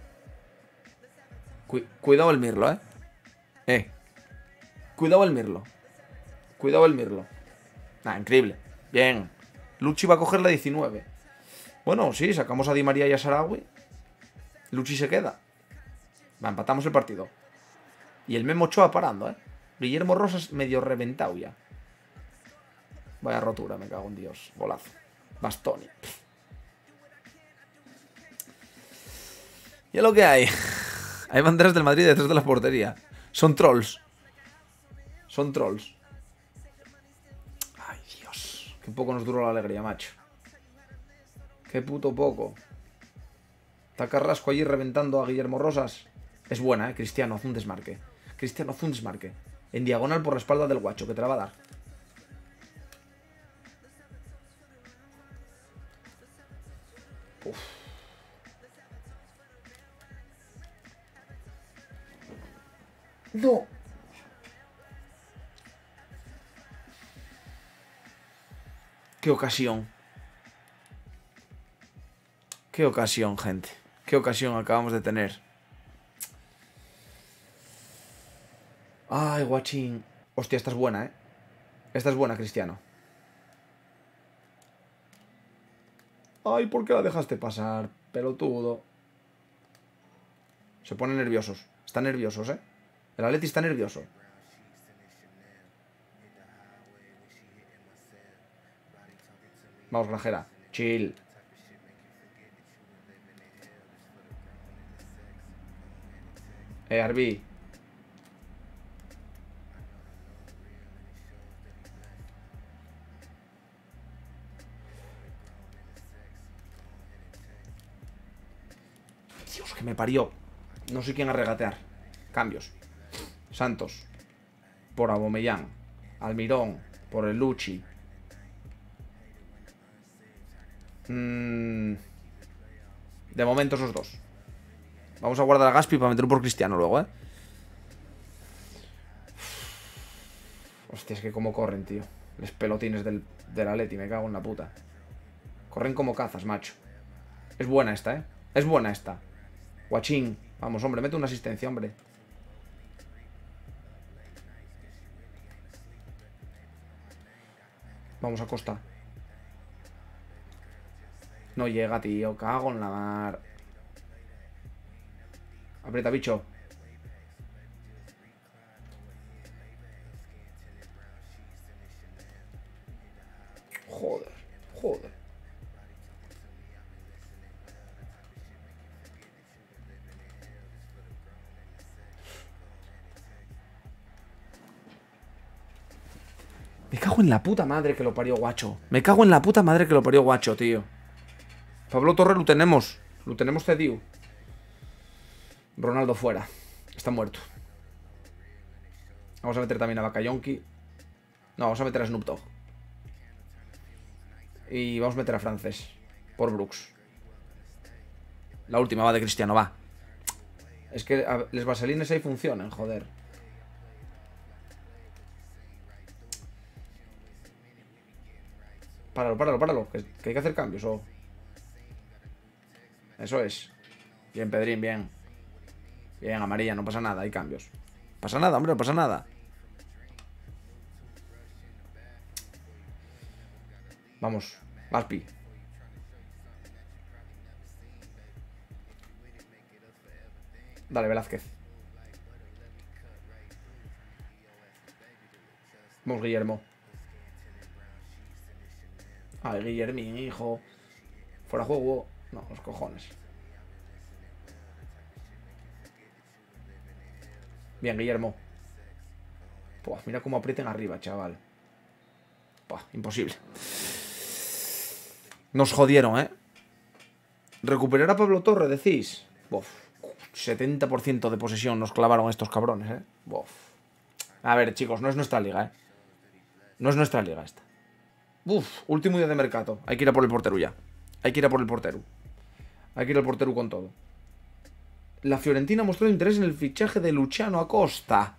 cuidado el Mirlo, Cuidado el Mirlo. Cuidado el Mirlo. Ah, increíble. Bien. Luchi va a coger la 19. Bueno, sí, sacamos a Di María y a Sarawi. Luchi se queda. Va, empatamos el partido. Y el Memo Ochoa parando, Guillermo Rosas medio reventado ya. Vaya rotura, me cago en Dios. Golazo. Bastoni. Y es lo que hay. Hay banderas del Madrid detrás de la portería. Son trolls. Son trolls. Ay, Dios. Qué poco nos duró la alegría, macho. Qué puto poco. Está Carrasco allí reventando a Guillermo Rosas. Es buena, Cristiano, haz un desmarque. Cristiano, haz un desmarque. En diagonal por la espalda del guacho, que te la va a dar. Uf. No. Qué ocasión. Qué ocasión, gente. Qué ocasión acabamos de tener. Ay, guachín. Hostia, esta es buena, Esta es buena, Cristiano. Ay, ¿por qué la dejaste pasar, pelotudo? Se ponen nerviosos. Están nerviosos, El Atleti está nervioso. Vamos, Grajera. Chill. Arbi. Dios, que me parió. No sé quién a regatear. Cambios. Santos. Por Aubameyang. Almirón. Por el Luchi. De momento esos dos. Vamos a guardar a Gaspi para meterlo por Cristiano luego, Hostia, es que cómo corren, tío. Los pelotines del Atleti, me cago en la puta. Corren como cazas, macho. Es buena esta, ¿eh? Es buena esta. Guachín. Vamos, hombre, mete una asistencia, hombre. Vamos a Costa. No llega, tío. Cago en la mar. Aprieta, bicho. Joder, joder. Me cago en la puta madre que lo parió, guacho. Me cago en la puta madre que lo parió, guacho, tío. Pablo Torre lo tenemos. Lo tenemos cedido. Ronaldo fuera. Está muerto. Vamos a meter también a Bakayonki. No, vamos a meter a Snoop Dogg. Y vamos a meter a Francés. Por Brooks. La última va de Cristiano, va. Es que les vaselines ahí funcionan, joder. Páralo. Que hay que hacer cambios, oh. Eso es. Bien, Pedrín, bien. Bien, amarilla, no pasa nada, hay cambios. Pasa nada, hombre, no pasa nada. Vamos, Gaspi. Dale, Velázquez. Vamos, Guillermo. Ay, Guillermín, hijo. Fuera juego. No, los cojones. Bien, Guillermo. Puah, mira cómo aprieten arriba, chaval. Puah, imposible. Nos jodieron, ¿eh? ¿Recuperar a Pablo Torre, decís? Uf, 70% de posesión nos clavaron estos cabrones, ¿eh? Uf. A ver, chicos, no es nuestra liga, ¿eh? No es nuestra liga esta. Uf, último día de mercado. Hay que ir a por el portero ya. Hay que ir a por el portero. Hay que ir al portero con todo. La Fiorentina mostró interés en el fichaje de Luciano Acosta.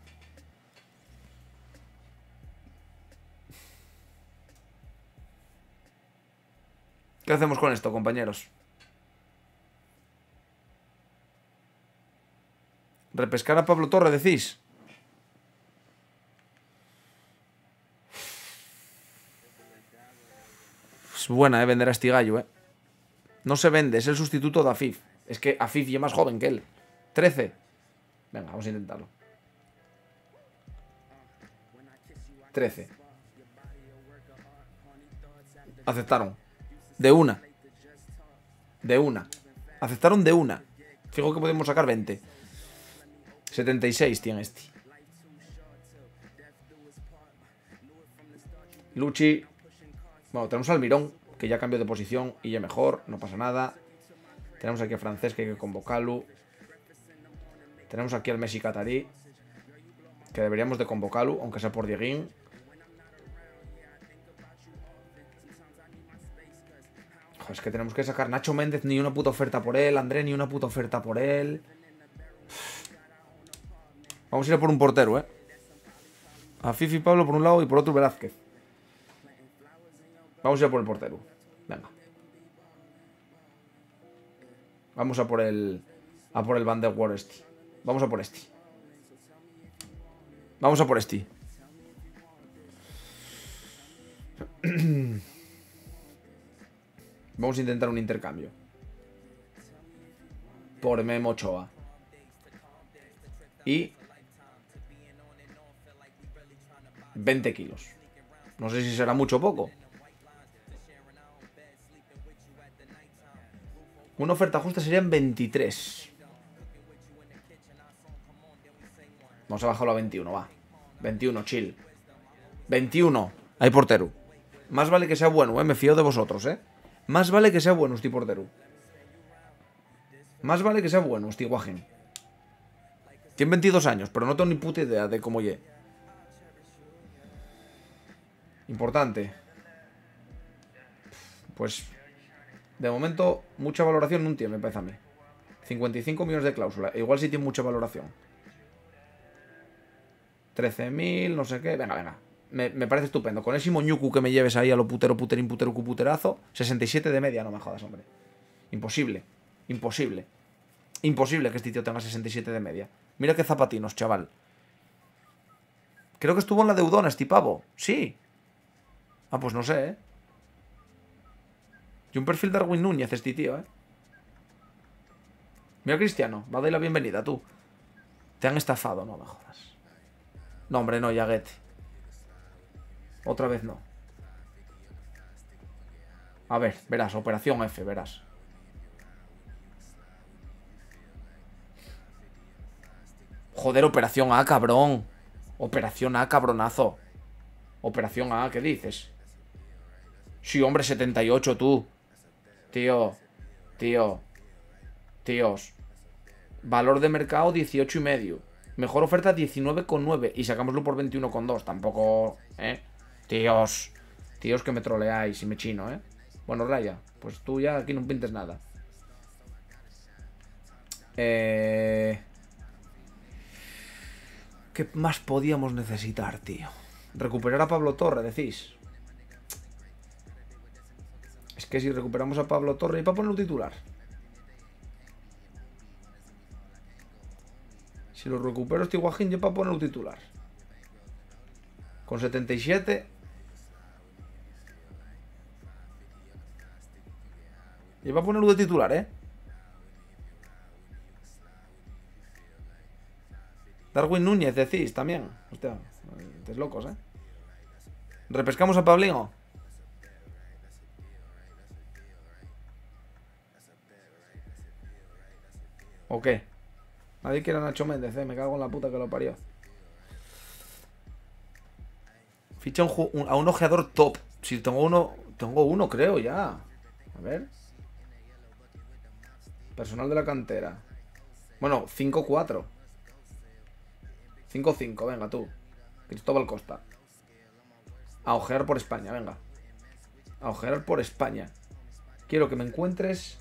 ¿Qué hacemos con esto, compañeros? ¿Repescar a Pablo Torre, decís? Es buena, vender a este gallo, No se vende, es el sustituto de Afif. Es que Afif ya es más joven que él. 13. Venga, vamos a intentarlo. 13. Aceptaron. De una. De una. Aceptaron de una. Fijo que podemos sacar 20. 76 tiene este. Luchi. Bueno, tenemos al Mirón, que ya cambió de posición y ya mejor. No pasa nada. Tenemos aquí a Francés, que hay que convocarlo. Tenemos aquí al Messi Catarí, que deberíamos de convocarlo, aunque sea por Dieguín. Joder, es que tenemos que sacar Nacho Méndez, ni una puta oferta por él. André, ni una puta oferta por él. Vamos a ir a por un portero, A Fifi Pablo por un lado y por otro Velázquez. Vamos a ir a por el portero. Venga. Vamos a por el Van der Waal este. Vamos a por este. Vamos a por este. Vamos a intentar un intercambio. Por Memo Ochoa. Y 20 kilos. No sé si será mucho o poco. Una oferta justa serían 23. Vamos a bajarlo a 21, va. 21, chill. 21. Hay portero. Más vale que sea bueno, me fío de vosotros, Más vale que sea bueno, este portero. Más vale que sea bueno, este guajen. Tiene 22 años, pero no tengo ni puta idea de cómo ye. Importante. Pues, de momento, mucha valoración no tiene, me parece a mí. 55 millones de cláusula. Igual sí tiene mucha valoración. 13.000, no sé qué. Venga, venga. Me parece estupendo. Con ese moñucu que me lleves ahí a lo putero, puterín, putero, puterazo. 67 de media, no me jodas, hombre. Imposible. Imposible. Imposible que este tío tenga 67 de media. Mira qué zapatinos, chaval. Creo que estuvo en la deudona este pavo. Sí. Ah, pues no sé, ¿eh? Y un perfil de Darwin Núñez este tío, ¿eh? Mira, Cristiano. Va a darle la bienvenida, tú. Te han estafado, no me jodas. No, hombre, no, Yaguete. Otra vez no. A ver, verás, Operación F, verás. Joder, Operación A, cabrón. Operación A, cabronazo. Operación A, ¿qué dices? Sí, hombre, 78, tú. Tío. Tíos. Valor de mercado 18,5. Mejor oferta 19,9. Y sacámoslo por 21,2. Tampoco, ¿eh? Tíos. Tíos que me troleáis y me chino, ¿eh? Bueno, Raya, pues tú ya aquí no pintes nada. ¿Qué más podíamos necesitar, tío? Recuperar a Pablo Torre, decís. Es que si recuperamos a Pablo Torre, ¿y para ponerlo titular? Si lo recupero este guajín, yo para ponerlo titular. Con 77. Y va a ponerlo de titular, ¿eh? Darwin Núñez, decís, también. Hostia, estáis locos, ¿eh? ¿Repescamos a Pablino? ¿O qué? Nadie quiere a Nacho Méndez, ¿eh? Me cago en la puta que lo parió. Ficha a un ojeador top. Si tengo uno creo ya. A ver. Personal de la cantera. Bueno, 5-4. 5-5, venga tú. Cristóbal Costa. A ojear por España, venga. A ojear por España. Quiero que me encuentres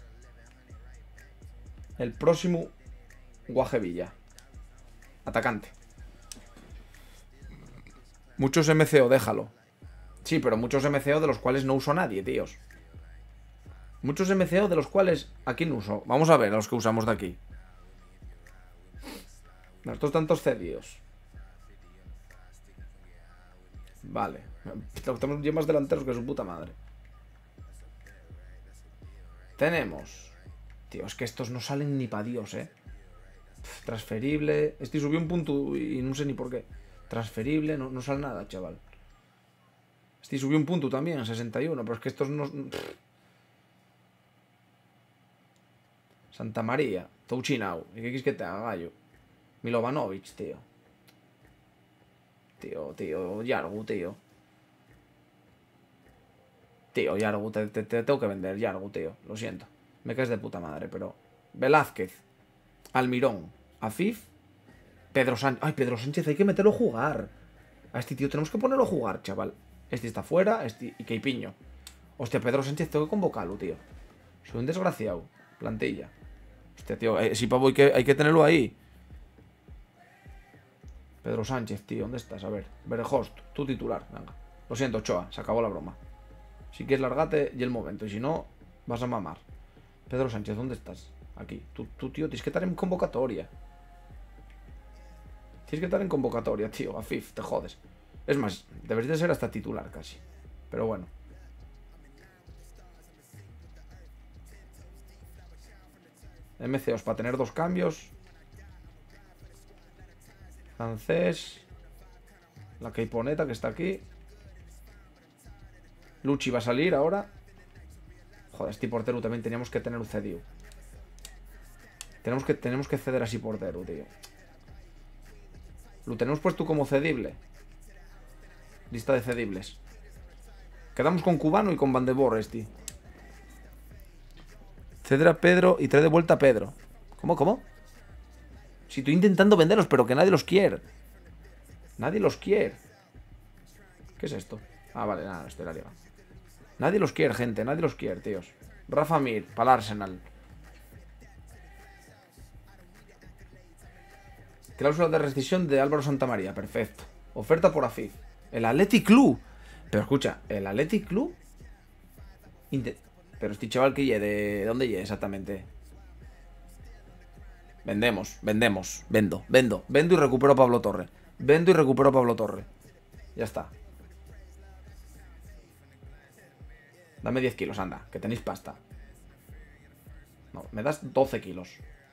el próximo Guajevilla. Atacante. Muchos MCO, déjalo. Sí, pero muchos MCO de los cuales no uso a nadie, tíos. Muchos MCO de los cuales aquí no uso. Vamos a ver a los que usamos de aquí. Estos tantos cedidos. Vale. Tenemos yemas delanteros que su puta madre. Tenemos. Tío, es que estos no salen ni pa' Dios, ¿eh? Transferible. Este subió un punto y no sé ni por qué. Transferible, no sale nada, chaval. Este subió un punto también, en 61. Pero es que estos no... Santa María. Touchinau. ¿Y qué quieres que te haga, gallo? Milovanovic, tío. Tío. Yargu, tío. Tío, Yargu, te tengo que vender, Yargu, tío. Lo siento. Me caes de puta madre, pero... Velázquez. Almirón. Afif. Pedro Sánchez. Ay, Pedro Sánchez, hay que meterlo a jugar. A este tío tenemos que ponerlo a jugar, chaval. Este está fuera, este... Y Keipiño. Hostia, Pedro Sánchez tengo que convocarlo, tío. Soy un desgraciado. Plantilla. Hostia, tío, si pavo hay que tenerlo ahí. Pedro Sánchez, tío, ¿dónde estás? A ver, Berhost, tú titular, venga. Lo siento, Ochoa, se acabó la broma. Si quieres largate y el momento, y si no, vas a mamar. Pedro Sánchez, ¿dónde estás? Aquí. Tú, tío, tienes que estar en convocatoria. Tienes que estar en convocatoria, tío. Afif, te jodes. Es más, deberías de ser hasta titular casi. Pero bueno. MCOs para tener dos cambios. Francés. La Keiponeta que está aquí. Luchi va a salir ahora. Joder, este portero también teníamos que tener un cedido. Tenemos que ceder así portero, tío. Lo tenemos puesto como cedible. Lista de cedibles. Quedamos con Cubano y con Van de Boer, tío. Ceder a Pedro y trae de vuelta a Pedro. ¿Cómo? Si estoy intentando venderlos, pero que nadie los quiere. Nadie los quiere. ¿Qué es esto? Ah, vale, nada, esto era liga. Nadie los quiere, gente. Nadie los quiere, tíos. Rafa Mir, para el Arsenal. Cláusula de rescisión de Álvaro Santamaría. Perfecto. Oferta por Afif. El Athletic Club. Pero escucha, el Athletic Club. Pero este chaval que ¿de dónde llegue exactamente? Vendemos. Vendo y recupero a Pablo Torre. Ya está. Dame 10 kilos, anda, que tenéis pasta. No, me das 12 kilos.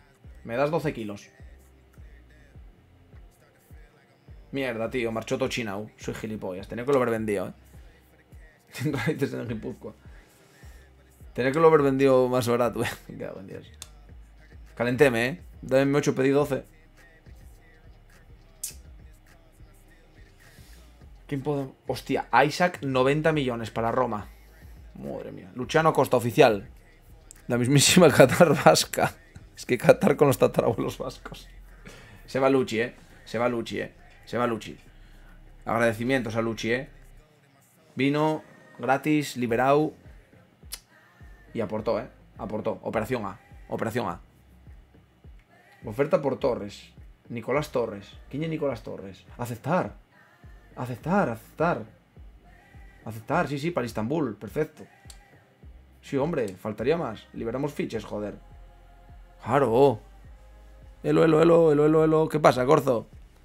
Mierda, tío, marchó Tochinau. Soy gilipollas, tenía que lo haber vendido, Tengo raíces en el Guipúzcoa. Tenía que lo haber vendido más barato, Me cago en Dios. Calenteme, Dame 8, pedí 12. ¿Quién puede...? Hostia, Isaac, 90 millones para Roma. Madre mía. Luciano Costa, oficial. La mismísima Qatar vasca. Es que Qatar con los tatarabuelos vascos. Se va Luchi, Se va Luchi. Agradecimientos a Luchi, Vino gratis, liberado. Y aportó, Aportó. Operación A. Oferta por Torres. Nicolás Torres. ¿Quién es Nicolás Torres? Aceptar, sí, para Istambul. Perfecto. Sí, hombre, faltaría más. Liberamos fiches, joder. Claro. Elo. ¿Qué pasa, Corzo?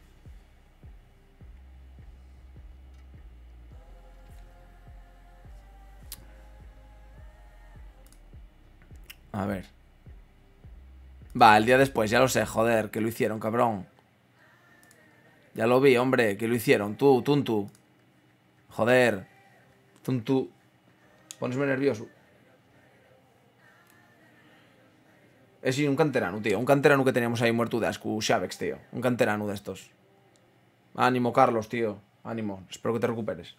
A ver. Va, el día después, ya lo sé, joder, que lo hicieron, cabrón. Ya lo vi, hombre, que lo hicieron. Tú, Tuntu. Joder. Tuntu. Ponesme nervioso. Es un canterano, tío. Un canterano que teníamos ahí muerto de asco. Xavex, tío. Un canterano de estos. Ánimo, Carlos, tío. Ánimo. Espero que te recuperes.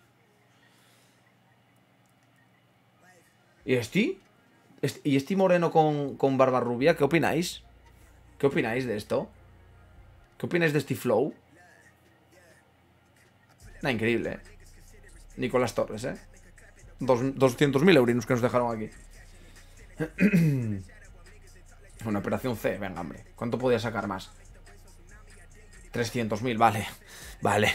¿Y este? ¿Y este moreno con barba rubia? ¿Qué opináis? ¿Qué opináis de esto? ¿Qué opináis de este flow? Nah, increíble, Nicolás Torres, 200.000 eurinos que nos dejaron aquí. Una operación C, venga, hombre. ¿Cuánto podía sacar más? 300.000, vale.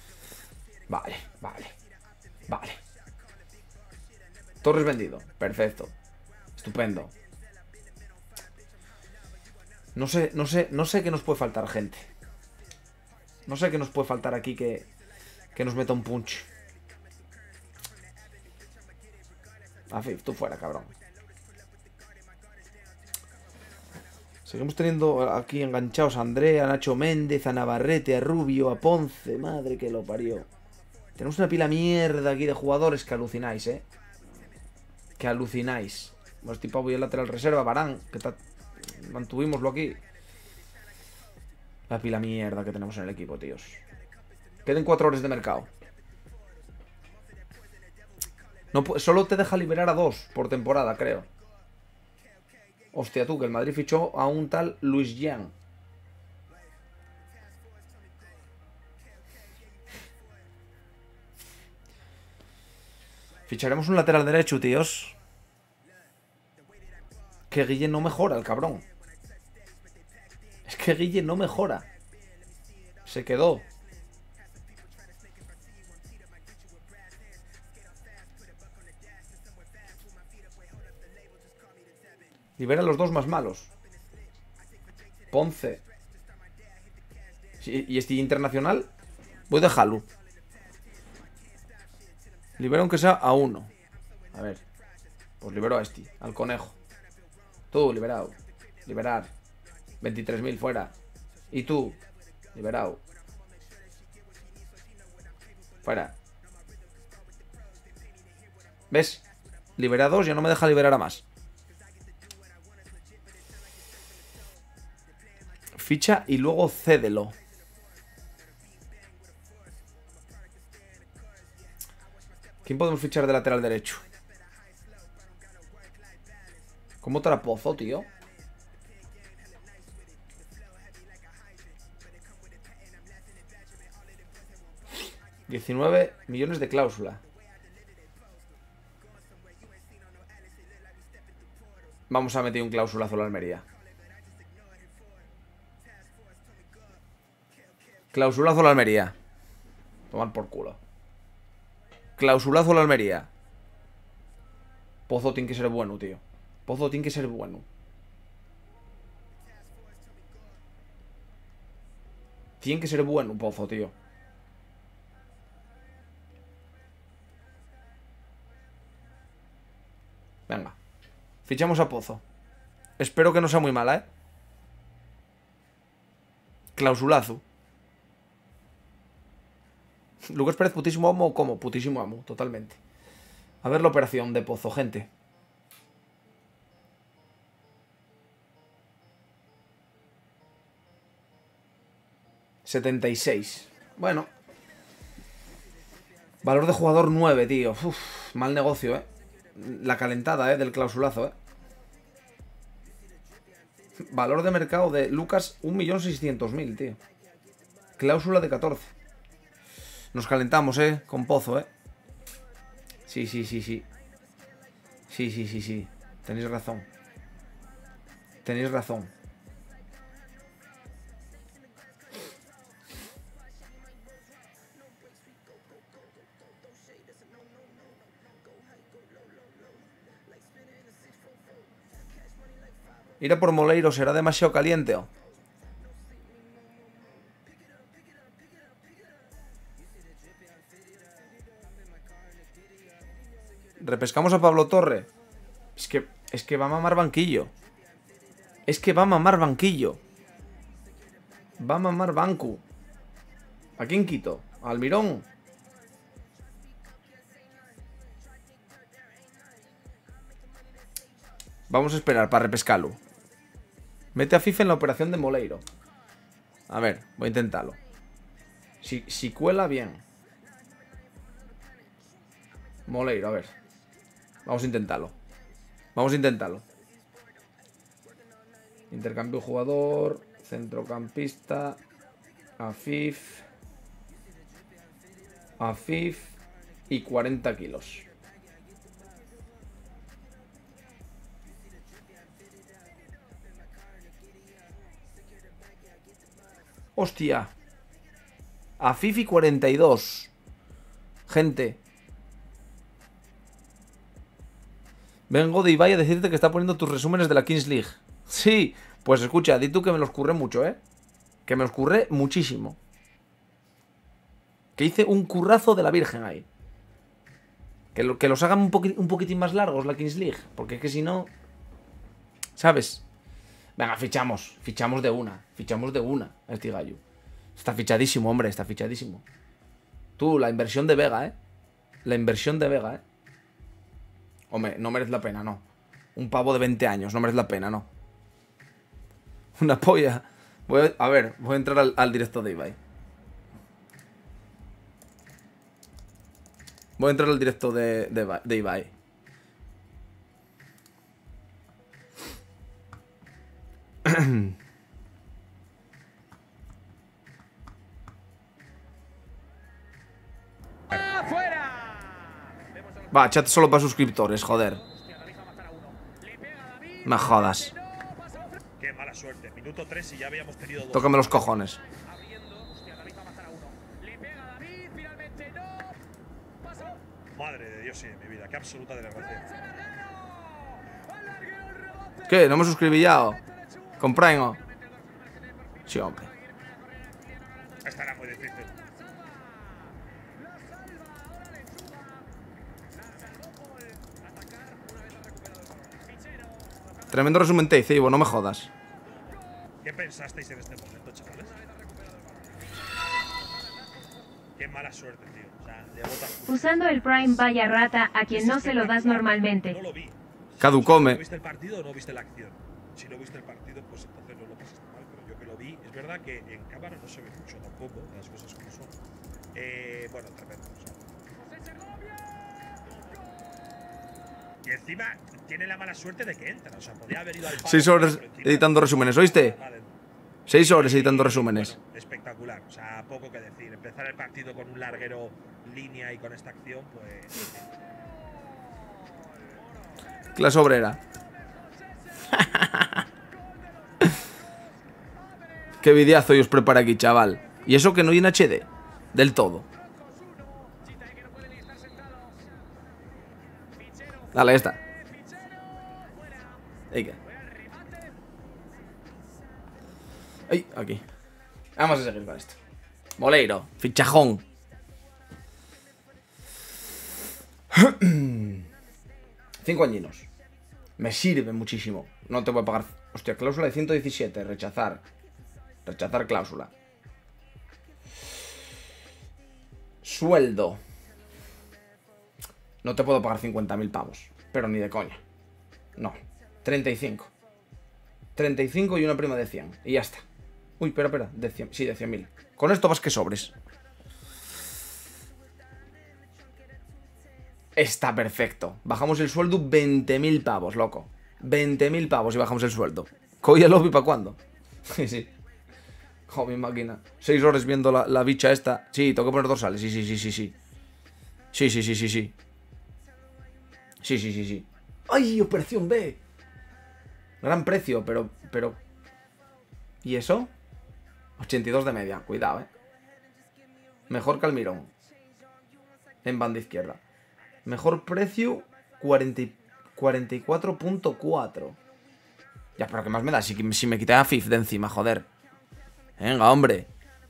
Torres vendido, perfecto. Estupendo. No sé qué nos puede faltar, gente. No sé qué nos puede faltar aquí que nos meta un punch. Afif, tú fuera, cabrón. Seguimos teniendo aquí enganchados a Andrea, a Nacho Méndez, a Navarrete, a Rubio, a Ponce. Madre que lo parió. Tenemos una pila mierda aquí de jugadores que alucináis, Que alucináis. Bueno, este pavo y el lateral reserva, Varán, que mantuvimoslo aquí. La pila mierda que tenemos en el equipo, tíos. Queden 4 horas de mercado. No, solo te deja liberar a 2 por temporada, creo. Hostia, tú, que el Madrid fichó a un tal Luis Yang. Ficharemos un lateral derecho, tíos. Que Guille no mejora, el cabrón. Es que Guille no mejora. Se quedó. Libera a los 2 más malos. Ponce. Sí, y este internacional. Voy de Halu. Libera aunque sea a 1. A ver. Pues libero a este. Al conejo. Tú, liberado. Liberar. 23.000 fuera. Y tú, liberado. Fuera. ¿Ves? Liberados, ya no me deja liberar a más. Ficha y luego cédelo. ¿Quién podemos fichar de lateral derecho? ¿Cómo Trapozo, tío? $19 millones de cláusula. Vamos a meter un clausulazo a la Almería. Clausulazo a la Almería. Tomar por culo. Clausulazo la Almería. Pozo tiene que ser bueno, tío. Pozo tiene que ser bueno. Tiene que ser bueno, Pozo, tío. Venga. Fichamos a Pozo. Espero que no sea muy mala, ¿eh? Clausulazo. Lucas Pérez, putísimo amo. ¿Cómo? Putísimo amo, totalmente. A ver la operación de Pozo, gente. $76. Bueno. Valor de jugador 9, tío. Uf, mal negocio, ¿eh? La calentada, del clausulazo, Valor de mercado de Lucas, 1.600.000, tío. Cláusula de 14. Nos calentamos, con Pozo, Sí. Sí. Tenéis razón. Tenéis razón. Ir a por Moleiro será demasiado caliente, ¿o? Repescamos a Pablo Torre. Es que va a mamar banquillo. Es que va a mamar banquillo. Va a mamar banco. ¿A quién quito? ¿A Almirón? Vamos a esperar para repescarlo. Mete a FIFA en la operación de Moleiro. A ver, voy a intentarlo. Si cuela, bien. Moleiro, a ver. Vamos a intentarlo. Vamos a intentarlo. Intercambio jugador. Centrocampista. Afif. Afif. Y 40 kilos. Hostia. Afif y 42. Gente. Vengo de Ibai a decirte que está poniendo tus resúmenes de la Kings League. Sí, pues escucha, di tú que me los curré mucho, Que me los curré muchísimo. Que hice un currazo de la Virgen ahí. Que los hagan un poquitín más largos la Kings League. Porque es que si no... ¿Sabes? Venga, fichamos. Fichamos de una. Fichamos de una a este gallo. Está fichadísimo, hombre. Está fichadísimo. Tú, la inversión de Vega, La inversión de Vega, Hombre, no merece la pena, no. Un pavo de 20 años, no merece la pena, no. Una polla. Voy a entrar al directo de Ibai. Voy a entrar al directo de Ibai. Va, chat solo para suscriptores, joder. Me jodas. Qué mala suerte. Minuto 3 y ya habíamos tenido dos. Tócame los cojones. Madre de Dios, sí, de mi vida. Qué absoluta desgracia. ¿Qué? ¿No me suscribí ya? ¿Con Prime o? Sí, hombre. Estará muy difícil. Tremendo resumen te hice, Ivo, no me jodas. ¿Qué pensasteis en este momento, chavales? Qué mala suerte, tío. O sea, le botas. Usando el Prime vaya rata a quien no se lo das normalmente. No lo vi. Caducome. ¿Viste el partido o no viste la acción? Si no viste el partido, pues entonces no lo pasaste mal. Pero yo que lo vi, es verdad que en cámara no se ve mucho tampoco, las cosas como son. Bueno, tremendo. O sea. Y encima tiene la mala suerte de que entra. O sea, podría haber ido al palo. 6 horas editando resúmenes, ¿oíste? 6 horas editando resúmenes. Bueno, espectacular. O sea, poco que decir. Empezar el partido con un larguero línea y con esta acción, pues. Clase obrera. Qué videazo hoy os prepara aquí, chaval. Y eso que no hay en HD. Del todo. Dale, esta. ¿Y qué? ¡Ay! Aquí. Vamos a seguir con esto. Moleiro, fichajón. 5 añinos. Me sirve muchísimo. No te voy a pagar. Hostia, cláusula de 117. Rechazar. Rechazar cláusula. Sueldo. No te puedo pagar 50.000 pavos. Pero ni de coña. No. 35. 35 y una prima de 100. Y ya está. Uy, espera. De 100. Sí, de 100.000. Con esto vas que sobres. Está perfecto. Bajamos el sueldo 20.000 pavos, loco. 20.000 pavos y bajamos el sueldo. ¿Coy el lobby para cuándo? Sí. Jo, mi máquina. 6 horas viendo la bicha esta. Sí, tengo que poner dorsales. Sí. Sí. ¡Ay, operación B! Gran precio, pero... ¿Y eso? 82 de media. Cuidado, Mejor que Almirón. En banda izquierda. Mejor precio 44.4. Ya, pero ¿qué más me da? Si me quité a FIF de encima, joder. Venga, hombre.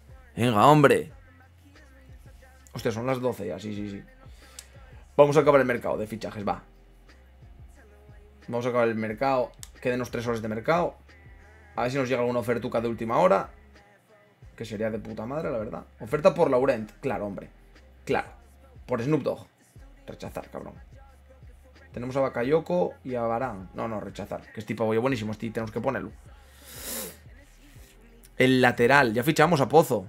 Hostia, son las 12 ya, sí. Vamos a acabar el mercado de fichajes, va. Vamos a acabar el mercado. Quédenos 3 horas de mercado. A ver si nos llega alguna ofertuca de última hora. Que sería de puta madre, la verdad. Oferta por Laurent. Claro, hombre. Claro. Por Snoop Dogg. Rechazar, cabrón. Tenemos a Bakayoko y a Varane. No, rechazar. Que es tipo bollo buenísimo. Este tenemos que ponerlo. El lateral. Ya fichamos a Pozo.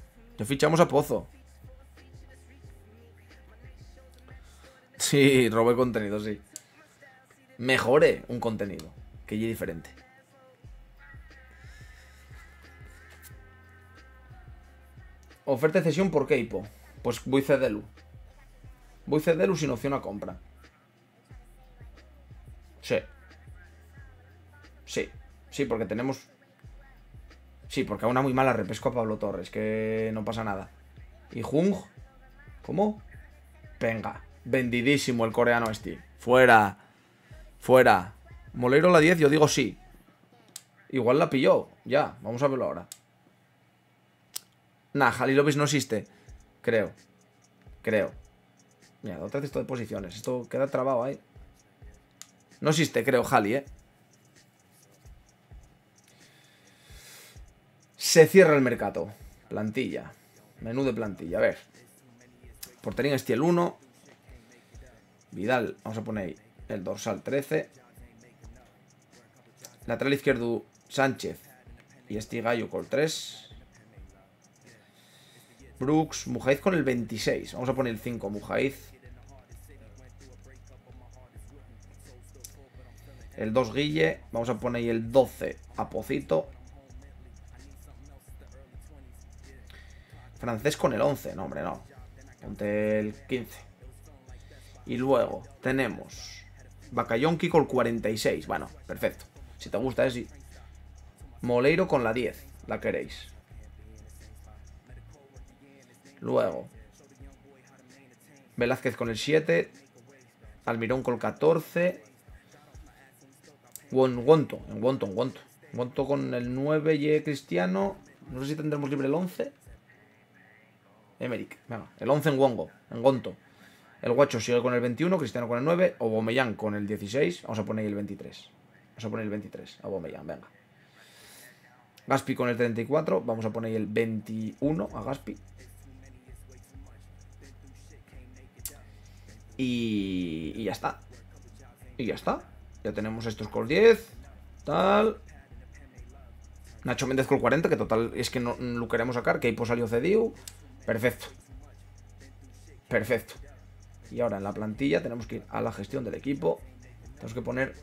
Sí, robé contenido, sí. Mejore un contenido. Que ya diferente. Oferta de cesión por Keipo. Pues voy Cedelu. Sin opción a compra. Sí, porque tenemos... Sí, porque a una muy mala repesco a Pablo Torres, que no pasa nada. ¿Y Jung? ¿Cómo? Venga, vendidísimo el coreano este. Fuera. Moleiro la 10, yo digo sí. Igual la pilló. Ya, vamos a verlo ahora. Nah, Halilovic no existe. Creo. Mira, otra vez esto de posiciones. Esto queda trabado ahí. No existe, creo, Hali, Se cierra el mercado. Plantilla. Menú de plantilla. A ver. Portería Estiel 1. Vidal. Vamos a poner ahí el dorsal 13. Lateral izquierdo Sánchez. Y Estigallo con el 3. Brooks. Mujaiz con el 26. Vamos a poner el 5. Mujaiz. El 2 Guille. Vamos a poner ahí el 12 a Pocito. Francés con el 11. No, hombre, no. Ponte el 15. Y luego tenemos Bakayonki con el 46. Bueno, perfecto. Si te gusta ese. Moleiro con la 10. La queréis. Luego Velázquez con el 7. Almirón con el 14. Wonto con el 9 y Cristiano. No sé si tendremos libre el 11. Emerick, venga, el 11 en Gonto. El Guacho sigue con el 21, Cristiano con el 9, Aubameyang con el 16, vamos a poner el 23. Aubameyang, venga. Gaspi con el 34, vamos a poner el 21 a Gaspi. Y ya está. Ya tenemos estos con el 10. Tal. Nacho Méndez con el 40, que total es que no lo queremos sacar. Que Keipo salió cedido. Perfecto. Y ahora en la plantilla tenemos que ir a la gestión del equipo. Tenemos que poner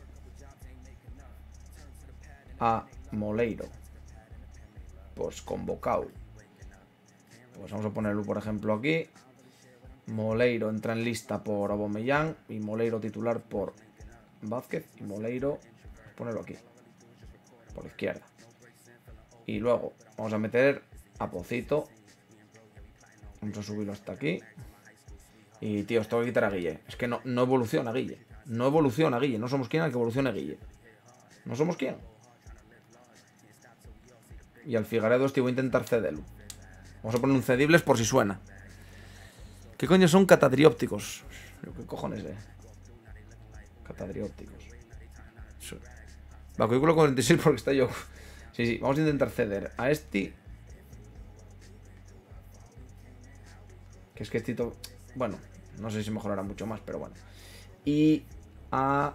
a Moleiro. Pues convocado. Pues vamos a ponerlo, por ejemplo, aquí. Moleiro entra en lista por Aubameyang. Y Moleiro titular por Vázquez. Y Moleiro, ponerlo aquí. Por la izquierda. Y luego vamos a meter a Pocito. Vamos a subirlo hasta aquí. Y, tío, os tengo que quitar a Guille. Es que no evoluciona Guille. No evoluciona, Guille. No somos quien al que evolucione Guille. No somos quien. Y al Figaredo este voy a intentar cederlo. Vamos a poner un cedibles por si suena. ¿Qué coño son catadriópticos? ¿Qué cojones de? Catadriópticos. Va, cálculo 46 porque está yo. Sí, vamos a intentar ceder a este. Que es que este... Bueno, no sé si mejorará mucho más, pero bueno. Y a...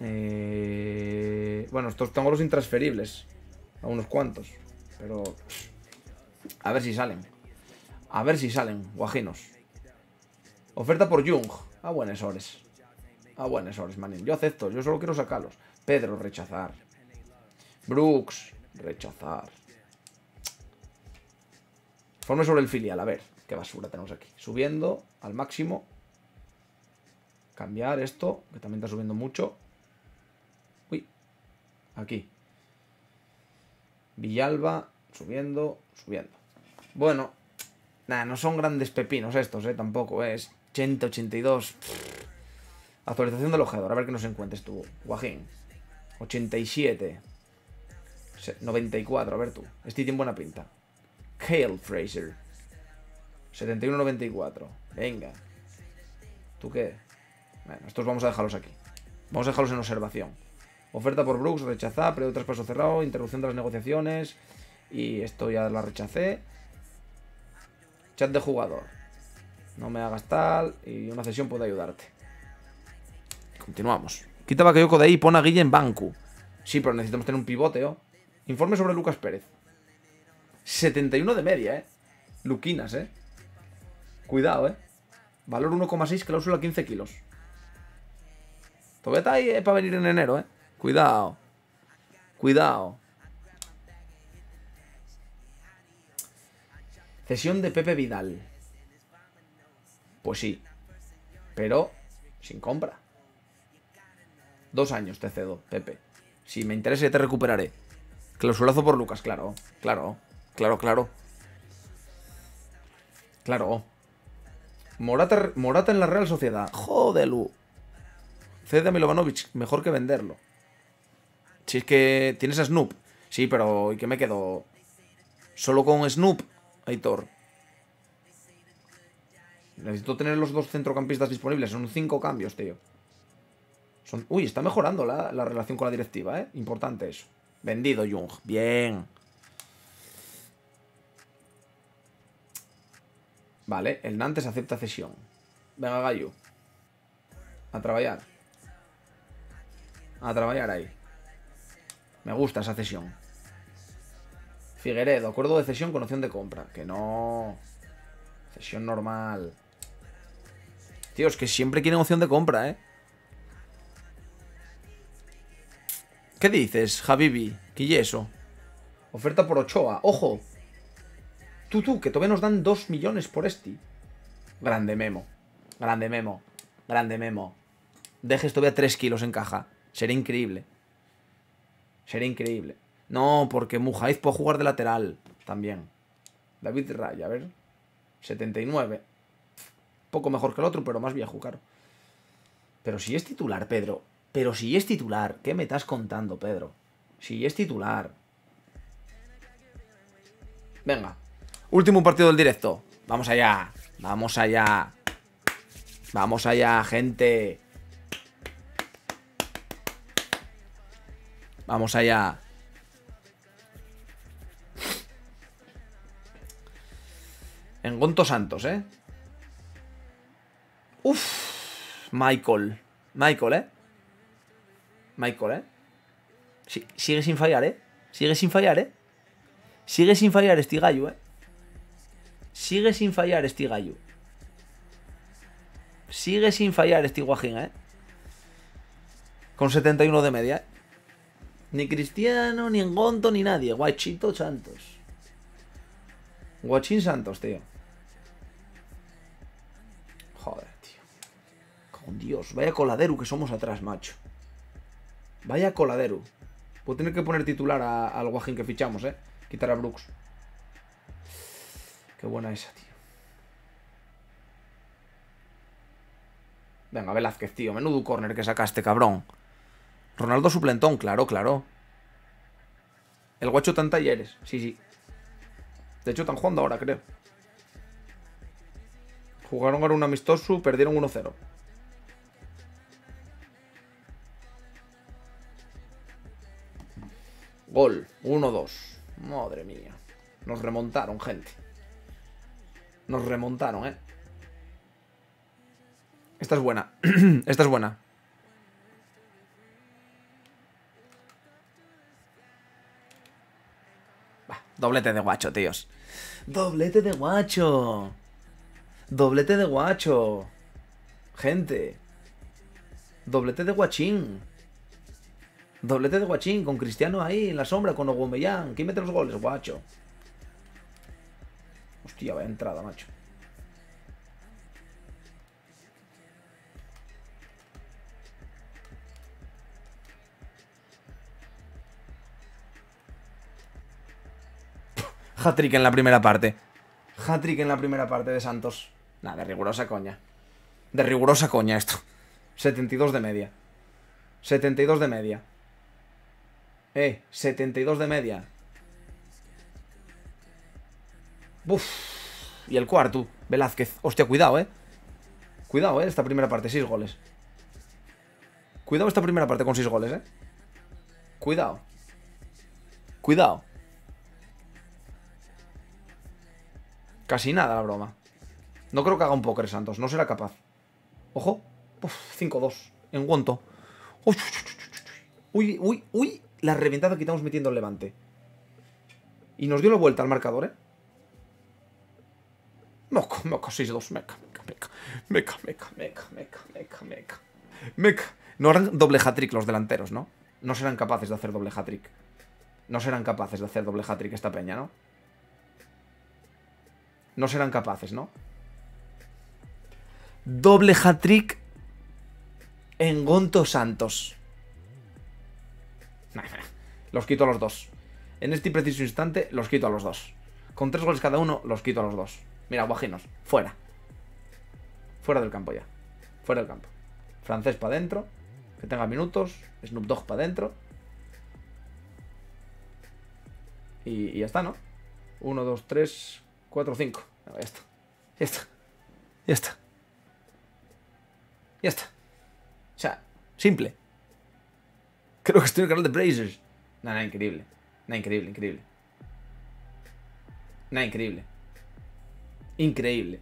Bueno, estos tengo los intransferibles. A unos cuantos. Pero... A ver si salen. A ver si salen, guajinos. Oferta por Jung. A buenas horas. A buenas horas, manín. Yo acepto, yo solo quiero sacarlos. Pedro, rechazar. Brooks, rechazar. Informe sobre el filial, a ver. Qué basura tenemos aquí. Subiendo al máximo. Cambiar esto, que también está subiendo mucho. Uy. Aquí. Villalba, subiendo, subiendo. Bueno. Nah, no son grandes pepinos estos, tampoco. Es 80, 82. Actualización del ojeador, a ver qué nos encuentres tú. Guajín. 87. 94, a ver tú. Este tiene buena pinta. Kale Fraser. 71-94. Venga. ¿Tú qué? Bueno, estos vamos a dejarlos aquí. Vamos a dejarlos en observación. Oferta por Brooks, rechazada. Periodo de traspaso cerrado. Interrupción de las negociaciones. Y esto ya la rechacé. Chat de jugador. No me hagas tal. Y una cesión puede ayudarte. Continuamos. Quita Bakayoko de ahí y pon a Guille en banco. Sí, pero necesitamos tener un pivoteo. Informe sobre Lucas Pérez. 71 de media, Luquinas, Cuidado, Valor 1,6, cláusula 15 kilos. Todavía está ahí, para venir en enero, Cuidado. Cuidado. Cesión de Pepe Vidal. Pues sí. Pero sin compra. 2 años te cedo, Pepe. Si me interesa te recuperaré. Clausulazo por Lucas, claro. Claro. Morata en la Real Sociedad. Jodelu. Cede a Milovanovic. Mejor que venderlo. Si es que tienes a Snoop. Sí, pero ¿y qué me quedo? Solo con Snoop, Aitor. Necesito tener los 2 centrocampistas disponibles. Son 5 cambios, tío. Uy, está mejorando la relación con la directiva, Importante eso. Vendido, Jung. Bien. Vale, el Nantes acepta cesión. Venga, gallo. A trabajar. A trabajar ahí. Me gusta esa cesión. Figueredo, acuerdo de cesión con opción de compra. Que no. Cesión normal. Tío, es que siempre quieren opción de compra, ¿Qué dices, Habibi? ¿Qué y eso? Oferta por Ochoa. ¡Ojo! Tú, que todavía nos dan 2 millones por este. Grande Memo. Grande Memo. Grande Memo. Dejes todavía 3 kilos en caja. Sería increíble. Sería increíble. No, porque Mujaiz puede jugar de lateral también. David Raya, a ver. 79. Poco mejor que el otro, pero más viejo, claro. Pero si es titular, Pedro. Pero si es titular. ¿Qué me estás contando, Pedro? Si es titular. Venga. Último partido del directo. Vamos allá. Vamos allá. Vamos allá, gente. Vamos allá. Engonto Santos, Uf. Michael, Michael, Sí, sigue sin fallar, Sigue sin fallar, Sigue sin fallar este gallo, Sigue sin fallar este gallo. Sigue sin fallar este guajín, Con 71 de media, Ni Cristiano, ni Engonto, ni nadie. Guachito Santos. Guachín Santos, tío. Joder, tío. Con Dios, vaya coladero que somos atrás, macho. Vaya coladero. Puedo tener que poner titular al guajín que fichamos, Quitar a Brooks. Qué buena esa, tío. Venga, Velázquez, tío. Menudo córner que sacaste, cabrón. Ronaldo suplentón, claro, claro. El guacho está en Talleres. Sí, sí. De hecho, están jugando ahora, creo. Jugaron ahora un amistoso, perdieron 1-0. Gol, 1-2. Madre mía. Nos remontaron, gente. Nos remontaron, ¿eh? Esta es buena. Esta es buena. Bah, doblete de guacho, tíos. Doblete de guacho. Doblete de guacho. Gente. Doblete de guachín. Doblete de guachín con Cristiano ahí en la sombra con Aubameyang. ¿Quién mete los goles, guacho? Hostia, vaya entrada, macho. Hat-trick en la primera parte. Hat-trick en la primera parte de Santos. Nada, de rigurosa coña. De rigurosa coña esto. 72 de media. 72 de media. 72 de media. Uf. Y el cuarto, Velázquez. Hostia, cuidado, Cuidado, esta primera parte, 6 goles. Cuidado esta primera parte con 6 goles, Cuidado. Cuidado. Casi nada la broma. No creo que haga un póker Santos, no será capaz. Ojo. 5-2. En guanto. Uy, uy, uy. La reventada que estamos metiendo el Levante. Y nos dio la vuelta al marcador, Meca, 6-2. Meca. No harán doble hat-trick los delanteros, ¿no? No serán capaces de hacer doble hat-trick. No serán capaces de hacer doble hat-trick esta peña, ¿no? No serán capaces, ¿no? Doble hat-trick en Gonto Santos. Los quito a los dos. En este preciso instante los quito a los dos. Con 3 goles cada uno los quito a los dos. Mira, guajinos, fuera. Fuera del campo ya. Fuera del campo. Francés para adentro. Que tenga minutos. Snoop Dogg para adentro. Y ya está, ¿no? 1, 2, 3, 4, 5. Ya está. Ya está. Ya está. Ya está. O sea, simple. Creo que estoy en el canal de Brazers. Nada, increíble. Nada, increíble, increíble. Nada, increíble. Increíble.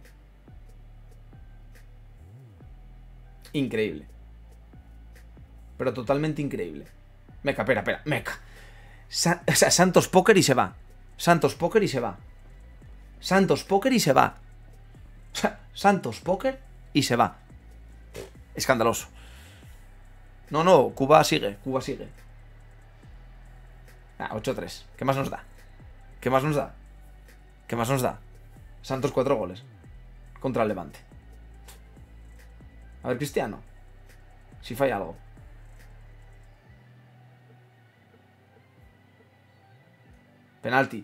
Increíble. Pero totalmente increíble. Meca, espera. Meca. O sea, Santos Póker y se va. Santos Póker y se va. Santos Póker y se va. O sea, Santos Póker y se va. Escandaloso. No, Cuba sigue. 8-3. ¿Qué más nos da? Santos 4 goles. Contra el Levante. A ver, Cristiano. Si falla algo. Penalti.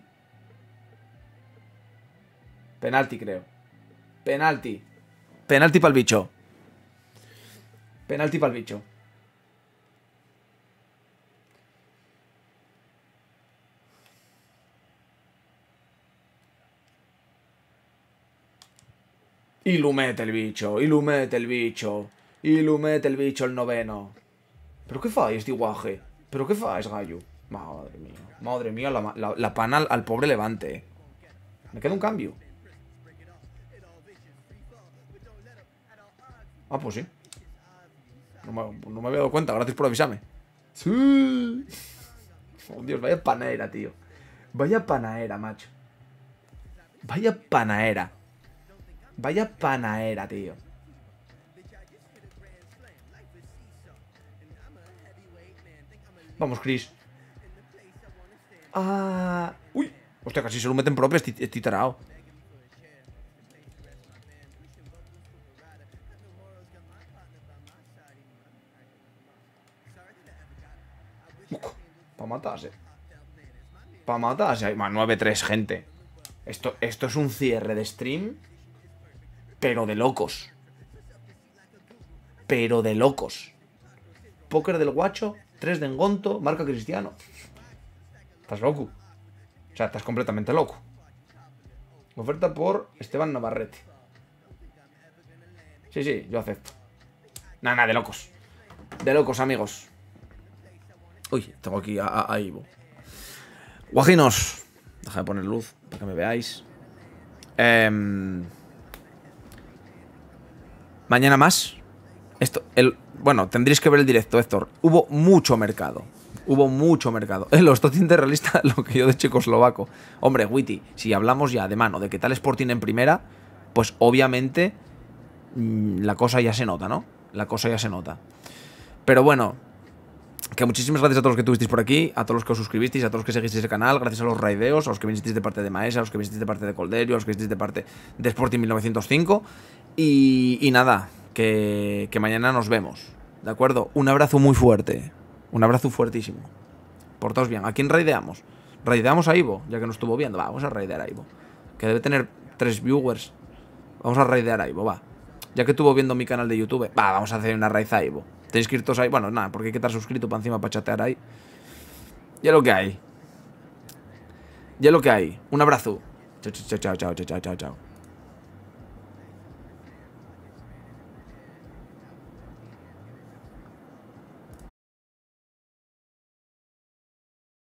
Penalti, creo. Penalti para el bicho. Y lo mete el bicho. El noveno. ¿Pero qué fai este guaje? ¿Pero qué fai, gallo? Madre mía, la pana al pobre Levante. Me queda un cambio. Ah, pues sí. No me había dado cuenta, gracias por avisarme. Sí. Oh, Dios, vaya panaera, tío. Vaya panaera, macho. Vaya panaera, tío. Vamos, Chris. Uy. Hostia, casi se lo meten propio este tarao. Para matarse. 9-3, gente. Esto es un cierre de stream, pero de locos. pero de locos. Póker del Guacho, 3 de Engonto, marca Cristiano. Estás loco. O sea, estás completamente loco. Oferta por Esteban Navarrete. Sí, yo acepto. Nada, de locos. De locos, amigos. Uy, tengo aquí a Ivo. Guajinos. Deja de poner luz para que me veáis. Mañana más. Bueno, tendréis que ver el directo, Héctor. Hubo mucho mercado. Lo estoy haciendo realista lo que yo de checoslovaco. Hombre, Witty, si hablamos ya de mano de que tal Sporting en primera, pues obviamente la cosa ya se nota, ¿no? Pero bueno, que muchísimas gracias a todos los que estuvisteis por aquí, a todos los que os suscribisteis, a todos los que seguisteis el canal, gracias a los raideos, a los que vinisteis de parte de Maesa, a los que vinisteis de parte de Colderio, a los que vinisteis de parte de Sporting 1905. Y nada, que mañana nos vemos, ¿de acuerdo? Un abrazo muy fuerte, un abrazo fuertísimo. Portaos bien. ¿A quién raideamos? Raideamos a Ivo, ya que no estuvo viendo. Va, vamos a raidear a Ivo, que debe tener 3 viewers. Vamos a raidear a Ivo, va. Ya que estuvo viendo mi canal de YouTube, va, vamos a hacer una raid a Ivo. Tenéis que ir todos ahí. Bueno, nada, porque hay que estar suscrito para encima para chatear ahí. Ya lo que hay. Un abrazo. Chao.